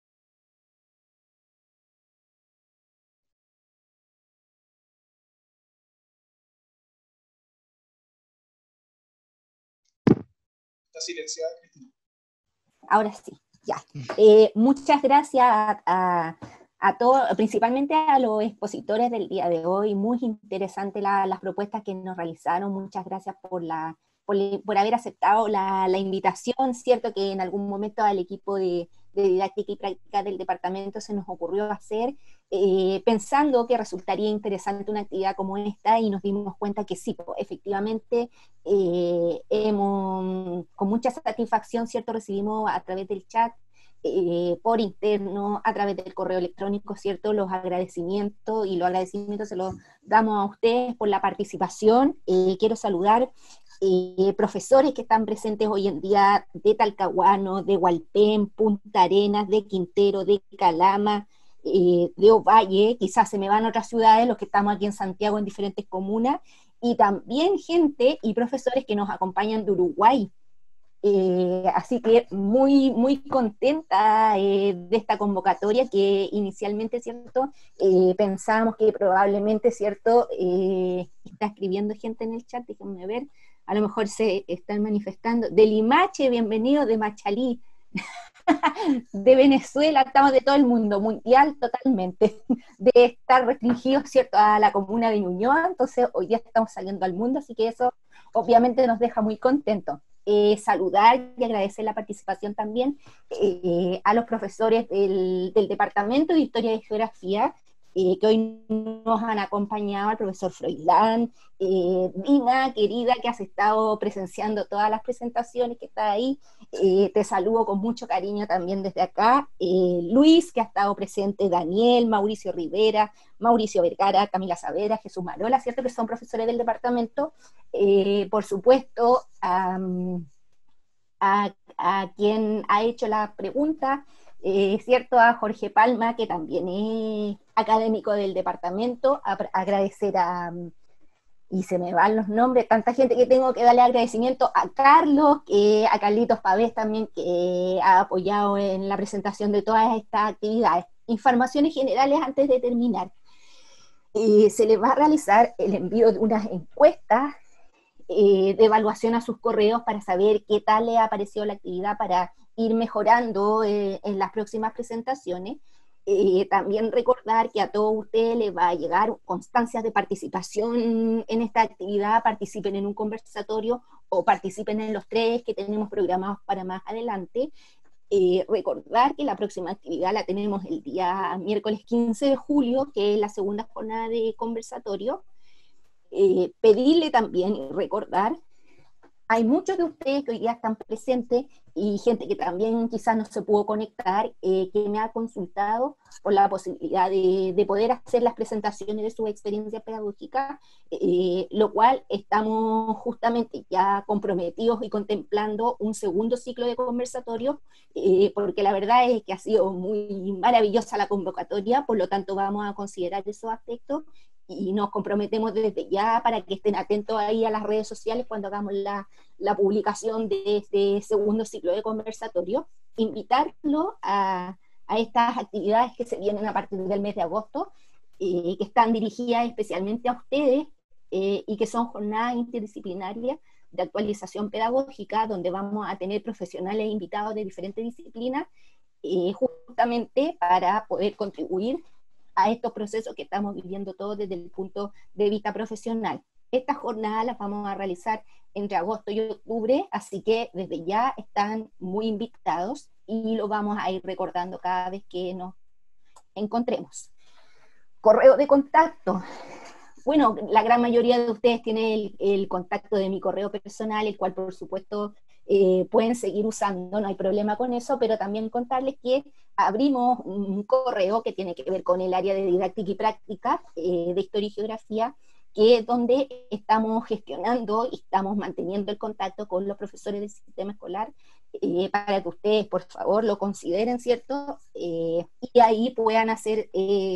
Está silenciada, Cristina.
Ahora sí, ya. Muchas gracias a todos, principalmente a los expositores del día de hoy. Muy interesantes las propuestas que nos realizaron. Muchas gracias por haber aceptado la invitación. Cierto que en algún momento al equipo de didáctica y práctica del departamento se nos ocurrió hacer, pensando que resultaría interesante una actividad como esta, y nos dimos cuenta que sí, efectivamente, con mucha satisfacción, ¿cierto?, recibimos a través del chat, por interno, a través del correo electrónico, ¿cierto?, los agradecimientos, y los agradecimientos se los damos a ustedes por la participación. Quiero saludar profesores que están presentes hoy en día de Talcahuano, de Hualpén, Punta Arenas, de Quintero, de Calama, de Ovalle. Quizás se me van a otras ciudades, los que estamos aquí en Santiago en diferentes comunas, y también gente y profesores que nos acompañan de Uruguay. Así que muy, muy contenta de esta convocatoria que inicialmente, ¿cierto? Pensábamos que probablemente, ¿cierto? Está escribiendo gente en el chat, déjenme ver, a lo mejor se están manifestando. De Limache, bienvenido, de Machalí, de Venezuela, estamos de todo el mundo, mundial totalmente, de estar restringidos, ¿cierto?, a la comuna de Ñuñoa, entonces hoy día estamos saliendo al mundo, así que eso obviamente nos deja muy contentos. Saludar y agradecer la participación también a los profesores del Departamento de Historia y Geografía, que hoy nos han acompañado, al profesor Froilán, Dina, querida, que has estado presenciando todas las presentaciones, que está ahí, te saludo con mucho cariño también desde acá, Luis, que ha estado presente, Daniel, Mauricio Rivera, Mauricio Vergara, Camila Saavedra, Jesús Marola, ¿cierto?, que son profesores del departamento, por supuesto, a quien ha hecho la pregunta, ¿cierto?, a Jorge Palma, que también es académico del departamento, agradecer y se me van los nombres, tanta gente que tengo que darle agradecimiento, a Carlos, a Carlitos Pavés también, que ha apoyado en la presentación de todas estas actividades. Informaciones generales antes de terminar. Se les va a realizar el envío de unas encuestas de evaluación a sus correos para saber qué tal le ha parecido la actividad para ir mejorando en las próximas presentaciones. También recordar que a todos ustedes les va a llegar constancias de participación en esta actividad, participen en un conversatorio o participen en los 3 que tenemos programados para más adelante. Recordar que la próxima actividad la tenemos el día miércoles 15 de julio, que es la segunda jornada de conversatorio. Pedirle también y recordar, hay muchos de ustedes que hoy día están presentes y gente que también quizás no se pudo conectar, que me ha consultado por la posibilidad de poder hacer las presentaciones de su experiencia pedagógica, lo cual estamos justamente ya comprometidos y contemplando un segundo ciclo de conversatorio, porque la verdad es que ha sido muy maravillosa la convocatoria, por lo tanto vamos a considerar esos aspectos y nos comprometemos desde ya para que estén atentos ahí a las redes sociales cuando hagamos la publicación de este segundo ciclo de conversatorio, invitarlo a estas actividades que se vienen a partir del mes de agosto, que están dirigidas especialmente a ustedes, y que son jornadas interdisciplinarias de actualización pedagógica, donde vamos a tener profesionales invitados de diferentes disciplinas, justamente para poder contribuir a estos procesos que estamos viviendo todos desde el punto de vista profesional. Estas jornadas las vamos a realizar entre agosto y octubre, así que desde ya están muy invitados y lo vamos a ir recordando cada vez que nos encontremos. Correo de contacto. Bueno, la gran mayoría de ustedes tienen el contacto de mi correo personal, el cual por supuesto pueden seguir usando, no hay problema con eso, pero también contarles que abrimos un correo que tiene que ver con el área de didáctica y práctica de historia y geografía, que es donde estamos gestionando y estamos manteniendo el contacto con los profesores del sistema escolar, para que ustedes por favor lo consideren, ¿cierto? Y ahí puedan hacer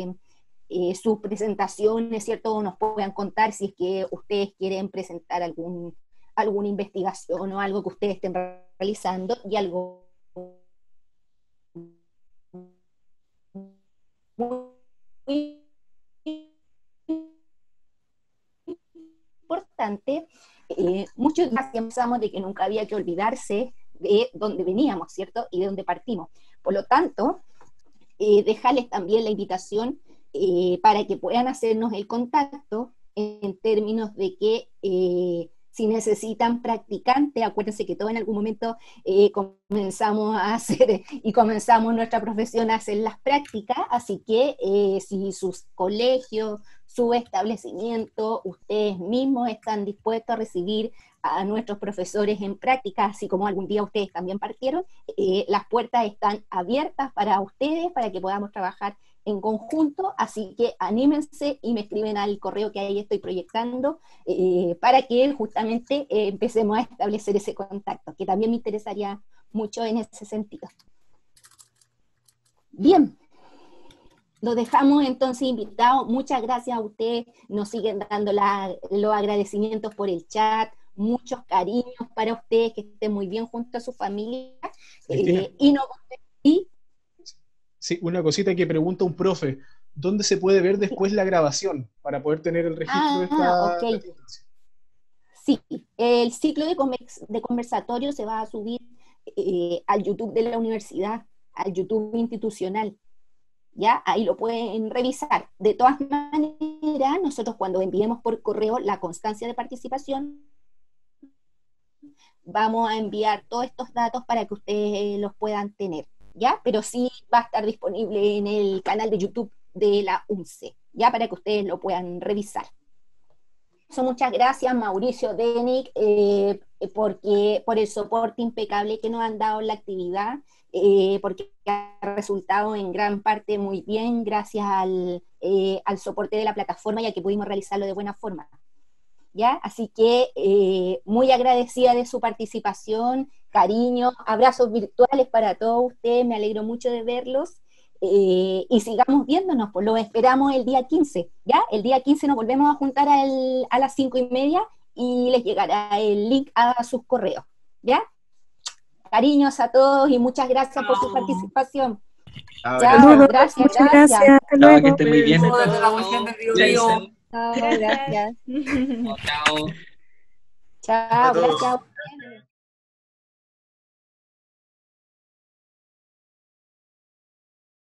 sus presentaciones, ¿cierto? O nos puedan contar si es que ustedes quieren presentar alguna investigación o algo que ustedes estén realizando, y algo muy importante, muchos pensamos de que nunca había que olvidarse de dónde veníamos, ¿cierto? Y de dónde partimos. Por lo tanto, dejarles también la invitación para que puedan hacernos el contacto en términos de que si necesitan practicantes, acuérdense que todos en algún momento comenzamos a hacer y comenzamos nuestra profesión a hacer las prácticas, así que si sus colegios, su establecimiento, ustedes mismos están dispuestos a recibir a nuestros profesores en práctica, así como algún día ustedes también partieron, las puertas están abiertas para ustedes, para que podamos trabajar en conjunto, así que anímense y me escriben al correo que ahí estoy proyectando, para que justamente empecemos a establecer ese contacto, que también me interesaría mucho en ese sentido. Bien, lo dejamos entonces invitados. Muchas gracias a ustedes, nos siguen dando los agradecimientos por el chat, muchos cariños para ustedes, que estén muy bien junto a su familia,
Cristina.
y no... ¿Y?
Sí, una cosita que pregunta un profe, ¿dónde se puede ver después la grabación para poder tener el registro de esta
Ok.
transmisión?
Sí, el ciclo de conversatorio se va a subir al YouTube de la universidad, al YouTube institucional, ¿ya? Ahí lo pueden revisar. De todas maneras, nosotros cuando enviemos por correo la constancia de participación, vamos a enviar todos estos datos para que ustedes los puedan tener, ¿ya? Pero sí va a estar disponible en el canal de YouTube de la UNCE, ¿ya? Para que ustedes lo puedan revisar. Muchas gracias, Mauricio, Denick, por el soporte impecable que nos han dado en la actividad, porque ha resultado en gran parte muy bien gracias al soporte de la plataforma y a que pudimos realizarlo de buena forma. ¿Ya? Así que muy agradecida de su participación, cariño, abrazos virtuales para todos ustedes, me alegro mucho de verlos. Y sigamos viéndonos, pues lo esperamos el día 15, ¿ya? El día 15 nos volvemos a juntar a las 5:30 y les llegará el link a sus correos, ¿ya? Cariños a todos y muchas gracias por su participación. Chao, gracias.
Hasta
Chao,
luego.
que estén muy bien.
Chao, gracias.
Chao.
Chao, gracias.